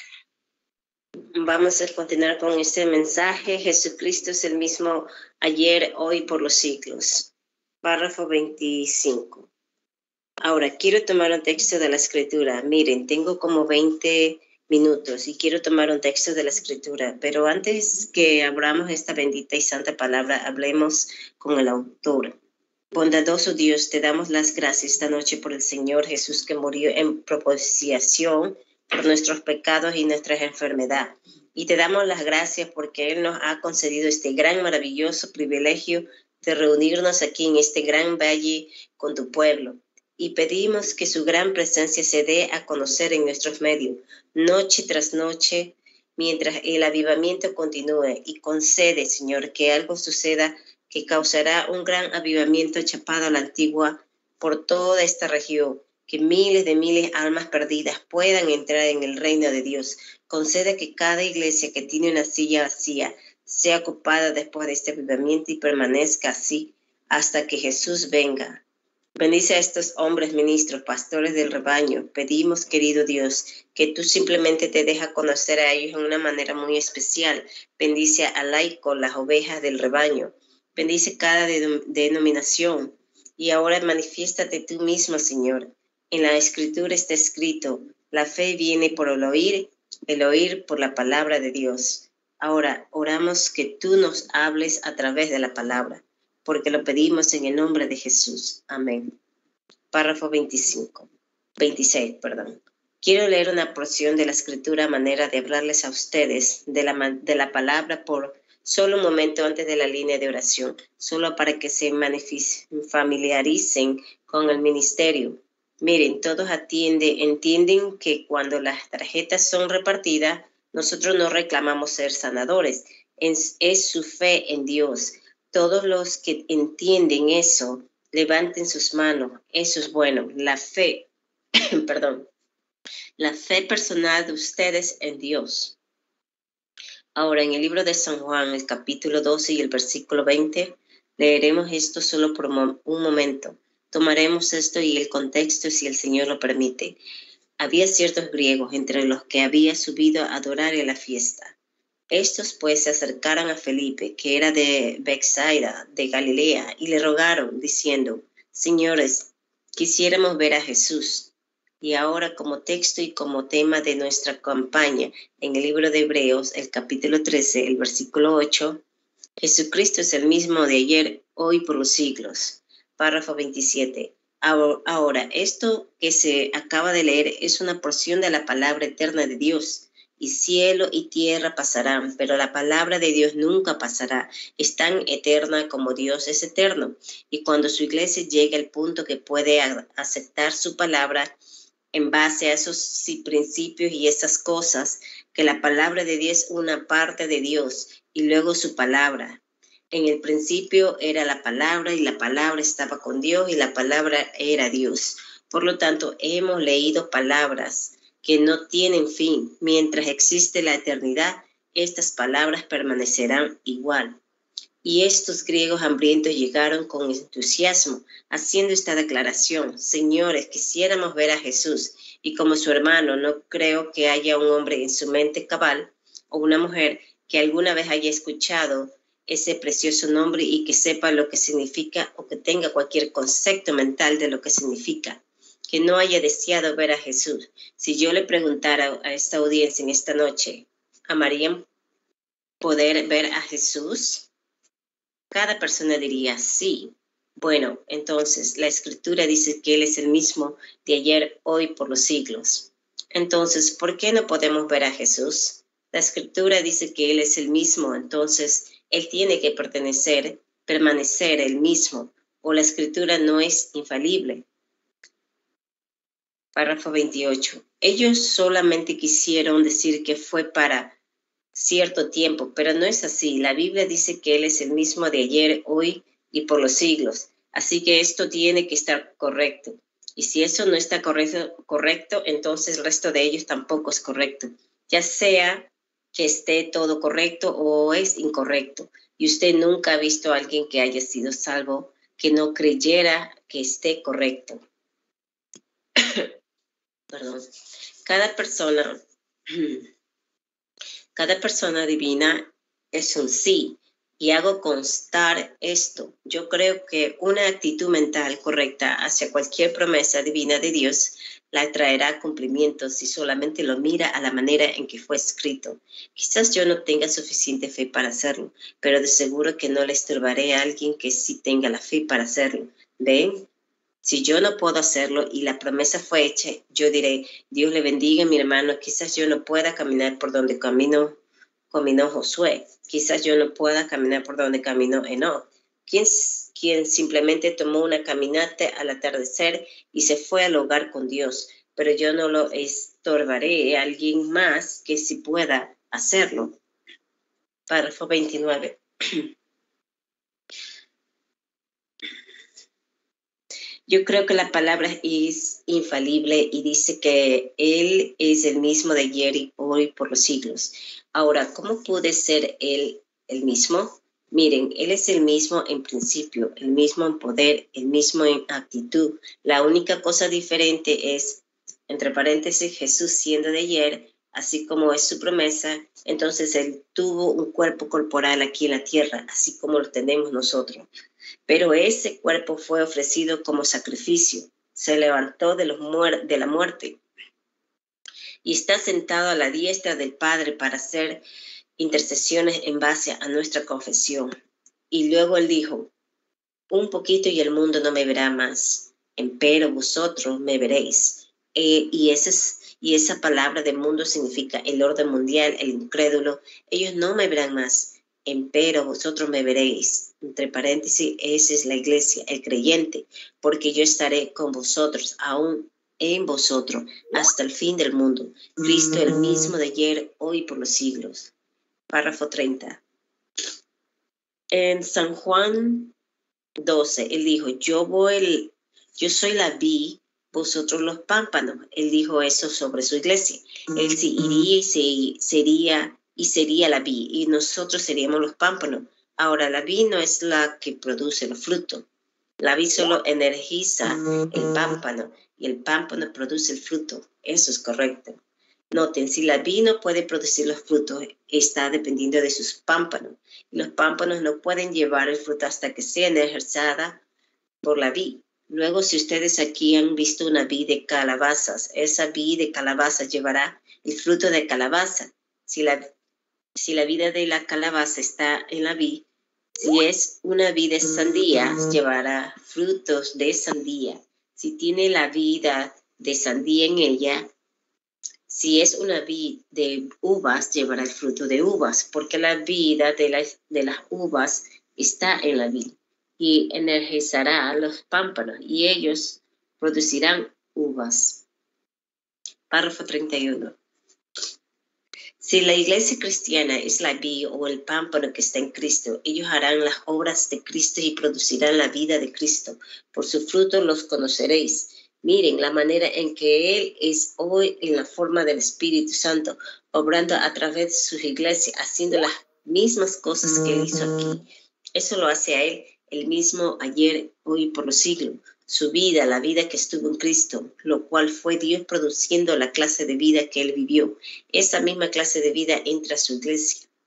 hermanas. Vamos a continuar con este mensaje. Jesucristo es el mismo ayer, hoy, por los siglos. Párrafo veinticinco. Ahora, quiero tomar un texto de la Escritura. Miren, tengo como veinte minutos y quiero tomar un texto de la Escritura. Pero antes que abramos esta bendita y santa palabra, hablemos con el autor. Bondadoso Dios, te damos las gracias esta noche por el Señor Jesús que murió en propiciación por nuestros pecados y nuestras enfermedades. Y te damos las gracias porque Él nos ha concedido este gran, maravilloso privilegio de reunirnos aquí en este gran valle con tu pueblo. Y pedimos que su gran presencia se dé a conocer en nuestros medios, noche tras noche, mientras el avivamiento continúe. Y concede, Señor, que algo suceda que causará un gran avivamiento chapado a la antigua por toda esta región, que miles de miles de almas perdidas puedan entrar en el reino de Dios. Concede que cada iglesia que tiene una silla vacía sea ocupada después de este avivamiento y permanezca así hasta que Jesús venga. Bendice a estos hombres ministros, pastores del rebaño. Pedimos, querido Dios, que tú simplemente te dejas conocer a ellos en una manera muy especial. Bendice al laico, las ovejas del rebaño. Bendice cada denominación. Y ahora manifiéstate tú mismo, Señor. En la Escritura está escrito, la fe viene por el oír, el oír por la palabra de Dios. Ahora oramos que tú nos hables a través de la palabra, porque lo pedimos en el nombre de Jesús. Amén. Párrafo veinticinco, veintiséis, perdón. Quiero leer una porción de la Escritura a manera de hablarles a ustedes de la, de la palabra por solo un momento antes de la línea de oración, solo para que se familiaricen con el ministerio. Miren, todos atiende, entienden que cuando las tarjetas son repartidas, nosotros no reclamamos ser sanadores. Es, es su fe en Dios. Todos los que entienden eso, levanten sus manos. Eso es bueno. La fe, perdón, la fe personal de ustedes en Dios. Ahora, en el libro de San Juan, el capítulo doce y el versículo veinte, leeremos esto solo por un momento. Tomaremos esto y el contexto si el Señor lo permite. Había ciertos griegos entre los que había subido a adorar en la fiesta. Estos pues se acercaron a Felipe, que era de Betsaida, de Galilea, y le rogaron, diciendo, Señores, quisiéramos ver a Jesús. Y ahora, como texto y como tema de nuestra campaña, en el libro de Hebreos, el capítulo trece, el versículo ocho, Jesucristo es el mismo de ayer, hoy por los siglos. Párrafo veintisiete. Ahora, esto que se acaba de leer es una porción de la palabra eterna de Dios. Y cielo y tierra pasarán, pero la palabra de Dios nunca pasará. Es tan eterna como Dios es eterno. Y cuando su iglesia llegue al punto que puede aceptar su palabra en base a esos principios y esas cosas, que la palabra de Dios es una parte de Dios y luego su palabra. En el principio era la palabra y la palabra estaba con Dios y la palabra era Dios. Por lo tanto, hemos leído palabras que no tienen fin. Mientras existe la eternidad, estas palabras permanecerán igual. Y estos griegos hambrientos llegaron con entusiasmo, haciendo esta declaración: Señores, quisiéramos ver a Jesús. Y como su hermano, no creo que haya un hombre en su mente cabal o una mujer que alguna vez haya escuchado ese precioso nombre y que sepa lo que significa o que tenga cualquier concepto mental de lo que significa. que no haya deseado ver a Jesús? Si yo le preguntara a esta audiencia en esta noche, ¿amarían poder ver a Jesús? Cada persona diría sí. Bueno, entonces la Escritura dice que Él es el mismo de ayer, hoy, por los siglos. Entonces, ¿por qué no podemos ver a Jesús? La Escritura dice que Él es el mismo, entonces Él tiene que pertenecer, permanecer el mismo, o la Escritura no es infalible. Párrafo veintiocho. Ellos solamente quisieron decir que fue para cierto tiempo, pero no es así. La Biblia dice que Él es el mismo de ayer, hoy y por los siglos. Así que esto tiene que estar correcto. Y si eso no está correcto, correcto, entonces el resto de ellos tampoco es correcto. Ya sea que esté todo correcto o es incorrecto. Y usted nunca ha visto a alguien que haya sido salvo que no creyera que esté correcto. Perdón. Cada persona, cada persona divina es un sí. Y hago constar esto. Yo creo que una actitud mental correcta hacia cualquier promesa divina de Dios la traerá cumplimiento si solamente lo mira a la manera en que fue escrito. Quizás yo no tenga suficiente fe para hacerlo, pero de seguro que no le estorbaré a alguien que sí tenga la fe para hacerlo. ¿Ven? Si yo no puedo hacerlo y la promesa fue hecha, yo diré, Dios le bendiga a mi hermano, quizás yo no pueda caminar por donde caminó, caminó Josué. Quizás yo no pueda caminar por donde caminó Enoch, quien, quien simplemente tomó una caminata al atardecer y se fue al hogar con Dios. Pero yo no lo estorbaré a alguien más que sí pueda hacerlo. Párrafo veintinueve. Yo creo que la palabra es infalible y dice que Él es el mismo de ayer y hoy por los siglos. Ahora, ¿cómo puede ser Él el mismo? Miren, Él es el mismo en principio, el mismo en poder, el mismo en actitud. La única cosa diferente es, entre paréntesis, Jesús siendo de ayer, así como es su promesa, entonces Él tuvo un cuerpo corporal aquí en la tierra, así como lo tenemos nosotros. Pero ese cuerpo fue ofrecido como sacrificio, se levantó de, los muer- de la muerte y está sentado a la diestra del Padre para hacer intercesiones en base a nuestra confesión. Y luego Él dijo, un poquito y el mundo no me verá más, empero vosotros me veréis. Eh, y, ese es, y esa palabra de mundo significa el orden mundial, el incrédulo. Ellos no me verán más, empero vosotros me veréis. Entre paréntesis, esa es la iglesia, el creyente, porque yo estaré con vosotros, aún en vosotros, hasta el fin del mundo. Cristo el mismo de ayer, hoy por los siglos. Párrafo treinta. En San Juan doce, Él dijo, yo voy, yo soy la vid, vosotros los pámpanos. Él dijo eso sobre su iglesia. Él sí iría y se, sería, y sería la vid, y nosotros seríamos los pámpanos. Ahora, la vid no es la que produce los frutos. La vid solo energiza el pámpano y el pámpano produce el fruto. Eso es correcto. Noten, si la vid no puede producir los frutos, está dependiendo de sus pámpanos. Y los pámpanos no pueden llevar el fruto hasta que sea energizada por la vid. Luego, si ustedes aquí han visto una vid de calabazas, esa vid de calabazas llevará el fruto de calabaza. Si la, si la vida de la calabaza está en la vid, si es una vid de sandía, llevará frutos de sandía. Si tiene la vida de sandía en ella, si es una vid de uvas, llevará el fruto de uvas, porque la vida de, la, de las uvas está en la vid y energizará los pámpanos y ellos producirán uvas. Párrafo treinta y uno. Si la iglesia cristiana es la vid o el pámpano que está en Cristo, ellos harán las obras de Cristo y producirán la vida de Cristo. Por su fruto los conoceréis. Miren la manera en que Él es hoy en la forma del Espíritu Santo, obrando a través de sus iglesias, haciendo las mismas cosas que Él hizo aquí. Eso lo hace a Él, el mismo ayer, hoy por los siglos. Su vida, la vida que estuvo en Cristo, lo cual fue Dios produciendo la clase de vida que Él vivió. Esa misma clase de vida entra a su iglesia.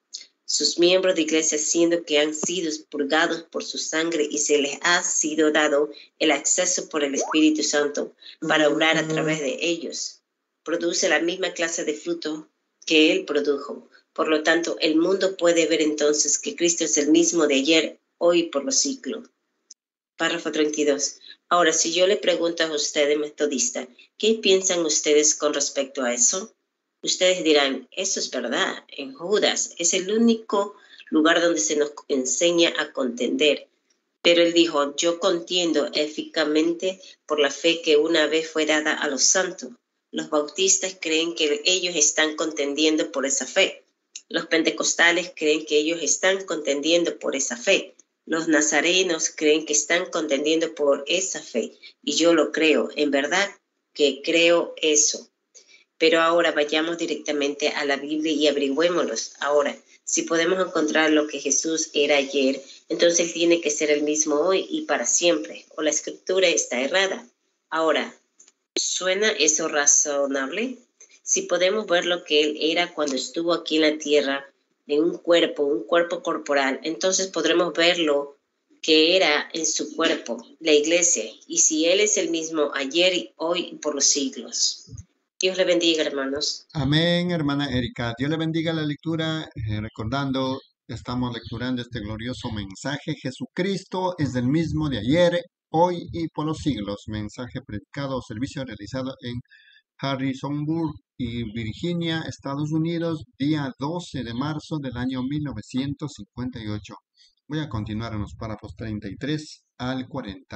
sus miembros de iglesia, siendo que han sido purgados por su sangre y se les ha sido dado el acceso por el Espíritu Santo para obrar a través de ellos. Produce la misma clase de fruto que Él produjo. Por lo tanto, el mundo puede ver entonces que Cristo es el mismo de ayer, hoy y por los siglos. Párrafo treinta y dos. Ahora, si yo le pregunto a ustedes, metodistas, ¿qué piensan ustedes con respecto a eso? Ustedes dirán, eso es verdad. En Judas es el único lugar donde se nos enseña a contender. Pero él dijo, yo contiendo eficazmente por la fe que una vez fue dada a los santos. Los bautistas creen que ellos están contendiendo por esa fe. Los pentecostales creen que ellos están contendiendo por esa fe. Los nazarenos creen que están contendiendo por esa fe. Y yo lo creo. En verdad que creo eso. Pero ahora vayamos directamente a la Biblia y averigüémoslos. Ahora, si podemos encontrar lo que Jesús era ayer, entonces Él tiene que ser el mismo hoy y para siempre. O la Escritura está errada. Ahora, ¿suena eso razonable? Si podemos ver lo que Él era cuando estuvo aquí en la tierra, en un cuerpo, un cuerpo corporal, entonces podremos ver lo que era en su cuerpo, la iglesia. Y si Él es el mismo ayer, hoy y por los siglos. Dios le bendiga, hermanos. Amén, hermana Erika. Dios le bendiga la lectura. Eh, recordando, estamos lecturando este glorioso mensaje. Jesucristo es el mismo de ayer, hoy y por los siglos. Mensaje predicado o servicio realizado en Harrisonburg y Virginia, Estados Unidos, día doce de marzo del año mil novecientos cincuenta y ocho. Voy a continuar en los párrafos treinta y tres al cuarenta.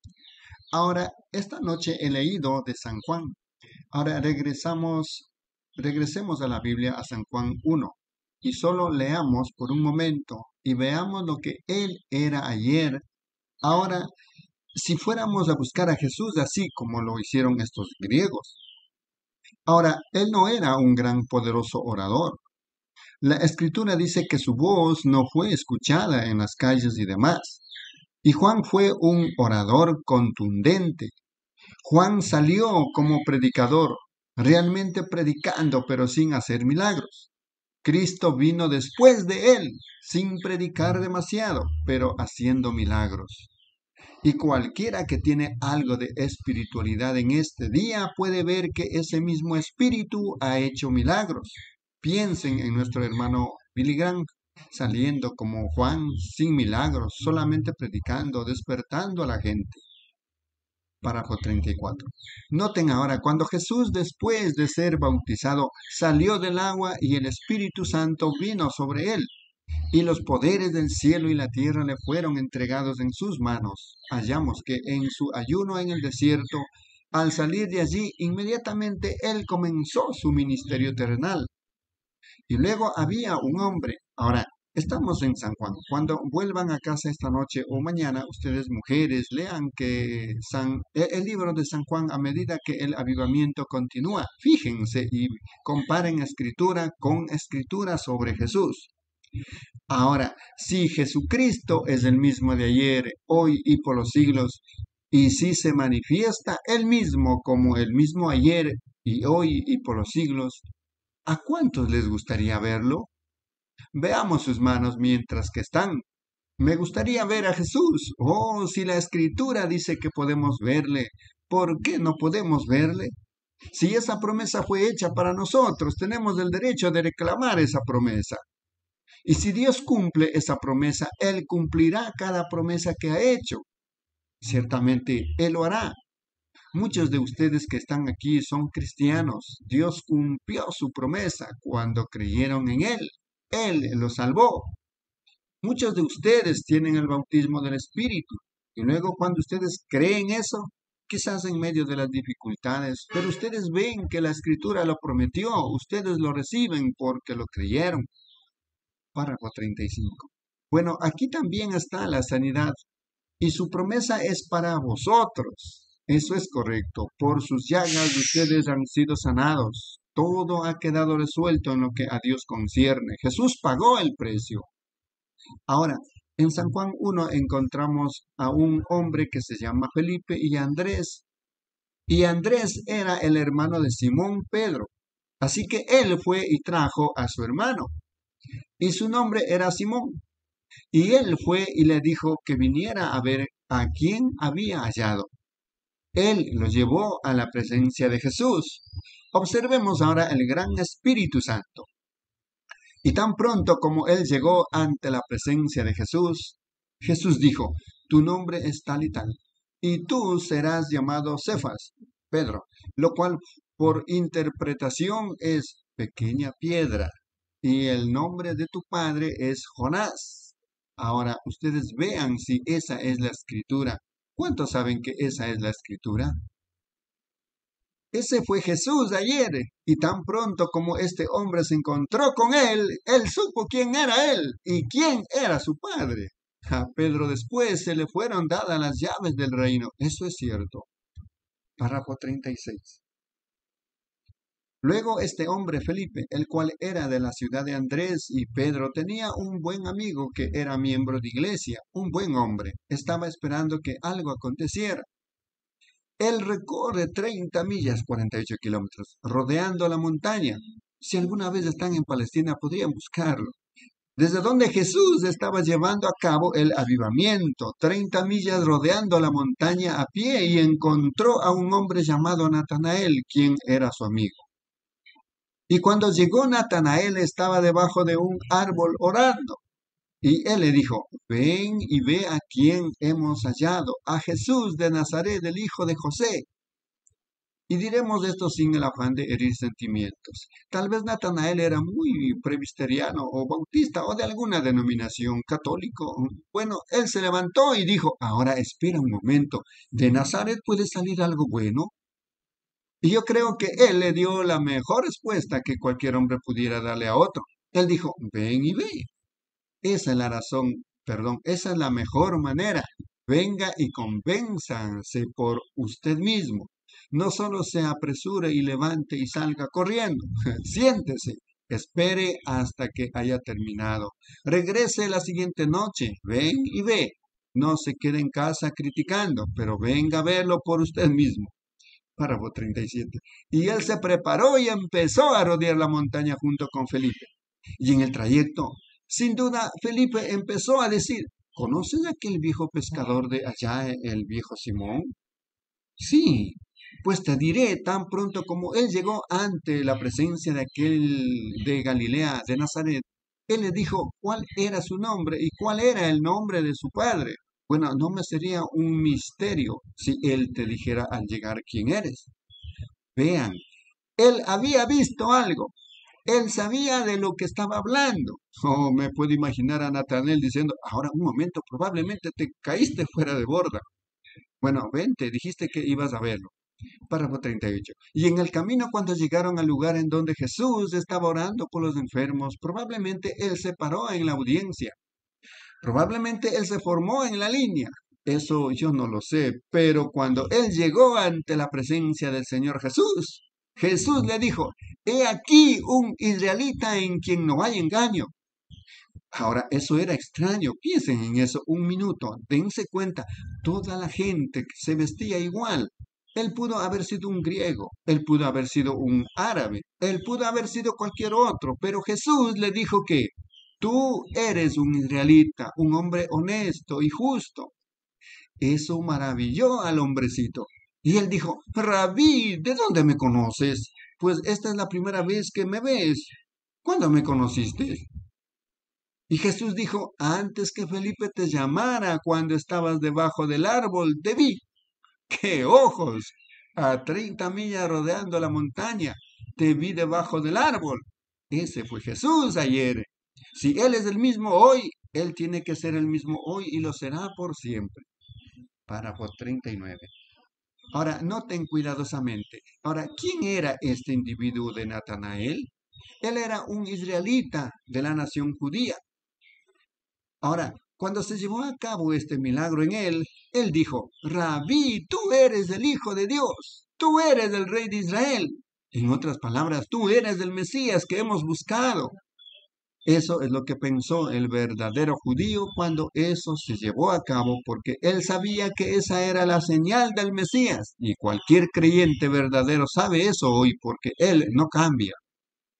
Ahora, esta noche he leído de San Juan. Ahora regresamos, regresemos a la Biblia, a San Juan uno, y solo leamos por un momento y veamos lo que Él era ayer. Ahora, si fuéramos a buscar a Jesús así como lo hicieron estos griegos. Ahora, Él no era un gran poderoso orador. La Escritura dice que su voz no fue escuchada en las calles y demás. Y Juan fue un orador contundente. Juan salió como predicador, realmente predicando, pero sin hacer milagros. Cristo vino después de él, sin predicar demasiado, pero haciendo milagros. Y cualquiera que tiene algo de espiritualidad en este día puede ver que ese mismo espíritu ha hecho milagros. Piensen en nuestro hermano Billy Graham, saliendo como Juan, sin milagros, solamente predicando, despertando a la gente. Párrafo treinta y cuatro. Noten ahora, cuando Jesús, después de ser bautizado, salió del agua y el Espíritu Santo vino sobre él, y los poderes del cielo y la tierra le fueron entregados en sus manos. Hallamos que en su ayuno en el desierto, al salir de allí, inmediatamente él comenzó su ministerio terrenal. Y luego había un hombre. Ahora, estamos en San Juan. Cuando vuelvan a casa esta noche o mañana, ustedes mujeres, lean que San, el libro de San Juan a medida que el avivamiento continúa. Fíjense y comparen escritura con escritura sobre Jesús. Ahora, si Jesucristo es el mismo de ayer, hoy y por los siglos, y si se manifiesta él mismo como el mismo ayer y hoy y por los siglos, ¿a cuántos les gustaría verlo? Veamos sus manos mientras que están. Me gustaría ver a Jesús. Oh, si la Escritura dice que podemos verle, ¿por qué no podemos verle? Si esa promesa fue hecha para nosotros, tenemos el derecho de reclamar esa promesa. Y si Dios cumple esa promesa, Él cumplirá cada promesa que ha hecho. Ciertamente, Él lo hará. Muchos de ustedes que están aquí son cristianos. Dios cumplió su promesa cuando creyeron en Él. Él los salvó. Muchos de ustedes tienen el bautismo del Espíritu. Y luego cuando ustedes creen eso, quizás en medio de las dificultades, pero ustedes ven que la Escritura lo prometió. Ustedes lo reciben porque lo creyeron. Párrafo treinta y cinco. Bueno, aquí también está la sanidad. Y su promesa es para vosotros. Eso es correcto. Por sus llagas ustedes han sido sanados. Todo ha quedado resuelto en lo que a Dios concierne. Jesús pagó el precio. Ahora, en San Juan uno encontramos a un hombre que se llama Felipe y Andrés. Y Andrés era el hermano de Simón Pedro. Así que él fue y trajo a su hermano. y su nombre era Simón. Y él fue y le dijo que viniera a ver a quién había hallado. Él lo llevó a la presencia de Jesús. Observemos ahora el gran Espíritu Santo. Y tan pronto como él llegó ante la presencia de Jesús, Jesús dijo, tu nombre es tal y tal, y tú serás llamado Cefas, Pedro, lo cual por interpretación es pequeña piedra, y el nombre de tu padre es Jonás. Ahora ustedes vean si esa es la escritura. ¿Cuántos saben que esa es la escritura? Ese fue Jesús ayer, y tan pronto como este hombre se encontró con él, él supo quién era él y quién era su padre. A Pedro después se le fueron dadas las llaves del reino. Eso es cierto. Párrafo treinta y seis. Luego este hombre Felipe, el cual era de la ciudad de Andrés y Pedro, tenía un buen amigo que era miembro de iglesia, un buen hombre. Estaba esperando que algo aconteciera. Él recorre treinta millas, cuarenta y ocho kilómetros, rodeando la montaña. Si alguna vez están en Palestina, podrían buscarlo. Desde donde Jesús estaba llevando a cabo el avivamiento, treinta millas rodeando la montaña a pie, y encontró a un hombre llamado Natanael, quien era su amigo. Y cuando llegó Natanael, estaba debajo de un árbol orando. Y él le dijo, ven y ve a quién hemos hallado, a Jesús de Nazaret, el hijo de José. Y diremos esto sin el afán de herir sentimientos. Tal vez Natanael era muy presbiteriano o bautista o de alguna denominación católico. Bueno, él se levantó y dijo, ahora espera un momento, ¿de Nazaret puede salir algo bueno? Y yo creo que él le dio la mejor respuesta que cualquier hombre pudiera darle a otro. Él dijo, ven y ve. Esa es la razón, perdón, esa es la mejor manera. Venga y convénzanse por usted mismo. No solo se apresure y levante y salga corriendo. Siéntese, espere hasta que haya terminado. Regrese la siguiente noche, ven y ve. No se quede en casa criticando, pero venga a verlo por usted mismo. Párrafo treinta y siete. Y él se preparó y empezó a rodear la montaña junto con Felipe. Y en el trayecto, sin duda, Felipe empezó a decir, ¿conoces a aquel viejo pescador de allá, el viejo Simón? Sí, pues te diré, tan pronto como él llegó ante la presencia de aquel de Galilea, de Nazaret, él le dijo cuál era su nombre y cuál era el nombre de su padre. Bueno, no me sería un misterio si él te dijera al llegar quién eres. Vean, él había visto algo. Él sabía de lo que estaba hablando. Oh, me puedo imaginar a Natanael diciendo, ahora un momento, probablemente te caíste fuera de borda. Bueno, vente, dijiste que ibas a verlo. Párrafo treinta y ocho. Y en el camino, cuando llegaron al lugar en donde Jesús estaba orando por los enfermos, probablemente él se paró en la audiencia. Probablemente él se formó en la línea. Eso yo no lo sé, pero cuando él llegó ante la presencia del Señor Jesús, Jesús le dijo, he aquí un israelita en quien no hay engaño. Ahora, eso era extraño. Piensen en eso un minuto. Dense cuenta, toda la gente se vestía igual. Él pudo haber sido un griego, él pudo haber sido un árabe, él pudo haber sido cualquier otro, pero Jesús le dijo que tú eres un israelita, un hombre honesto y justo. Eso maravilló al hombrecito. Y él dijo, Rabí, ¿de dónde me conoces? Pues esta es la primera vez que me ves. ¿Cuándo me conociste? Y Jesús dijo, antes que Felipe te llamara, cuando estabas debajo del árbol, te vi. ¡Qué ojos! A treinta millas rodeando la montaña, te vi debajo del árbol. Ese fue Jesús ayer. Si Él es el mismo hoy, Él tiene que ser el mismo hoy y lo será por siempre. Párrafo treinta y nueve. Ahora, noten cuidadosamente. Ahora, ¿quién era este individuo de Natanael? Él era un israelita de la nación judía. Ahora, cuando se llevó a cabo este milagro en él, él dijo, Rabí, tú eres el Hijo de Dios, tú eres el Rey de Israel. En otras palabras, tú eres el Mesías que hemos buscado. Eso es lo que pensó el verdadero judío cuando eso se llevó a cabo, porque él sabía que esa era la señal del Mesías. Y cualquier creyente verdadero sabe eso hoy, porque él no cambia.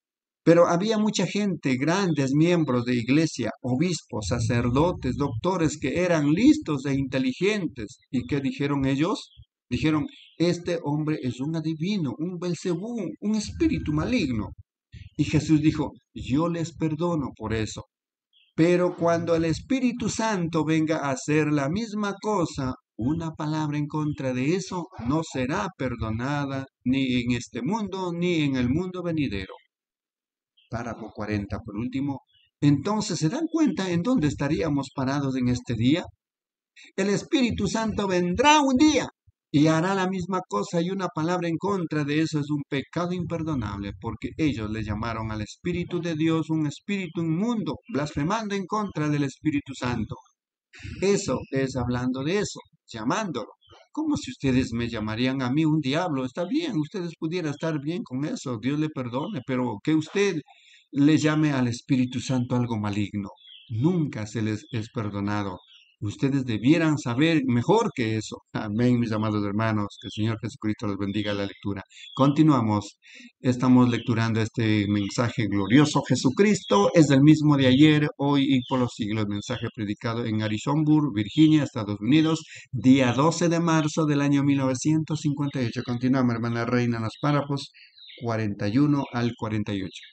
Pero había mucha gente, grandes miembros de iglesia, obispos, sacerdotes, doctores que eran listos e inteligentes. ¿Y qué dijeron ellos? Dijeron, este hombre es un adivino, un Belcebú, un espíritu maligno. Y Jesús dijo, yo les perdono por eso. Pero cuando el Espíritu Santo venga a hacer la misma cosa, una palabra en contra de eso no será perdonada ni en este mundo ni en el mundo venidero. Párrafo cuarenta, por último. Entonces, ¿se dan cuenta en dónde estaríamos parados en este día? El Espíritu Santo vendrá un día y hará la misma cosa, y una palabra en contra de eso es un pecado imperdonable, porque ellos le llamaron al Espíritu de Dios un espíritu inmundo, blasfemando en contra del Espíritu Santo. Eso es hablando de eso, llamándolo. Como si ustedes me llamarían a mí un diablo. Está bien, ustedes pudieran estar bien con eso, Dios le perdone, pero que usted le llame al Espíritu Santo algo maligno, nunca se les es perdonado. Ustedes debieran saber mejor que eso. Amén, mis amados hermanos. Que el Señor Jesucristo los bendiga la lectura. Continuamos. Estamos lecturando este mensaje glorioso. Jesucristo es el mismo de ayer, hoy y por los siglos. Mensaje predicado en Harrisonburg, Virginia, Estados Unidos, día doce de marzo del año mil novecientos cincuenta y ocho. Continuamos, hermana Reina, en los párrafos cuarenta y uno al cuarenta y ocho.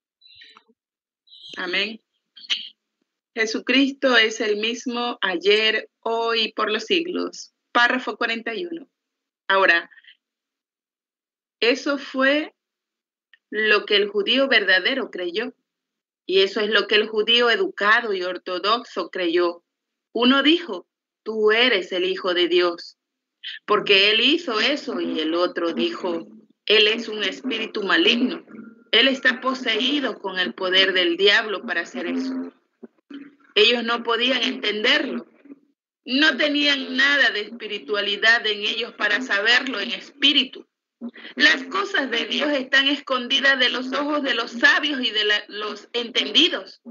Amén. Jesucristo es el mismo ayer, hoy y por los siglos. Párrafo cuarenta y uno. Ahora, eso fue lo que el judío verdadero creyó. Y eso es lo que el judío educado y ortodoxo creyó. Uno dijo, tú eres el Hijo de Dios, porque él hizo eso, y el otro dijo, él es un espíritu maligno. Él está poseído con el poder del diablo para hacer eso. Ellos no podían entenderlo. No tenían nada de espiritualidad en ellos para saberlo en espíritu. Las cosas de Dios están escondidas de los ojos de los sabios y de la, los entendidos.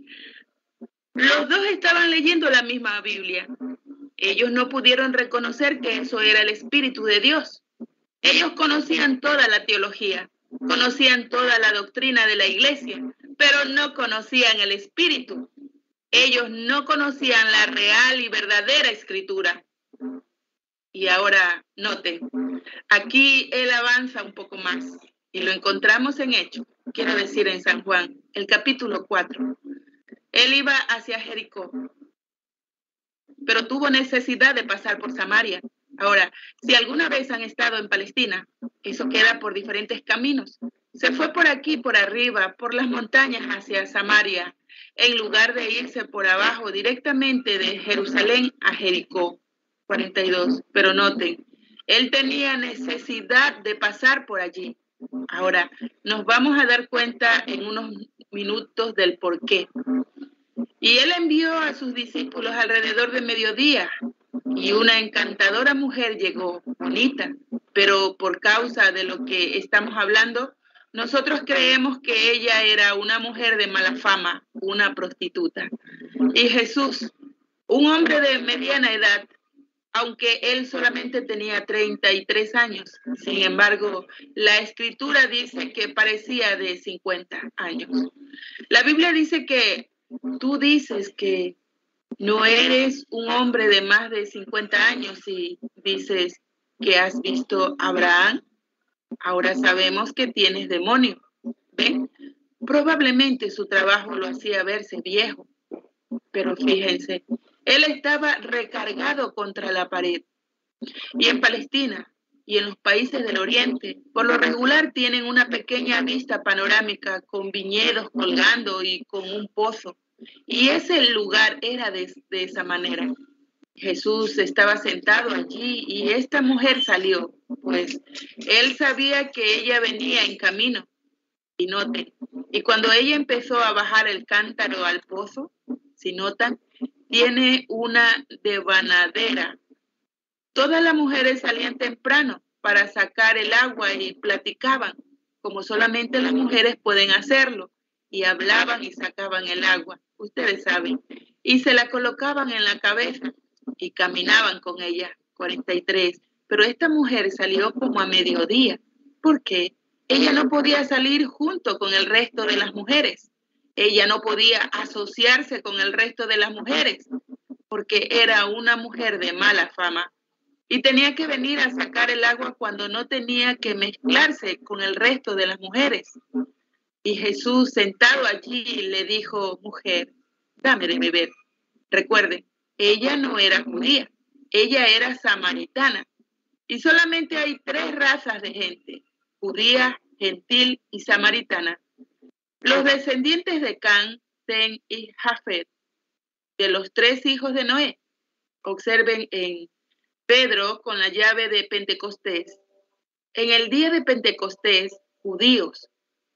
Los dos estaban leyendo la misma Biblia. Ellos no pudieron reconocer que eso era el Espíritu de Dios. Ellos conocían toda la teología, conocían toda la doctrina de la iglesia, pero no conocían el Espíritu. Ellos no conocían la real y verdadera Escritura. Y ahora, noten, aquí él avanza un poco más y lo encontramos en Hechos, quiero decir en San Juan, el capítulo cuatro. Él iba hacia Jericó, pero tuvo necesidad de pasar por Samaria. Ahora, si alguna vez han estado en Palestina, eso queda por diferentes caminos. Se fue por aquí, por arriba, por las montañas hacia Samaria, en lugar de irse por abajo directamente de Jerusalén a Jericó. cuarenta y dos. Pero noten, él tenía necesidad de pasar por allí. Ahora, nos vamos a dar cuenta en unos minutos del por qué. Y él envió a sus discípulos alrededor de mediodía, y una encantadora mujer llegó, bonita, pero por causa de lo que estamos hablando, nosotros creemos que ella era una mujer de mala fama, una prostituta. Y Jesús, un hombre de mediana edad, aunque él solamente tenía treinta y tres años, sin embargo, la Escritura dice que parecía de cincuenta años. La Biblia dice que tú dices que no eres un hombre de más de cincuenta años y dices que has visto a Abraham. Ahora sabemos que tienes demonio. ¿Ven? Probablemente su trabajo lo hacía verse viejo. Pero fíjense, él estaba recargado contra la pared. Y en Palestina y en los países del Oriente, por lo regular tienen una pequeña vista panorámica con viñedos colgando y con un pozo. Y ese lugar era de, de esa manera. Jesús estaba sentado allí y esta mujer salió, pues él sabía que ella venía en camino. Y noten, y cuando ella empezó a bajar el cántaro al pozo, si notan, tiene una devanadera. Todas las mujeres salían temprano para sacar el agua y platicaban, como solamente las mujeres pueden hacerlo, y hablaban y sacaban el agua, ustedes saben, y se la colocaban en la cabeza y caminaban con ella. cuarenta y tres. Pero esta mujer salió como a mediodía. ¿Por qué? Ella no podía salir junto con el resto de las mujeres. Ella no podía asociarse con el resto de las mujeres porque era una mujer de mala fama y tenía que venir a sacar el agua cuando no tenía que mezclarse con el resto de las mujeres. Y Jesús, sentado allí, le dijo: mujer, dame de beber. Recuerden, ella no era judía, ella era samaritana. Y solamente hay tres razas de gente: judía, gentil y samaritana. Los descendientes de Can, Sem y Jafet, de los tres hijos de Noé. Observen en Pedro con la llave de Pentecostés. En el día de Pentecostés, judíos,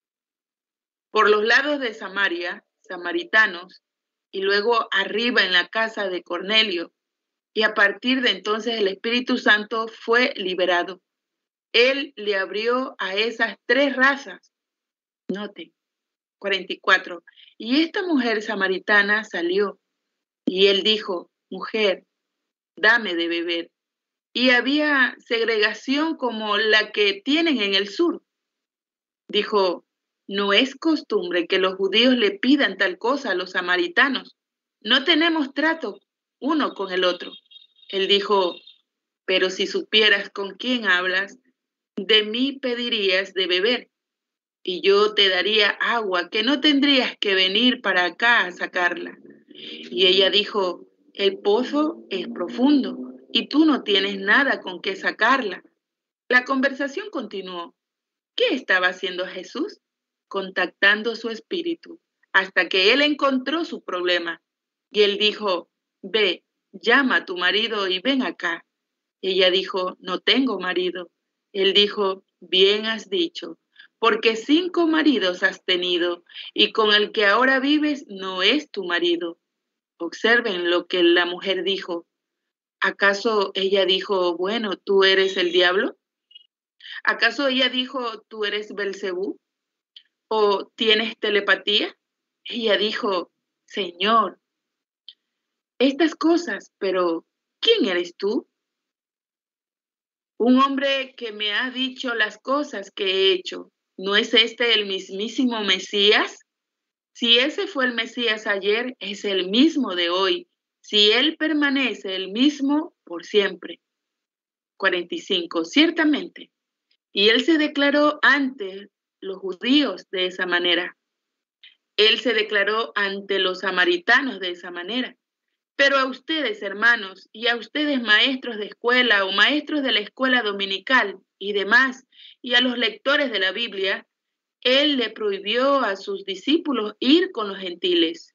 por los lados de Samaria, samaritanos, y luego arriba en la casa de Cornelio. Y a partir de entonces el Espíritu Santo fue liberado. Él le abrió a esas tres razas. Noten, cuarenta y cuatro. Y esta mujer samaritana salió, y él dijo: mujer, dame de beber. Y había segregación como la que tienen en el sur. Dijo: no es costumbre que los judíos le pidan tal cosa a los samaritanos. No tenemos trato uno con el otro. Él dijo: pero si supieras con quién hablas, de mí pedirías de beber, y yo te daría agua que no tendrías que venir para acá a sacarla. Y ella dijo: el pozo es profundo, y tú no tienes nada con qué sacarla. La conversación continuó. ¿Qué estaba haciendo Jesús? Contactando su espíritu, hasta que él encontró su problema. Y él dijo: ve, llama a tu marido y ven acá. Ella dijo: no tengo marido. Él dijo: bien has dicho, porque cinco maridos has tenido, y con el que ahora vives no es tu marido. Observen lo que la mujer dijo. ¿Acaso ella dijo: bueno, tú eres el diablo? ¿Acaso ella dijo: tú eres Belcebú? ¿O tienes telepatía? Ella dijo: Señor, estas cosas, pero ¿quién eres tú? Un hombre que me ha dicho las cosas que he hecho. ¿No es este el mismísimo Mesías? Si ese fue el Mesías ayer, es el mismo de hoy. Si él permanece el mismo por siempre. cuarenta y cinco. Ciertamente. Y él se declaró ante los judíos de esa manera. Él se declaró ante los samaritanos de esa manera. Pero a ustedes, hermanos, y a ustedes, maestros de escuela o maestros de la escuela dominical y demás, y a los lectores de la Biblia, él le prohibió a sus discípulos ir con los gentiles.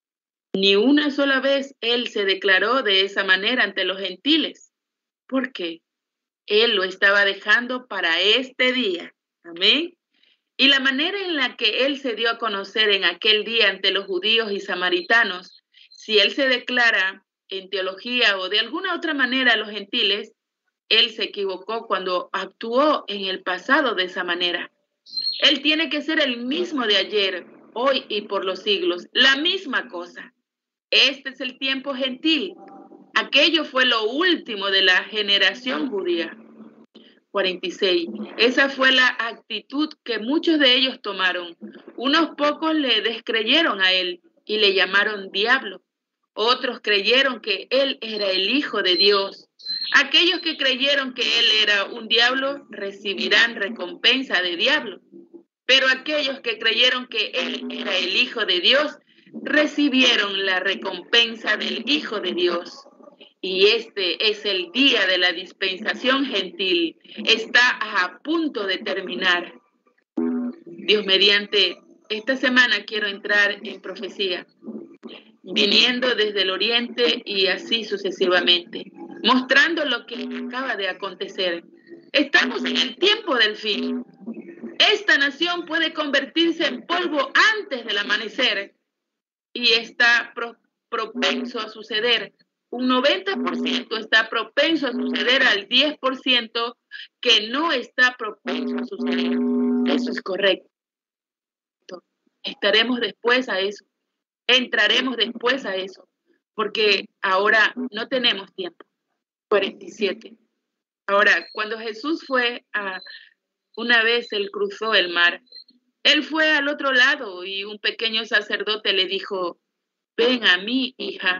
Ni una sola vez él se declaró de esa manera ante los gentiles. ¿Por qué? Él lo estaba dejando para este día. Amén. Y la manera en la que él se dio a conocer en aquel día ante los judíos y samaritanos, si él se declara en teología o de alguna otra manera a los gentiles, él se equivocó cuando actuó en el pasado de esa manera. Él tiene que ser el mismo de ayer, hoy y por los siglos, la misma cosa. Este es el tiempo gentil. Aquello fue lo último de la generación judía. cuarenta y seis. Esa fue la actitud que muchos de ellos tomaron. Unos pocos le descreyeron a él y le llamaron diablo. Otros creyeron que él era el Hijo de Dios. Aquellos que creyeron que él era un diablo recibirán recompensa de diablo. Pero aquellos que creyeron que él era el Hijo de Dios recibieron la recompensa del Hijo de Dios. Y este es el día de la dispensación gentil. Está a punto de terminar. Dios mediante, esta semana quiero entrar en profecía, viniendo desde el oriente y así sucesivamente, mostrando lo que acaba de acontecer. Estamos en el tiempo del fin. Esta nación puede convertirse en polvo antes del amanecer y está pro- propenso a suceder. Un noventa por ciento está propenso a suceder al diez por ciento que no está propenso a suceder. Eso es correcto. Estaremos después a eso. Entraremos después a eso. Porque ahora no tenemos tiempo. cuarenta y siete. Ahora, cuando Jesús fue a Una vez él cruzó el mar. Él fue al otro lado y un pequeño sacerdote le dijo, ven a mí, hija.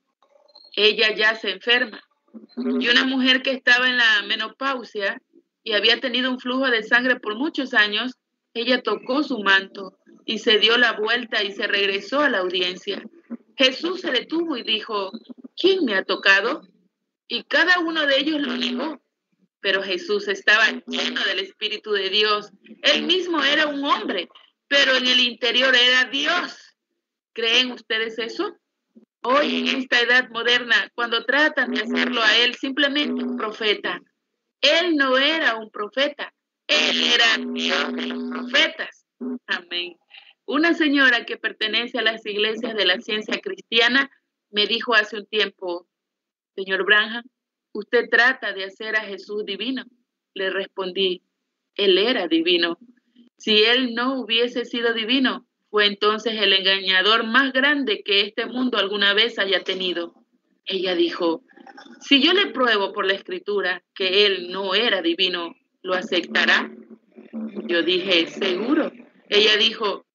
Ella ya se enferma. Y una mujer que estaba en la menopausia y había tenido un flujo de sangre por muchos años, ella tocó su manto y se dio la vuelta y se regresó a la audiencia. Jesús se detuvo y dijo, ¿quién me ha tocado? Y cada uno de ellos lo negó. Pero Jesús estaba lleno del Espíritu de Dios. Él mismo era un hombre, pero en el interior era Dios. ¿Creen ustedes eso? Hoy en esta edad moderna, cuando tratan de hacerlo a él simplemente un profeta, él no era un profeta, él era Dios de los profetas. Amén. Una señora que pertenece a las iglesias de la ciencia cristiana me dijo hace un tiempo, señor Branham, usted trata de hacer a Jesús divino. Le respondí, él era divino. Si él no hubiese sido divino, fue entonces el engañador más grande que este mundo alguna vez haya tenido. Ella dijo, si yo le pruebo por la escritura que él no era divino, ¿lo aceptará? Yo dije, seguro. Ella dijo,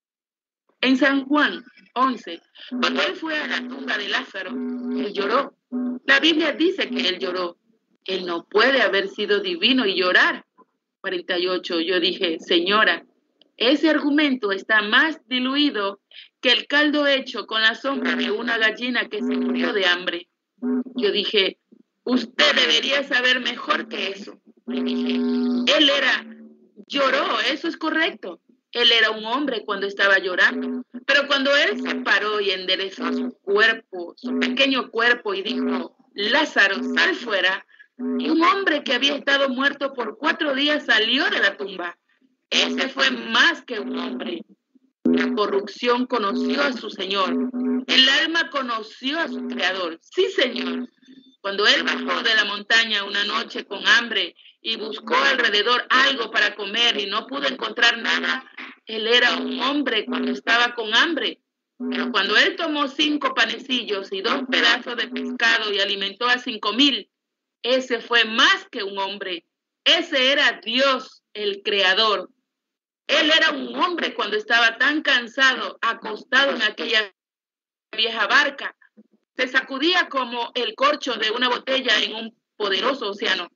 en San Juan once, cuando él fue a la tumba de Lázaro, él lloró. La Biblia dice que él lloró. Él no puede haber sido divino y llorar. cuarenta y ocho, yo dije, señora, ese argumento está más diluido que el caldo hecho con la sombra de una gallina que se murió de hambre. Yo dije, usted debería saber mejor que eso. Le dije, él era, lloró, eso es correcto. Él era un hombre cuando estaba llorando. Pero cuando él se paró y enderezó su cuerpo, su pequeño cuerpo, y dijo, Lázaro, sal fuera, y un hombre que había estado muerto por cuatro días salió de la tumba. Ese fue más que un hombre. La corrupción conoció a su Señor. El alma conoció a su Creador. Sí, Señor. Cuando él bajó de la montaña una noche con hambre y buscó alrededor algo para comer y no pudo encontrar nada, él era un hombre cuando estaba con hambre. Pero cuando él tomó cinco panecillos y dos pedazos de pescado y alimentó a cinco mil, ese fue más que un hombre. Ese era Dios, el Creador. Él era un hombre cuando estaba tan cansado, acostado en aquella vieja barca. Se sacudía como el corcho de una botella en un poderoso océano.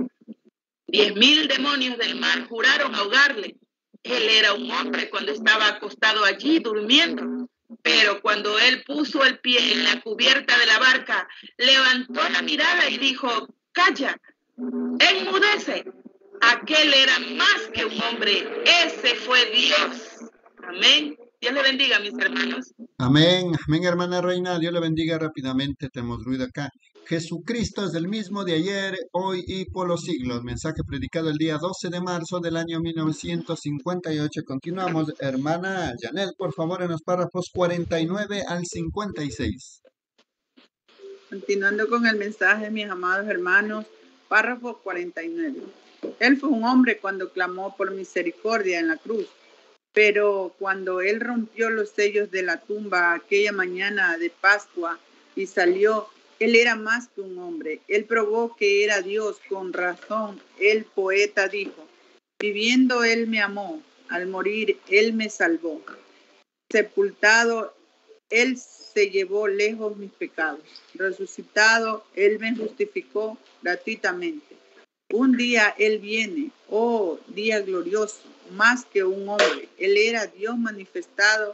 Diez mil demonios del mar juraron ahogarle. Él era un hombre cuando estaba acostado allí durmiendo. Pero cuando él puso el pie en la cubierta de la barca, levantó la mirada y dijo, calla, enmudece. Aquel era más que un hombre, ese fue Dios. Amén. Dios le bendiga, mis hermanos. Amén, amén, hermana Reina. Dios le bendiga rápidamente. Tenemos ruido acá. Jesucristo es el mismo de ayer, hoy y por los siglos. Mensaje predicado el día doce de marzo del año mil novecientos cincuenta y ocho. Continuamos, hermana Janet, por favor, en los párrafos cuarenta y nueve al cincuenta y seis. Continuando con el mensaje, mis amados hermanos, párrafo cuarenta y nueve. Él fue un hombre cuando clamó por misericordia en la cruz, pero cuando él rompió los sellos de la tumba aquella mañana de Pascua y salió, él era más que un hombre. Él probó que era Dios. Con razón, el poeta dijo, viviendo él me amó, al morir él me salvó. Sepultado, él se llevó lejos mis pecados. Resucitado, él me justificó gratuitamente. Un día él viene, oh día glorioso, más que un hombre. Él era Dios manifestado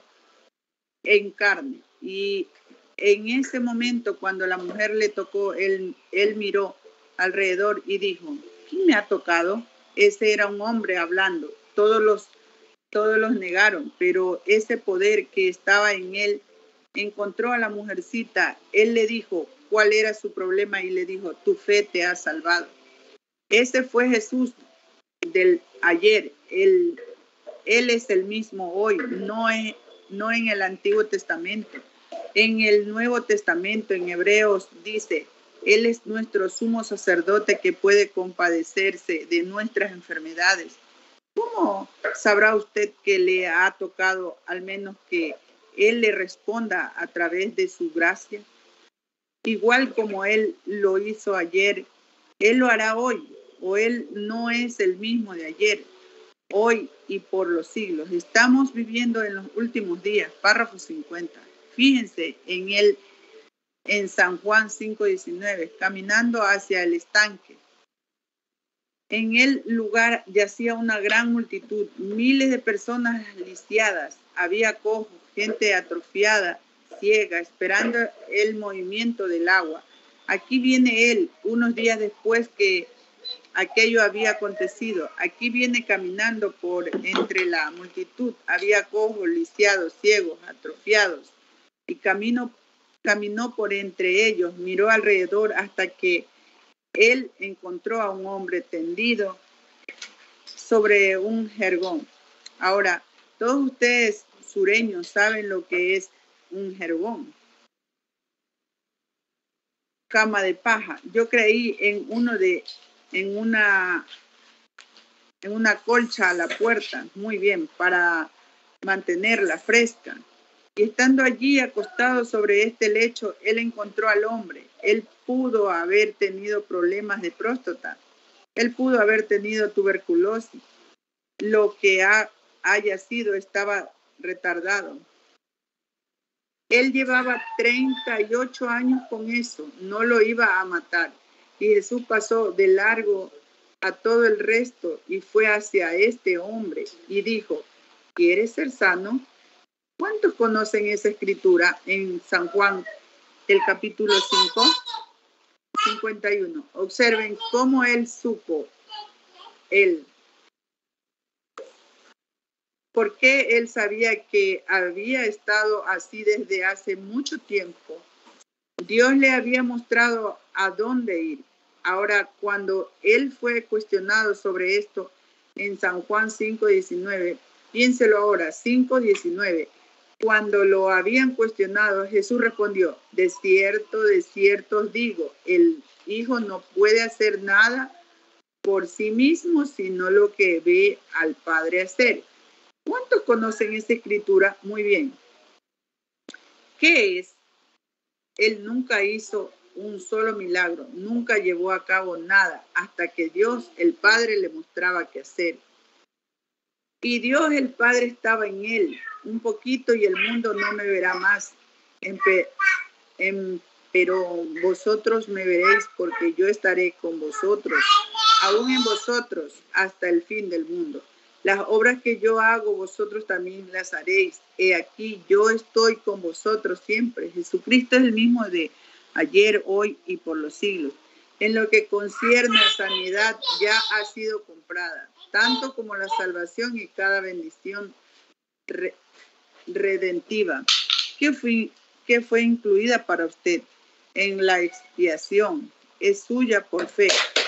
en carne. Y en ese momento, cuando la mujer le tocó, él, él miró alrededor y dijo, ¿quién me ha tocado? Ese era un hombre hablando. Todos los, todos los negaron, pero ese poder que estaba en él encontró a la mujercita. Él le dijo cuál era su problema y le dijo, tu fe te ha salvado. Ese fue Jesús del ayer. Él, él es el mismo hoy, no, es, no en el Antiguo Testamento. En el Nuevo Testamento, en Hebreos, dice, Él es nuestro sumo sacerdote que puede compadecerse de nuestras enfermedades. ¿Cómo sabrá usted que le ha tocado al menos que Él le responda a través de su gracia? Igual como Él lo hizo ayer, Él lo hará hoy. o Él no es el mismo de ayer, hoy y por los siglos. Estamos viviendo en los últimos días. Párrafo cincuenta. Fíjense en el en San Juan cinco diecinueve, caminando hacia el estanque. En el lugar yacía una gran multitud, miles de personas lisiadas, había cojos, gente atrofiada, ciega, esperando el movimiento del agua. Aquí viene él, unos días después que aquello había acontecido. Aquí viene caminando por entre la multitud. Había cojos, lisiados, ciegos, atrofiados. Y camino, caminó por entre ellos, miró alrededor hasta que él encontró a un hombre tendido sobre un jergón. Ahora, todos ustedes sureños saben lo que es un jergón. Cama de paja. Yo creí en uno de, en una, en una colcha a la puerta, muy bien, para mantenerla fresca. Y estando allí acostado sobre este lecho, él encontró al hombre. Él pudo haber tenido problemas de próstata. Él pudo haber tenido tuberculosis. Lo que ha, haya sido estaba retardado. Él llevaba treinta y ocho años con eso. No lo iba a matar. Y Jesús pasó de largo a todo el resto y fue hacia este hombre y dijo, ¿quieres ser sano? ¿Cuántos conocen esa escritura en San Juan, el capítulo cinco, cincuenta y uno? Observen cómo él supo, él. ¿Por qué él sabía que había estado así desde hace mucho tiempo? Dios le había mostrado a dónde ir. Ahora, cuando él fue cuestionado sobre esto en San Juan cinco diecinueve, piénselo ahora, cinco diecinueve. Cuando lo habían cuestionado, Jesús respondió, de cierto, de cierto os digo, el Hijo no puede hacer nada por sí mismo, sino lo que ve al Padre hacer. ¿Cuántos conocen esta escritura? Muy bien. ¿Qué es? Él nunca hizo un solo milagro, nunca llevó a cabo nada, hasta que Dios, el Padre, le mostraba qué hacer. Y Dios el Padre estaba en él un poquito y el mundo no me verá más. Empe, em, pero vosotros me veréis porque yo estaré con vosotros, aún en vosotros, hasta el fin del mundo. Las obras que yo hago, vosotros también las haréis. He aquí, yo estoy con vosotros siempre. Jesucristo es el mismo de ayer, hoy y por los siglos. En lo que concierne a sanidad, ya ha sido comprada, tanto como la salvación y cada bendición re redentiva, que fue, que fue incluida para usted en la expiación. Es suya por fe.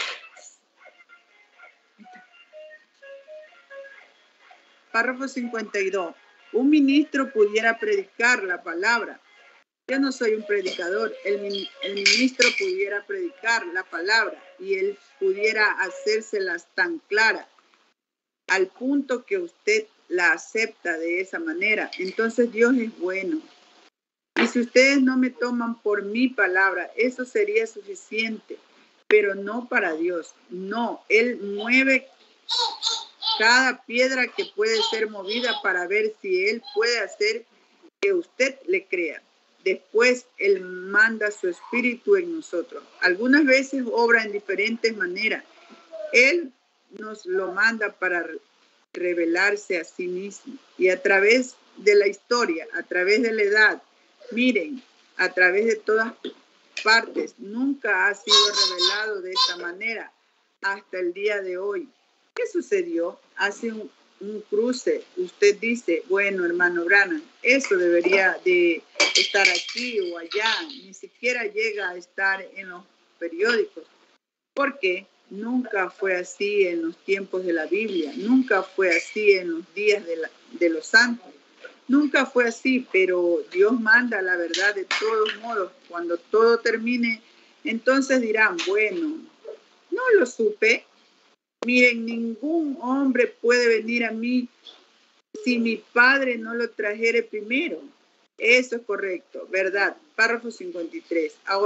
Párrafo cincuenta y dos. Un ministro pudiera predicar la palabra. Yo no soy un predicador. El, el ministro pudiera predicar la palabra y él pudiera hacérselas tan clara al punto que usted la acepta de esa manera. Entonces Dios es bueno. Y si ustedes no me toman por mi palabra, eso sería suficiente, pero no para Dios. No, Él mueve cada piedra que puede ser movida para ver si Él puede hacer que usted le crea. Después Él manda su espíritu en nosotros. Algunas veces obra en diferentes maneras. Él nos lo manda para revelarse a sí mismo. Y a través de la historia, a través de la edad, miren, a través de todas partes, nunca ha sido revelado de esta manera hasta el día de hoy. ¿Qué sucedió? Hace un, un cruce. Usted dice, bueno, hermano Branham, eso debería de estar aquí o allá. Ni siquiera llega a estar en los periódicos. ¿Por qué? Nunca fue así en los tiempos de la Biblia. Nunca fue así en los días de, la, de los santos. Nunca fue así, pero Dios manda la verdad de todos modos. Cuando todo termine, entonces dirán, bueno, no lo supe. Miren, ningún hombre puede venir a mí si mi padre no lo trajere primero. Eso es correcto, ¿verdad? Párrafo cincuenta y tres. Ahora,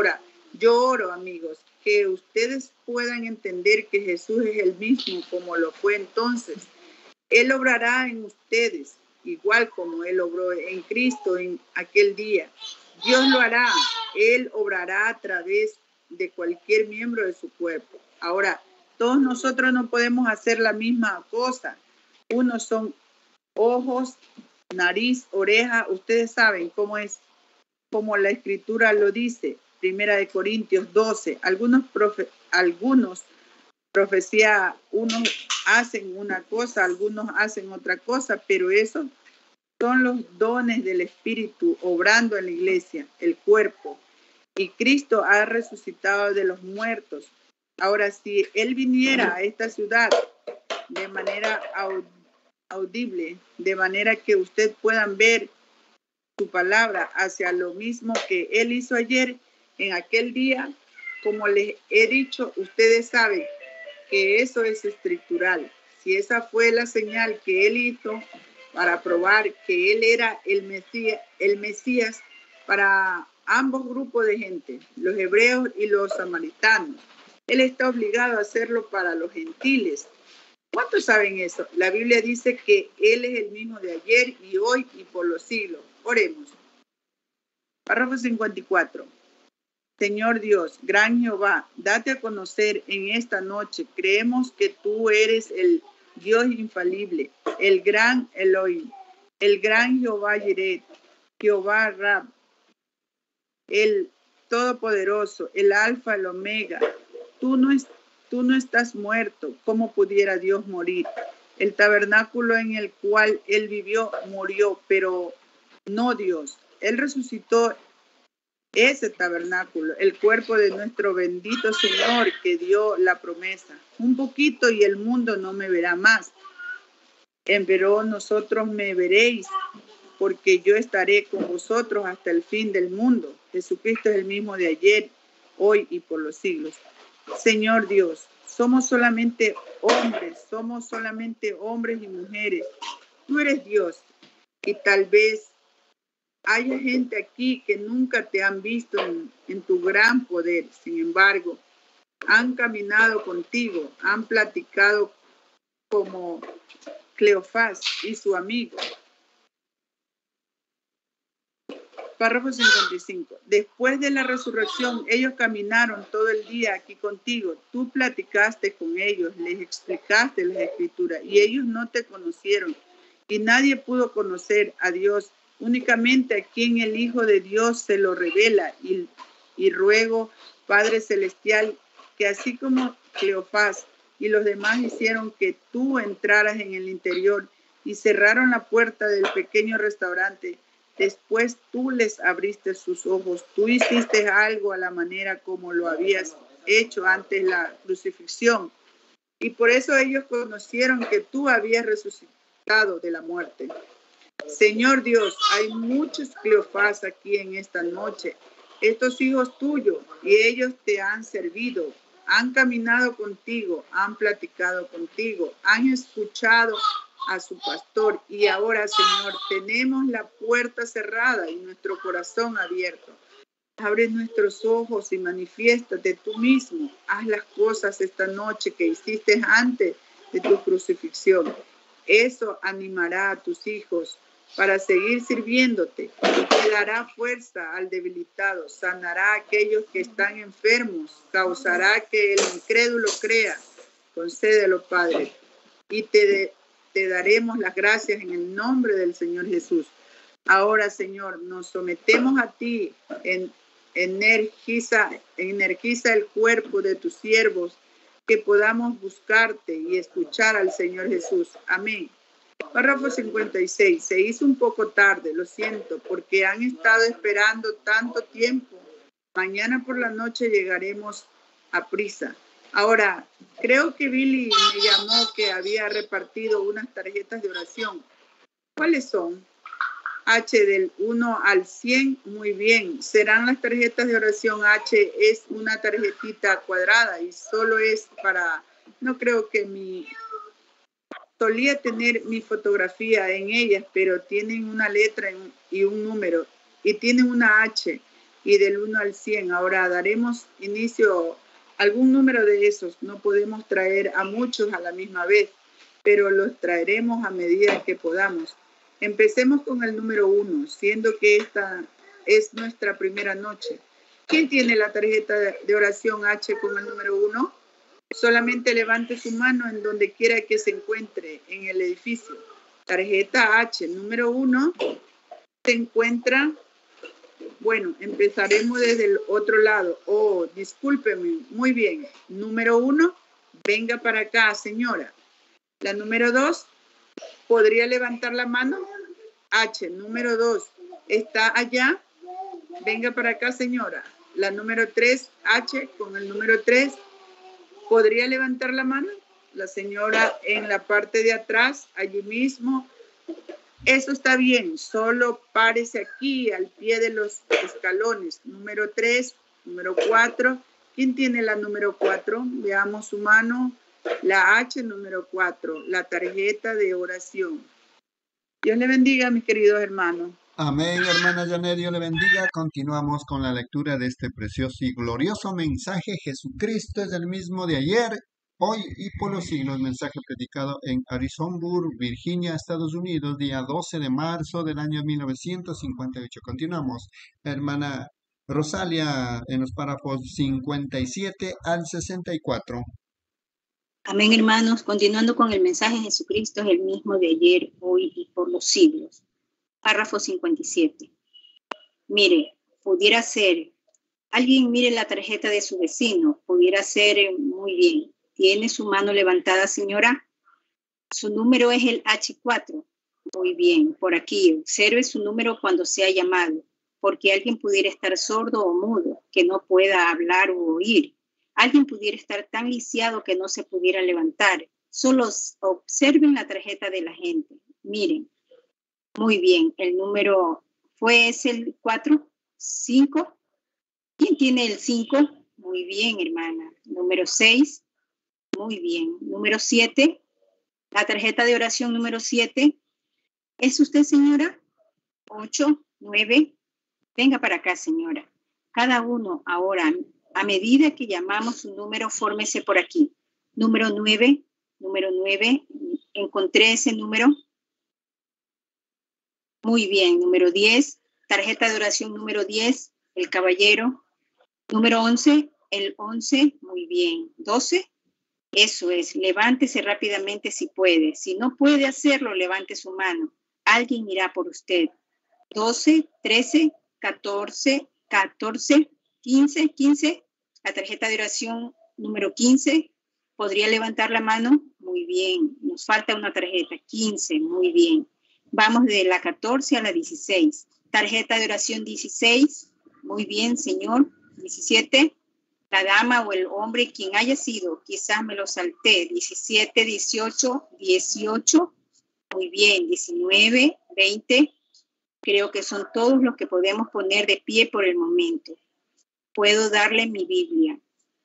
Yo oro, amigos, que ustedes puedan entender que Jesús es el mismo como lo fue entonces. Él obrará en ustedes, igual como Él obró en Cristo en aquel día. Dios lo hará. Él obrará a través de cualquier miembro de su cuerpo. Ahora, todos nosotros no podemos hacer la misma cosa. Unos son ojos, nariz, oreja. Ustedes saben cómo es, como la Escritura lo dice. Primera de Corintios doce. Algunos, profe, algunos profecía, unos hacen una cosa, algunos hacen otra cosa, pero esos son los dones del Espíritu obrando en la iglesia, el cuerpo. Y Cristo ha resucitado de los muertos. Ahora, si Él viniera a esta ciudad de manera audible, de manera que ustedes puedan ver su palabra hacia lo mismo que Él hizo ayer, en aquel día, como les he dicho, ustedes saben que eso es escritural. Si esa fue la señal que Él hizo para probar que Él era el Mesías, el Mesías para ambos grupos de gente, los hebreos y los samaritanos, Él está obligado a hacerlo para los gentiles. ¿Cuántos saben eso? La Biblia dice que Él es el mismo de ayer y hoy y por los siglos. Oremos. Párrafo cincuenta y cuatro. Señor Dios, gran Jehová, date a conocer en esta noche. Creemos que tú eres el Dios infalible, el gran Elohim, el gran Jehová Jireh, Jehová Rab, el Todopoderoso, el Alfa, el Omega. Tú no, es, tú no estás muerto. ¿Cómo pudiera Dios morir? El tabernáculo en el cual Él vivió murió, pero no Dios. Él resucitó ese tabernáculo, el cuerpo de nuestro bendito Señor que dio la promesa. Un poquito y el mundo no me verá más. Empero nosotros me veréis, porque yo estaré con vosotros hasta el fin del mundo. Jesucristo es el mismo de ayer, hoy y por los siglos. Señor Dios, somos solamente hombres, somos solamente hombres y mujeres. Tú eres Dios y tal vez haya gente aquí que nunca te han visto en, en tu gran poder. Sin embargo, han caminado contigo, han platicado como Cleofás y su amigo. Párrafo cincuenta y cinco. Después de la resurrección, ellos caminaron todo el día aquí contigo. Tú platicaste con ellos, les explicaste las escrituras y ellos no te conocieron. Y nadie pudo conocer a Dios, únicamente a quien el Hijo de Dios se lo revela. Y, y ruego, Padre Celestial, que así como Cleofás y los demás hicieron que tú entraras en el interior y cerraron la puerta del pequeño restaurante, después tú les abriste sus ojos. Tú hiciste algo a la manera como lo habías hecho antes la crucifixión. Y por eso ellos conocieron que tú habías resucitado de la muerte. Señor Dios, hay muchos Cleofás aquí en esta noche. Estos hijos tuyos, y ellos te han servido, han caminado contigo, han platicado contigo, han escuchado a su pastor. Y ahora, Señor, tenemos la puerta cerrada y nuestro corazón abierto. Abre nuestros ojos y manifiéstate tú mismo. Haz las cosas esta noche que hiciste antes de tu crucifixión. Eso animará a tus hijos para seguir sirviéndote y dará fuerza al debilitado, sanará a aquellos que están enfermos, causará que el incrédulo crea. Concédelo, Padre, y te, de, te daremos las gracias en el nombre del Señor Jesús. Ahora, Señor, nos sometemos a ti, en, energiza, energiza el cuerpo de tus siervos, que podamos buscarte y escuchar al Señor Jesús. Amén. Párrafo cincuenta y seis. Se hizo un poco tarde, lo siento, porque han estado esperando tanto tiempo. Mañana por la noche llegaremos a prisa. Ahora, creo que Billy me llamó que había repartido unas tarjetas de oración. ¿Cuáles son? H del uno al cien, muy bien. Serán las tarjetas de oración. H es una tarjetita cuadrada y solo es para, no creo que mi, solía tener mi fotografía en ellas, pero tienen una letra y un número y tienen una H y del uno al cien. Ahora daremos inicio a algún número de esos. No podemos traer a muchos a la misma vez, pero los traeremos a medida que podamos. Empecemos con el número uno, siendo que esta es nuestra primera noche. ¿Quién tiene la tarjeta de oración H con el número uno? Solamente levante su mano en donde quiera que se encuentre en el edificio. Tarjeta H, número uno, se encuentra... Bueno, empezaremos desde el otro lado. Oh, discúlpeme. Muy bien. Número uno, venga para acá, señora. La número dos, ¿podría levantar la mano? H, número dos, ¿está allá? Venga para acá, señora. La número tres, H, con el número tres, ¿podría levantar la mano? La señora en la parte de atrás, allí mismo. Eso está bien, solo párese aquí al pie de los escalones. Número tres, número cuatro. ¿Quién tiene la número cuatro? Veamos su mano. La H, número cuatro, la tarjeta de oración. Dios le bendiga, mis queridos hermanos. Amén, hermana Janet, Dios le bendiga. Continuamos con la lectura de este precioso y glorioso mensaje. Jesucristo es el mismo de ayer, hoy y por los siglos. Mensaje predicado en Harrisonburg, Virginia, Estados Unidos, día doce de marzo del año mil novecientos cincuenta y ocho. Continuamos, hermana Rosalia, en los párrafos cincuenta y siete al sesenta y cuatro. Amén, hermanos. Continuando con el mensaje, Jesucristo es el mismo de ayer, hoy y por los siglos. Párrafo cincuenta y siete. Mire, pudiera ser, alguien mire la tarjeta de su vecino, pudiera ser muy bien. ¿Tiene su mano levantada, señora? Su número es el H cuatro. Muy bien, por aquí. Observe su número cuando sea llamado, porque alguien pudiera estar sordo o mudo, que no pueda hablar o oír. Alguien pudiera estar tan lisiado que no se pudiera levantar. Solo observen la tarjeta de la gente. Miren. Muy bien, el número fue ese el cuatro, cinco. ¿Quién tiene el cinco? Muy bien, hermana. Número seis. Muy bien. Número siete. La tarjeta de oración número siete. ¿Es usted, señora? ocho, nueve. Venga para acá, señora. Cada uno ahora, a medida que llamamos su número, fórmese por aquí. Número nueve. Número nueve. Encontré ese número. Muy bien, número diez, tarjeta de oración número diez, el caballero. Número once, el once, muy bien. doce, eso es, levántese rápidamente si puede. Si no puede hacerlo, levante su mano. Alguien irá por usted. doce, trece, catorce, catorce, quince, quince, la tarjeta de oración número quince. ¿Podría levantar la mano? Muy bien, nos falta una tarjeta, quince, muy bien. Vamos de la catorce a la dieciséis. Tarjeta de oración dieciséis. Muy bien, señor. diecisiete. La dama o el hombre, quien haya sido, quizás me lo salté. diecisiete, dieciocho, dieciocho. Muy bien. diecinueve, veinte. Creo que son todos los que podemos poner de pie por el momento. Puedo darle mi Biblia.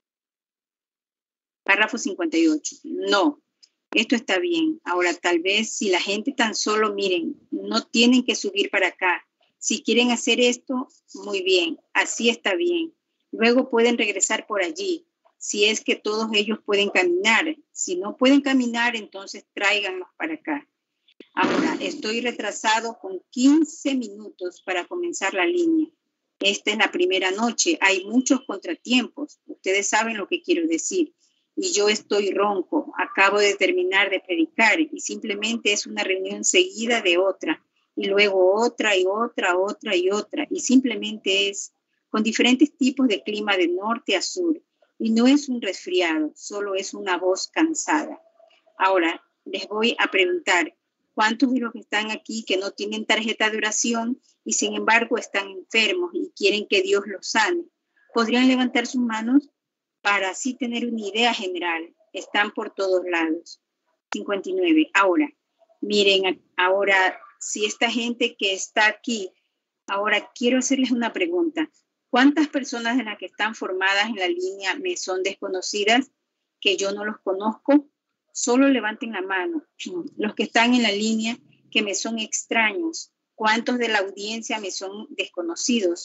Párrafo cincuenta y ocho. No. Esto está bien. Ahora, tal vez si la gente tan solo, miren, no tienen que subir para acá. Si quieren hacer esto, muy bien. Así está bien. Luego pueden regresar por allí. Si es que todos ellos pueden caminar. Si no pueden caminar, entonces tráiganlos para acá. Ahora, estoy retrasado con quince minutos para comenzar la línea. Esta es la primera noche. Hay muchos contratiempos. Ustedes saben lo que quiero decir. Y yo estoy ronco, acabo de terminar de predicar y simplemente es una reunión seguida de otra y luego otra y otra, otra y otra y simplemente es con diferentes tipos de clima de norte a sur y no es un resfriado, solo es una voz cansada. Ahora les voy a preguntar, ¿cuántos de los que están aquí que no tienen tarjeta de oración y sin embargo están enfermos y quieren que Dios los sane? ¿Podrían levantar sus manos? Para así tener una idea general, están por todos lados. cincuenta y nueve. Ahora, miren, ahora, si esta gente que está aquí, ahora quiero hacerles una pregunta. ¿Cuántas personas de las que están formadas en la línea me son desconocidas, que yo no los conozco? Solo levanten la mano. Los que están en la línea, que me son extraños. ¿Cuántos de la audiencia me son desconocidos?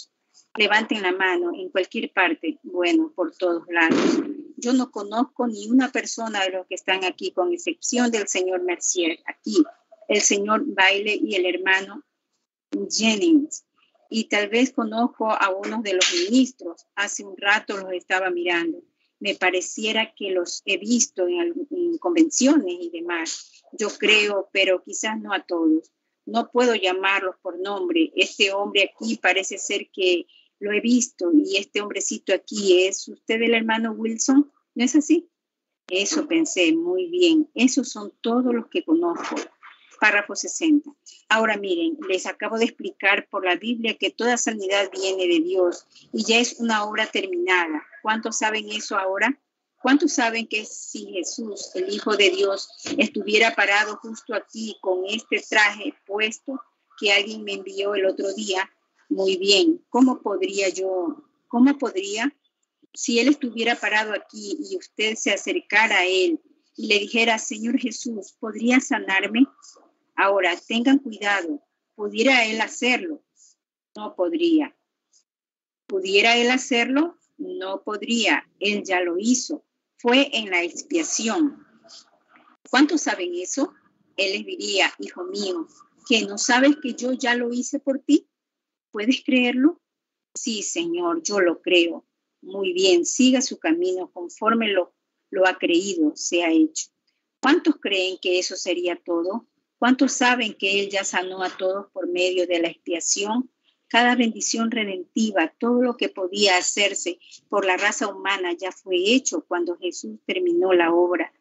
Levanten la mano en cualquier parte, bueno, por todos lados. Yo no conozco ni una persona de los que están aquí, con excepción del señor Mercier, aquí, el señor Baile y el hermano Jennings. Y tal vez conozco a uno de los ministros. Hace un rato los estaba mirando. Me pareciera que los he visto en, en convenciones y demás. Yo creo, pero quizás no a todos. No puedo llamarlos por nombre. Este hombre aquí parece ser que lo he visto, y este hombrecito aquí, ¿es usted el hermano Wilson? ¿No es así? Eso pensé, muy bien. Esos son todos los que conozco. Párrafo sesenta. Ahora miren, les acabo de explicar por la Biblia que toda sanidad viene de Dios y ya es una obra terminada. ¿Cuántos saben eso ahora? ¿Cuántos saben que si Jesús, el Hijo de Dios, estuviera parado justo aquí con este traje puesto que alguien me envió el otro día? Muy bien, ¿cómo podría yo, cómo podría, si él estuviera parado aquí y usted se acercara a él y le dijera, Señor Jesús, ¿podría sanarme? Ahora, tengan cuidado, ¿pudiera él hacerlo? No podría. ¿Pudiera él hacerlo? No podría, él ya lo hizo. Fue en la expiación. ¿Cuántos saben eso? Él les diría, hijo mío, ¿que no sabes que yo ya lo hice por ti? ¿Puedes creerlo? Sí, Señor, yo lo creo. Muy bien, siga su camino conforme lo, lo ha creído, se ha hecho. ¿Cuántos creen que eso sería todo? ¿Cuántos saben que Él ya sanó a todos por medio de la expiación? Cada bendición redentiva, todo lo que podía hacerse por la raza humana ya fue hecho cuando Jesús terminó la obra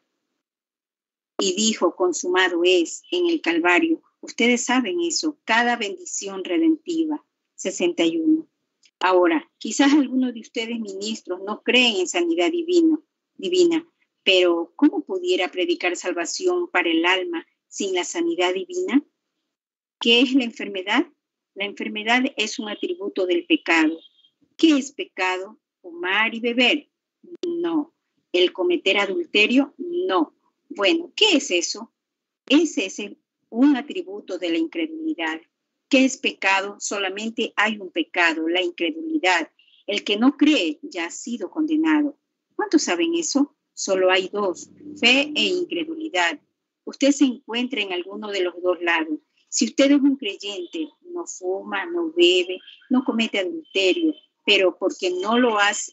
y dijo, consumado es, en el Calvario. Ustedes saben eso, cada bendición redentiva. sesenta y uno. Ahora, quizás algunos de ustedes ministros no creen en sanidad divina, divina, pero ¿cómo pudiera predicar salvación para el alma sin la sanidad divina? ¿Qué es la enfermedad? La enfermedad es un atributo del pecado. ¿Qué es pecado? ¿Fumar y beber? No. ¿El cometer adulterio? No. Bueno, ¿qué es eso? Ese es el, un atributo de la incredulidad. ¿Qué es pecado? Solamente hay un pecado, la incredulidad. El que no cree ya ha sido condenado. ¿Cuántos saben eso? Solo hay dos, fe e incredulidad. Usted se encuentra en alguno de los dos lados. Si usted es un creyente, no fuma, no bebe, no comete adulterio, pero porque no lo hace,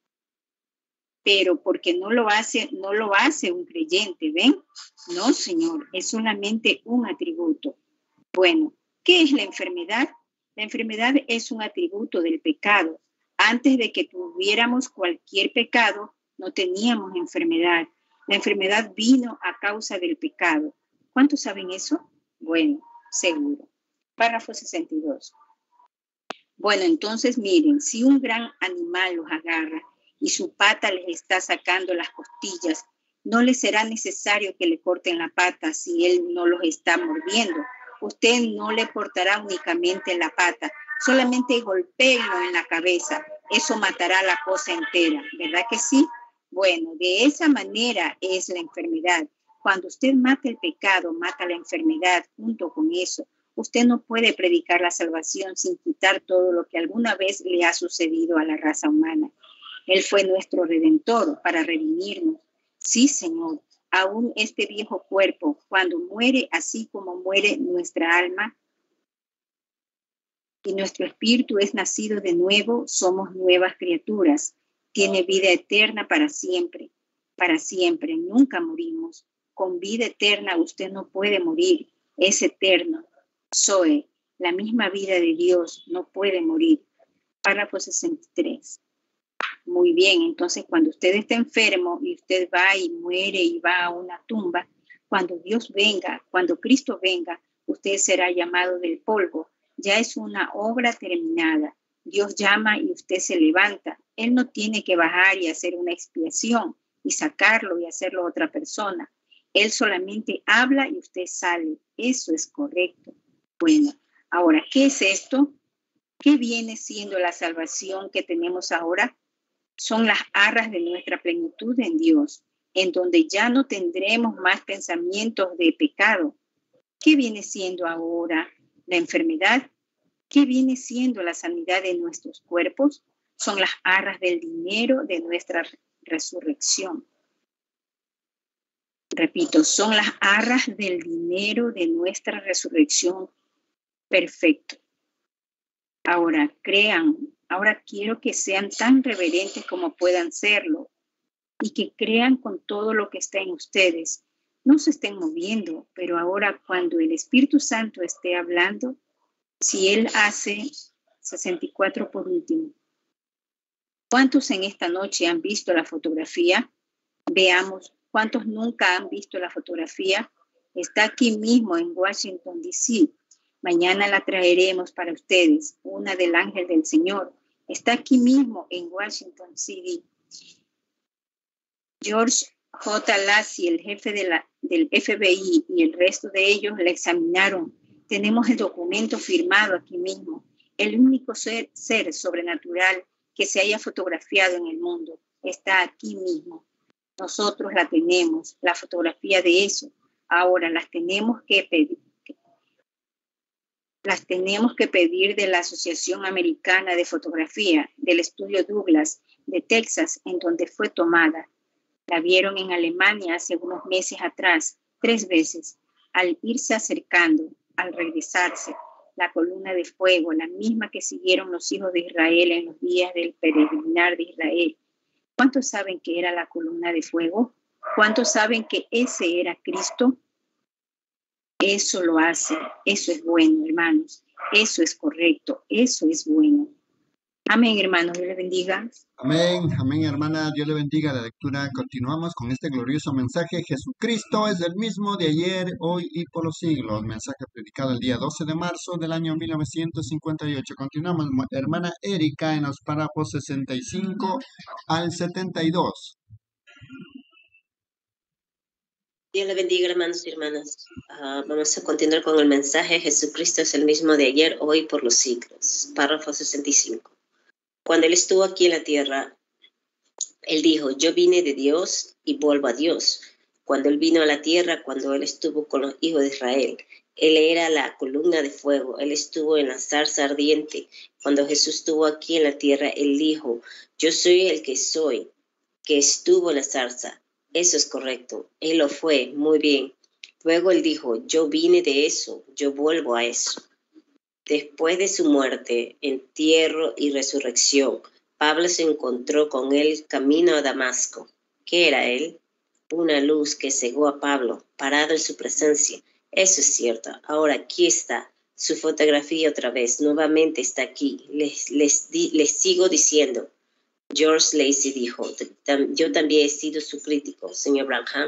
pero porque no lo hace, no lo hace un creyente, ¿ven? No, Señor, es solamente un atributo. Bueno, ¿qué es la enfermedad? La enfermedad es un atributo del pecado. Antes de que tuviéramos cualquier pecado, no teníamos enfermedad. La enfermedad vino a causa del pecado. ¿Cuántos saben eso? Bueno, seguro. Párrafo sesenta y dos. Bueno, entonces miren, si un gran animal los agarra y su pata les está sacando las costillas, no les será necesario que le corten la pata si él no los está mordiendo. Usted no le cortará únicamente la pata, solamente golpéenlo en la cabeza. Eso matará la cosa entera, ¿verdad que sí? Bueno, de esa manera es la enfermedad. Cuando usted mata el pecado, mata la enfermedad junto con eso. Usted no puede predicar la salvación sin quitar todo lo que alguna vez le ha sucedido a la raza humana. Él fue nuestro redentor para redimirnos. Sí, Señor, aún este viejo cuerpo, cuando muere, así como muere nuestra alma y nuestro espíritu es nacido de nuevo, somos nuevas criaturas. Tiene vida eterna para siempre, para siempre, nunca morimos. Con vida eterna usted no puede morir, es eterno. Zoe, la misma vida de Dios, no puede morir. Párrafo sesenta y tres. Muy bien, entonces cuando usted está enfermo y usted va y muere y va a una tumba, cuando Dios venga, cuando Cristo venga, usted será llamado del polvo. Ya es una obra terminada. Dios llama y usted se levanta. Él no tiene que bajar y hacer una expiación y sacarlo y hacerlo otra persona. Él solamente habla y usted sale. Eso es correcto. Bueno, ahora, ¿qué es esto? ¿Qué viene siendo la salvación que tenemos ahora? Son las arras de nuestra plenitud en Dios, en donde ya no tendremos más pensamientos de pecado. ¿Qué viene siendo ahora la enfermedad? ¿Qué viene siendo la sanidad de nuestros cuerpos? Son las arras del dinero de nuestra resurrección. Repito, son las arras del dinero de nuestra resurrección. Perfecto. Ahora crean, ahora quiero que sean tan reverentes como puedan serlo y que crean con todo lo que está en ustedes. No se estén moviendo, pero ahora cuando el Espíritu Santo esté hablando, si Él hace sesenta y cuatro por último. ¿Cuántos en esta noche han visto la fotografía? Veamos, ¿cuántos nunca han visto la fotografía? Está aquí mismo en Washington, D C Mañana la traeremos para ustedes, una del ángel del Señor. Está aquí mismo en Washington, D C George J. Lacy, el jefe de la, del F B I y el resto de ellos la examinaron. Tenemos el documento firmado aquí mismo. El único ser, ser sobrenatural que se haya fotografiado en el mundo está aquí mismo. Nosotros la tenemos, la fotografía de eso. Ahora las tenemos que pedir. Las tenemos que pedir de la Asociación Americana de Fotografía, del estudio Douglas, de Texas, en donde fue tomada. La vieron en Alemania hace unos meses atrás, tres veces, al irse acercando, al regresarse, la columna de fuego, la misma que siguieron los hijos de Israel en los días del peregrinar de Israel. ¿Cuántos saben que era la columna de fuego? ¿Cuántos saben que ese era Cristo? Eso lo hace, eso es bueno, hermanos, eso es correcto, eso es bueno. Amén, hermanos, Dios les bendiga. Amén, amén, hermana, Dios le bendiga la lectura. Continuamos con este glorioso mensaje. Jesucristo es el mismo de ayer, hoy y por los siglos. Mensaje predicado el día doce de marzo del año mil novecientos cincuenta y ocho. Continuamos, hermana Erika, en los párrafos sesenta y cinco al setenta y dos. Dios le bendiga, hermanos y hermanas. Uh, vamos a continuar con el mensaje. Jesucristo es el mismo de ayer, hoy y por los siglos. Párrafo sesenta y cinco. Cuando Él estuvo aquí en la tierra, Él dijo, yo vine de Dios y vuelvo a Dios. Cuando Él vino a la tierra, cuando Él estuvo con los hijos de Israel, Él era la columna de fuego. Él estuvo en la zarza ardiente. Cuando Jesús estuvo aquí en la tierra, Él dijo, yo soy el que soy, que estuvo en la zarza. Eso es correcto. Él lo fue. Muy bien. Luego Él dijo, yo vine de eso. Yo vuelvo a eso. Después de su muerte, entierro y resurrección, Pablo se encontró con Él camino a Damasco. ¿Qué era Él? Una luz que cegó a Pablo, parado en su presencia. Eso es cierto. Ahora aquí está. Su fotografía otra vez. Nuevamente está aquí. Les, les, di, les sigo diciendo. George Lacy dijo, yo también he sido su crítico, señor Branham.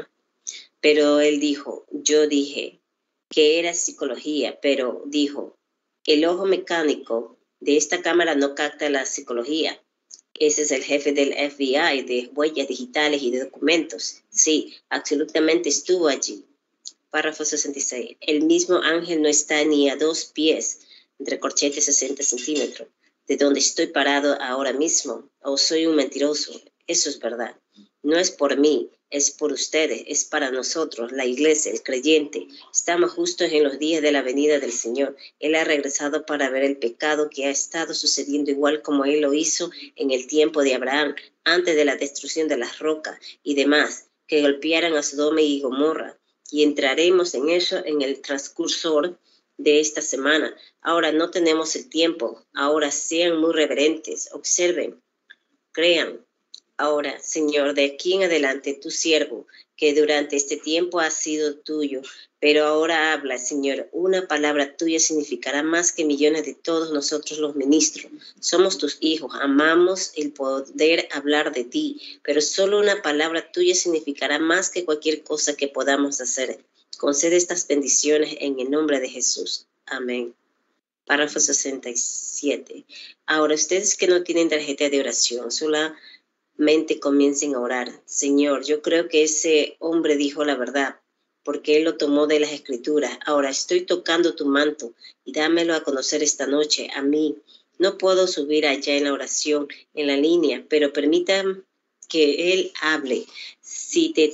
Pero él dijo, yo dije que era psicología, pero dijo, el ojo mecánico de esta cámara no capta la psicología. Ese es el jefe del F B I, de huellas digitales y de documentos. Sí, absolutamente estuvo allí. Párrafo sesenta y seis. El mismo ángel no está ni a dos pies, entre corchetes sesenta centímetros. De donde estoy parado ahora mismo, o soy un mentiroso. Eso es verdad. No es por mí, es por ustedes, es para nosotros, la iglesia, el creyente. Estamos justos en los días de la venida del Señor. Él ha regresado para ver el pecado que ha estado sucediendo igual como Él lo hizo en el tiempo de Abraham, antes de la destrucción de las rocas y demás, que golpearan a Sodoma y Gomorra. Y entraremos en eso en el transcurso de esta semana. Ahora no tenemos el tiempo. Ahora sean muy reverentes. Observen. Crean. Ahora, Señor, de aquí en adelante, tu siervo, que durante este tiempo ha sido tuyo, pero ahora habla, Señor. Una palabra tuya significará más que millones de todos nosotros los ministros. Somos tus hijos. Amamos el poder hablar de ti, pero solo una palabra tuya significará más que cualquier cosa que podamos hacer. Concede estas bendiciones en el nombre de Jesús. Amén. Párrafo sesenta y siete. Ahora, ustedes que no tienen tarjeta de oración, solamente comiencen a orar. Señor, yo creo que ese hombre dijo la verdad, porque él lo tomó de las Escrituras. Ahora estoy tocando tu manto y dámelo a conocer esta noche a mí. No puedo subir allá en la oración, en la línea, pero permítan que él hable. Si te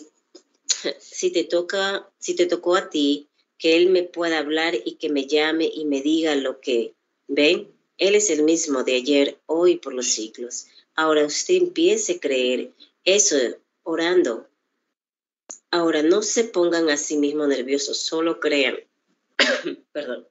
Si te toca, si te tocó a ti, que Él me pueda hablar y que me llame y me diga lo que ¿Ven? Él es el mismo de ayer, hoy, por los siglos. Ahora usted empiece a creer eso orando. Ahora no se pongan a sí mismos nerviosos, solo crean. Perdón.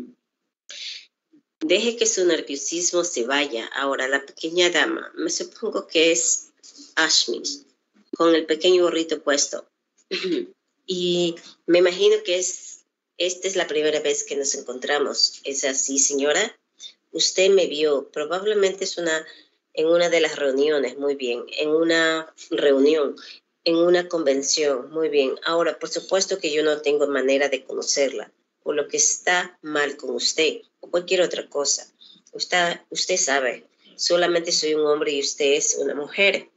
Deje que su nerviosismo se vaya. Ahora la pequeña dama, me supongo que es Ashmi, con el pequeño gorrito puesto. Y me imagino que es, esta es la primera vez que nos encontramos. ¿Es así, señora? Usted me vio, probablemente es una, en una de las reuniones, muy bien, en una reunión, en una convención, muy bien. Ahora, por supuesto que yo no tengo manera de conocerla, por lo que está mal con usted, o cualquier otra cosa. Usted, usted sabe, solamente soy un hombre y usted es una mujer.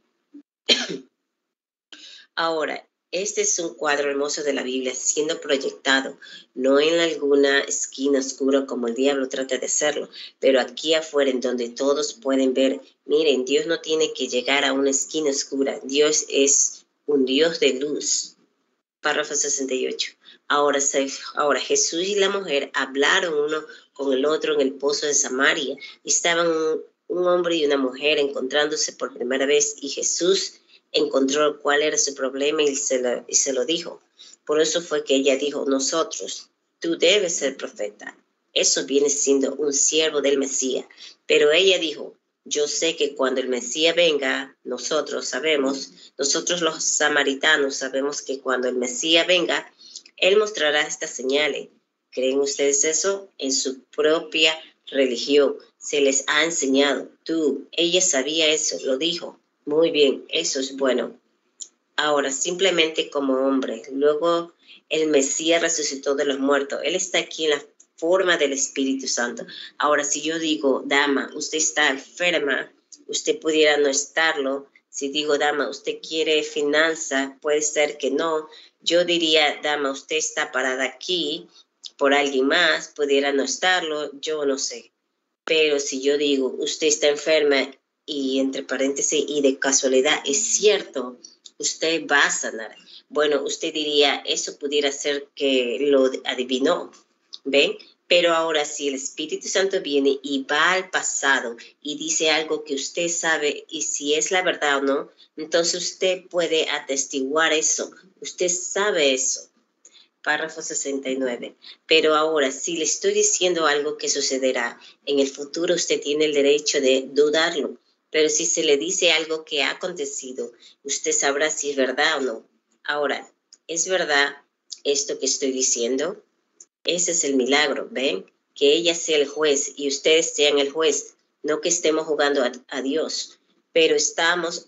Ahora, este es un cuadro hermoso de la Biblia siendo proyectado, no en alguna esquina oscura como el diablo trata de hacerlo, pero aquí afuera en donde todos pueden ver. Miren, Dios no tiene que llegar a una esquina oscura. Dios es un Dios de luz. Párrafo sesenta y ocho. Ahora, ahora Jesús y la mujer hablaron uno con el otro en el pozo de Samaria. Estaban un, un hombre y una mujer encontrándose por primera vez y Jesús encontró cuál era su problema y se, lo, y se lo dijo. Por eso fue que ella dijo, nosotros, tú debes ser profeta. Eso viene siendo un siervo del Mesías. Pero ella dijo, yo sé que cuando el Mesías venga, nosotros sabemos, nosotros los samaritanos sabemos que cuando el Mesías venga, Él mostrará estas señales. ¿Creen ustedes eso? En su propia religión se les ha enseñado. Tú, ella sabía eso, lo dijo. Muy bien, eso es bueno. Ahora, simplemente como hombre, luego el Mesías resucitó de los muertos. Él está aquí en la forma del Espíritu Santo. Ahora, si yo digo, dama, usted está enferma, usted pudiera no estarlo. Si digo, dama, usted quiere finanza, puede ser que no. Yo diría, dama, usted está parada aquí por alguien más, pudiera no estarlo, yo no sé. Pero si yo digo, usted está enferma, y entre paréntesis, y de casualidad es cierto, usted va a sanar. Bueno, usted diría, eso pudiera ser que lo adivinó, ¿ven? Pero ahora si el Espíritu Santo viene y va al pasado y dice algo que usted sabe y si es la verdad o no, entonces usted puede atestiguar eso, usted sabe eso. Párrafo sesenta y nueve. Pero ahora, si le estoy diciendo algo que sucederá en el futuro, usted tiene el derecho de dudarlo. Pero si se le dice algo que ha acontecido, usted sabrá si es verdad o no. Ahora, ¿es verdad esto que estoy diciendo? Ese es el milagro, ¿ven? Que ella sea el juez y ustedes sean el juez. No que estemos jugando a, a Dios, pero estamos...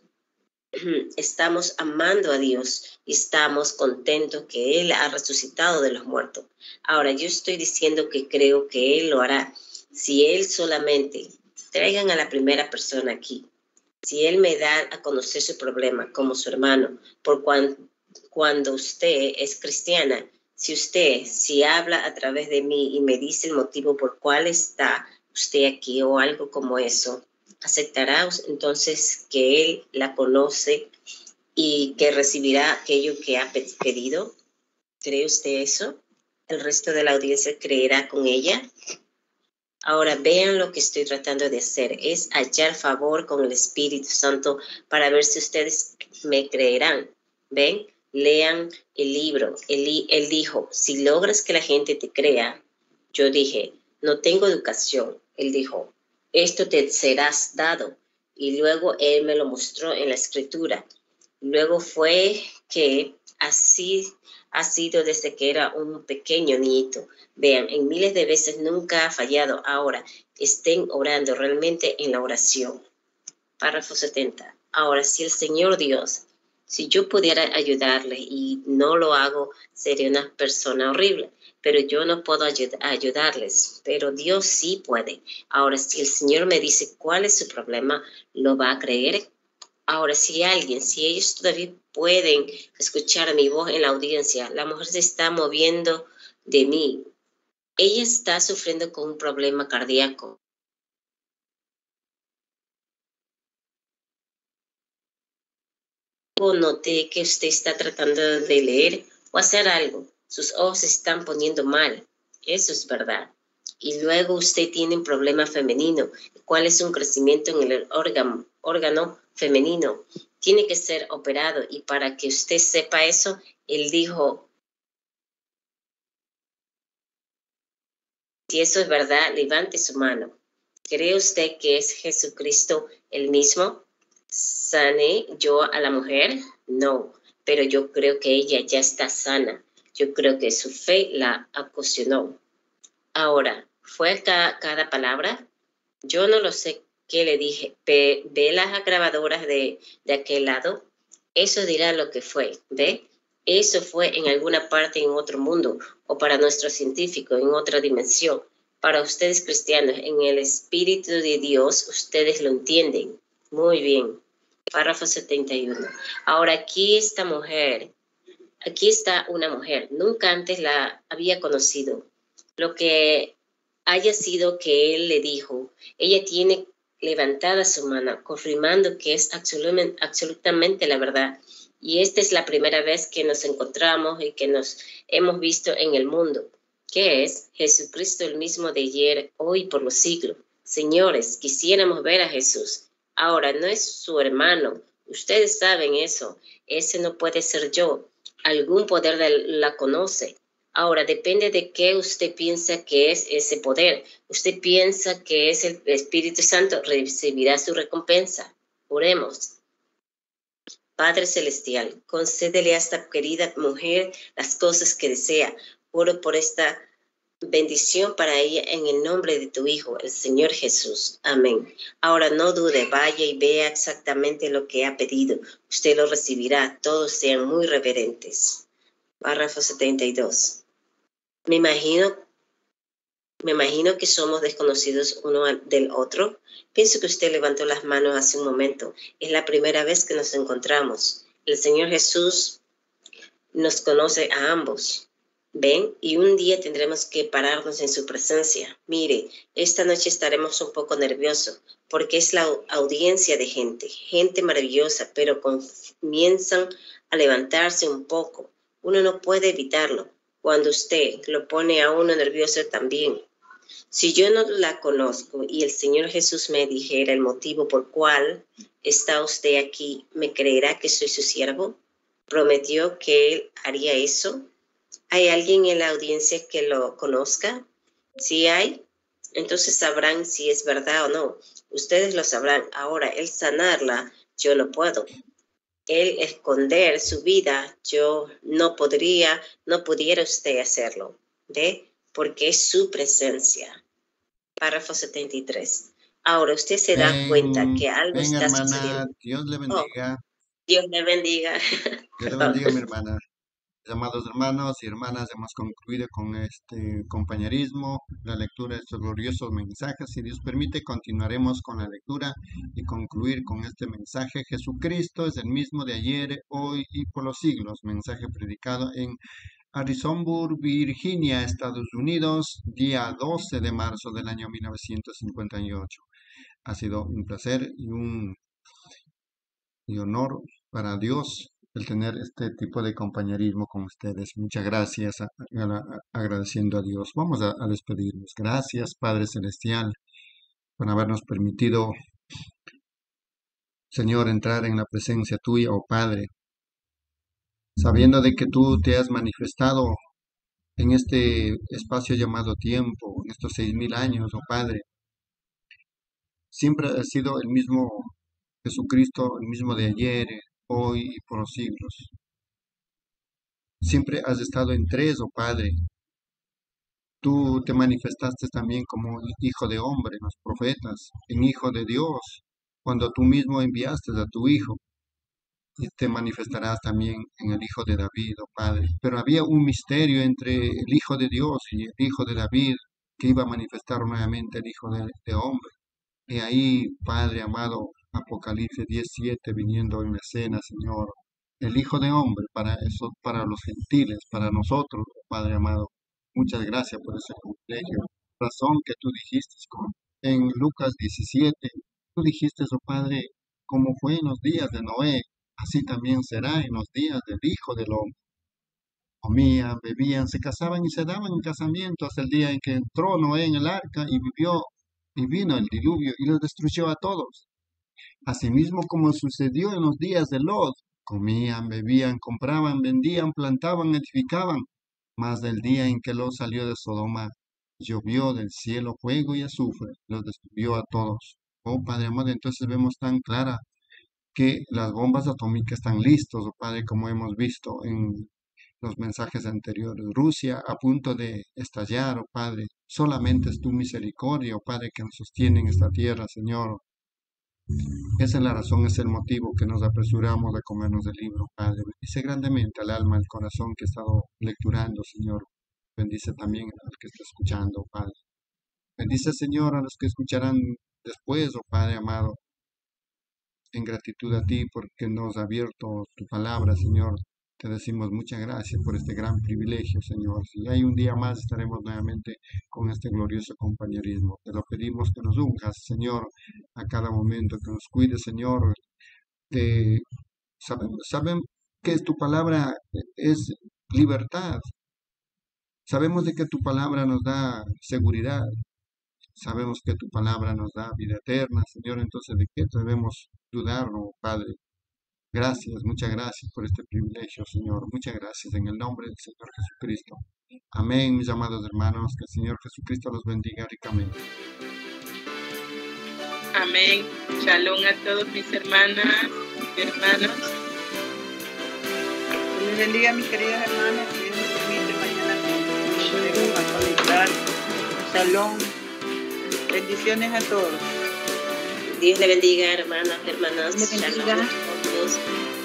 Estamos amando a Dios y estamos contentos que Él ha resucitado de los muertos. Ahora, yo estoy diciendo que creo que Él lo hará. Si Él solamente, traigan a la primera persona aquí, si Él me da a conocer su problema como su hermano, por cuando, cuando usted es cristiana, si usted, si habla a través de mí y me dice el motivo por cuál está usted aquí o algo como eso, aceptará entonces que Él la conoce y que recibirá aquello que ha pedido. ¿Cree usted eso? ¿El resto de la audiencia creerá con ella? Ahora vean lo que estoy tratando de hacer. Es hallar favor con el Espíritu Santo para ver si ustedes me creerán. ¿Ven? Lean el libro. Él, él dijo, si logras que la gente te crea, yo dije, no tengo educación. Él dijo, esto te serás dado. Y luego él me lo mostró en la escritura. Luego fue que así ha sido desde que era un pequeño niñito. Vean, en miles de veces nunca ha fallado. Ahora, estén orando realmente en la oración. Párrafo setenta. Ahora, si el Señor Dios, si yo pudiera ayudarle y no lo hago, sería una persona horrible. Pero yo no puedo ayud- ayudarles, pero Dios sí puede. Ahora, si el Señor me dice cuál es su problema, ¿lo va a creer? Ahora, si alguien, si ellos todavía pueden escuchar mi voz en la audiencia, la mujer se está moviendo de mí. Ella está sufriendo con un problema cardíaco. O noté que usted está tratando de leer o hacer algo. Sus ojos se están poniendo mal. Eso es verdad. y luego usted tiene un problema femenino. ¿Cuál es un crecimiento en el órgano, órgano femenino? Tiene que ser operado, y para que usted sepa eso, él dijo, si eso es verdad, levante su mano. ¿Cree usted que es Jesucristo el mismo? ¿Sané yo a la mujer? No, pero yo creo que ella ya está sana. Yo creo que su fe la ocasionó. Ahora, ¿fue cada, cada palabra? Yo no lo sé qué le dije. Ve, ve las grabadoras de, de aquel lado. Eso dirá lo que fue, ¿ve? Eso fue en alguna parte en otro mundo, o para nuestro científico en otra dimensión. Para ustedes cristianos, en el Espíritu de Dios, ustedes lo entienden. Muy bien. Párrafo setenta y uno. Ahora aquí esta mujer, aquí está una mujer. Nunca antes la había conocido. Lo que haya sido que él le dijo, ella tiene levantada su mano, confirmando que es absolutamente, absolutamente la verdad. Y esta es la primera vez que nos encontramos y que nos hemos visto en el mundo. ¿Qué es? Jesucristo el mismo de ayer, hoy, por los siglos. Señores, quisiéramos ver a Jesús. Ahora, no es su hermano. Ustedes saben eso. Ese no puede ser yo. Algún poder de, la conoce. Ahora, depende de qué usted piensa que es ese poder. Usted piensa que es el Espíritu Santo, recibirá su recompensa. Oremos. Padre Celestial, concédele a esta querida mujer las cosas que desea. Oro por esta bendición para ella en el nombre de tu Hijo, el Señor Jesús. Amén. Ahora no dude, vaya y vea exactamente lo que ha pedido. Usted lo recibirá. Todos sean muy reverentes. Párrafo setenta y dos. Me imagino, me imagino que somos desconocidos uno del otro. Pienso que usted levantó las manos hace un momento. Es la primera vez que nos encontramos. El Señor Jesús nos conoce a ambos. ¿Ven? Y un día tendremos que pararnos en su presencia. Mire, esta noche estaremos un poco nerviosos porque es la audiencia de gente, gente maravillosa, pero comienzan a levantarse un poco. Uno no puede evitarlo. Cuando usted lo pone a uno nervioso también. Si yo no la conozco y el Señor Jesús me dijera el motivo por cual está usted aquí, ¿me creerá que soy su siervo? ¿Prometió que él haría eso? ¿Hay alguien en la audiencia que lo conozca? Si hay, entonces sabrán si es verdad o no. Ustedes lo sabrán. Ahora, el sanarla, yo no puedo. El esconder su vida, yo no podría, no pudiera usted hacerlo, ¿ve? Porque es su presencia. Párrafo setenta y tres. Ahora usted se da Ven, cuenta que algo ven, está hermana, sucediendo. Dios le bendiga. Oh, Dios le bendiga. Dios le bendiga, mi hermana. Amados hermanos y hermanas, hemos concluido con este compañerismo, la lectura de estos gloriosos mensajes. Si Dios permite, continuaremos con la lectura y concluir con este mensaje. Jesucristo es el mismo de ayer, hoy y por los siglos. Mensaje predicado en Harrisonburg, Virginia, Estados Unidos, día doce de marzo del año mil novecientos cincuenta y ocho. Ha sido un placer y un y honor para Dios el tener este tipo de compañerismo con ustedes. Muchas gracias, a- a- a- agradeciendo a Dios. Vamos a, a despedirnos. Gracias, Padre Celestial, por habernos permitido, Señor, entrar en la presencia tuya, oh Padre, sabiendo de que tú te has manifestado en este espacio llamado tiempo, en estos seis mil años, oh Padre. Siempre has sido el mismo Jesucristo, el mismo de ayer, hoy y por los siglos. Siempre has estado en tres, oh Padre. Tú te manifestaste también como hijo de hombre, en los profetas, en hijo de Dios, cuando tú mismo enviaste a tu hijo, y te manifestarás también en el hijo de David, oh Padre. Pero había un misterio entre el hijo de Dios y el hijo de David, que iba a manifestar nuevamente el hijo de, de hombre. Y ahí, Padre amado, Apocalipsis diecisiete viniendo en la escena, Señor, el hijo de hombre para eso, para los gentiles, para nosotros, Padre amado. Muchas gracias por ese privilegio. Razón que tú dijiste con- en Lucas diecisiete, tú dijiste, oh Padre, como fue en los días de Noé, así también será en los días del Hijo del Hombre. comían, bebían, se casaban y se daban en casamiento hasta el día en que entró Noé en el arca y vivió y vino el diluvio y los destruyó a todos. Asimismo como sucedió en los días de Lot, comían, bebían, compraban, vendían, plantaban, edificaban. Mas del día en que Lot salió de Sodoma, llovió del cielo fuego y azufre, los destruyó a todos. Oh Padre amado, entonces vemos tan clara que las bombas atómicas están listos, oh Padre, como hemos visto en los mensajes anteriores. Rusia a punto de estallar, oh Padre. Solamente es tu misericordia, oh Padre, que nos sostiene en esta tierra, Señor. Esa es la razón, es el motivo que nos apresuramos a comernos el libro, Padre. Bendice grandemente al alma, al corazón que he estado lecturando, Señor. Bendice también al que está escuchando, Padre. Bendice, Señor, a los que escucharán después, oh Padre amado. En gratitud a ti porque nos ha abierto tu palabra, Señor. Te decimos muchas gracias por este gran privilegio, Señor. Si hay un día más, estaremos nuevamente con este glorioso compañerismo. Te lo pedimos que nos unjas, Señor, a cada momento, que nos cuides, Señor. Te, sabemos, sabemos que tu palabra es libertad. Sabemos de que tu palabra nos da seguridad. Sabemos que tu palabra nos da vida eterna, Señor. Entonces, ¿de qué debemos dudar, oh Padre? Gracias, muchas gracias por este privilegio, Señor. Muchas gracias en el nombre del Señor Jesucristo. Amén, mis amados hermanos. Que el Señor Jesucristo los bendiga ricamente. Amén. Shalom a todos mis hermanas y hermanos. Dios les bendiga, mis queridas hermanas. Si Dios nos permite, mañana nos volvemos a conectar. Shalom. Bendiciones a todos. Dios le bendiga, hermanas, hermanas. Dios le bendiga. Shalom a todos.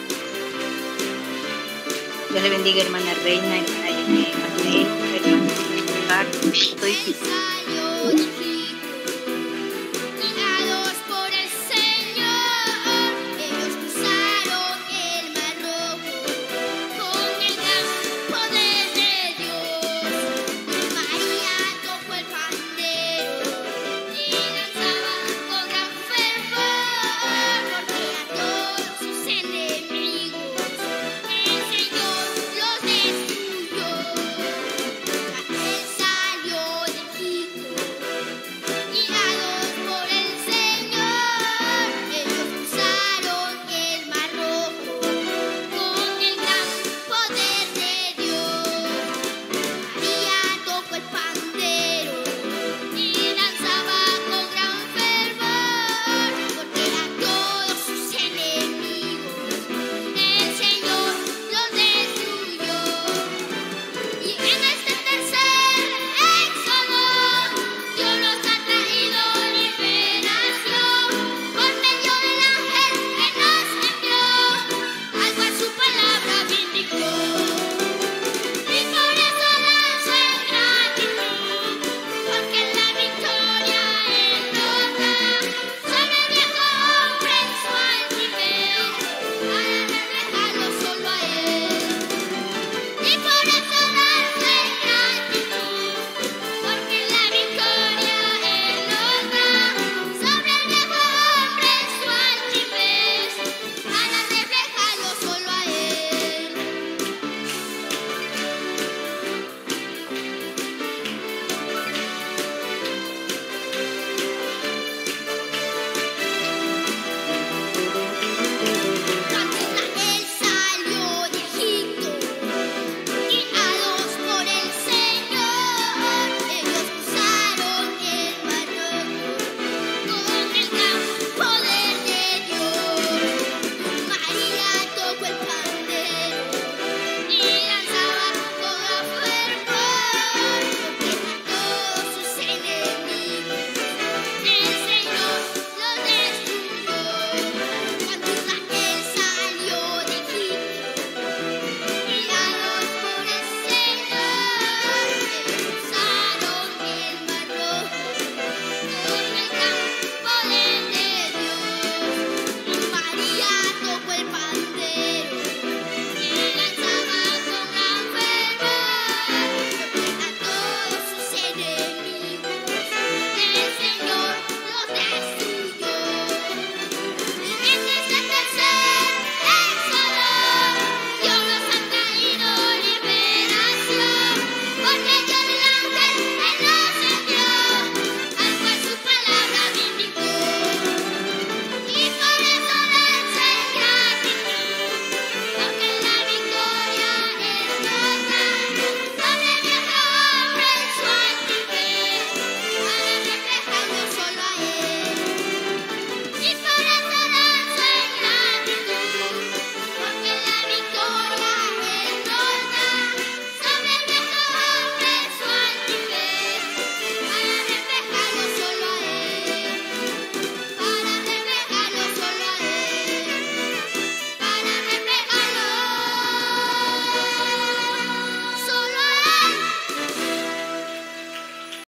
Dios le bendiga, hermana Reina, hermana Yane, hermana Nel, hermana Oscar. Estoy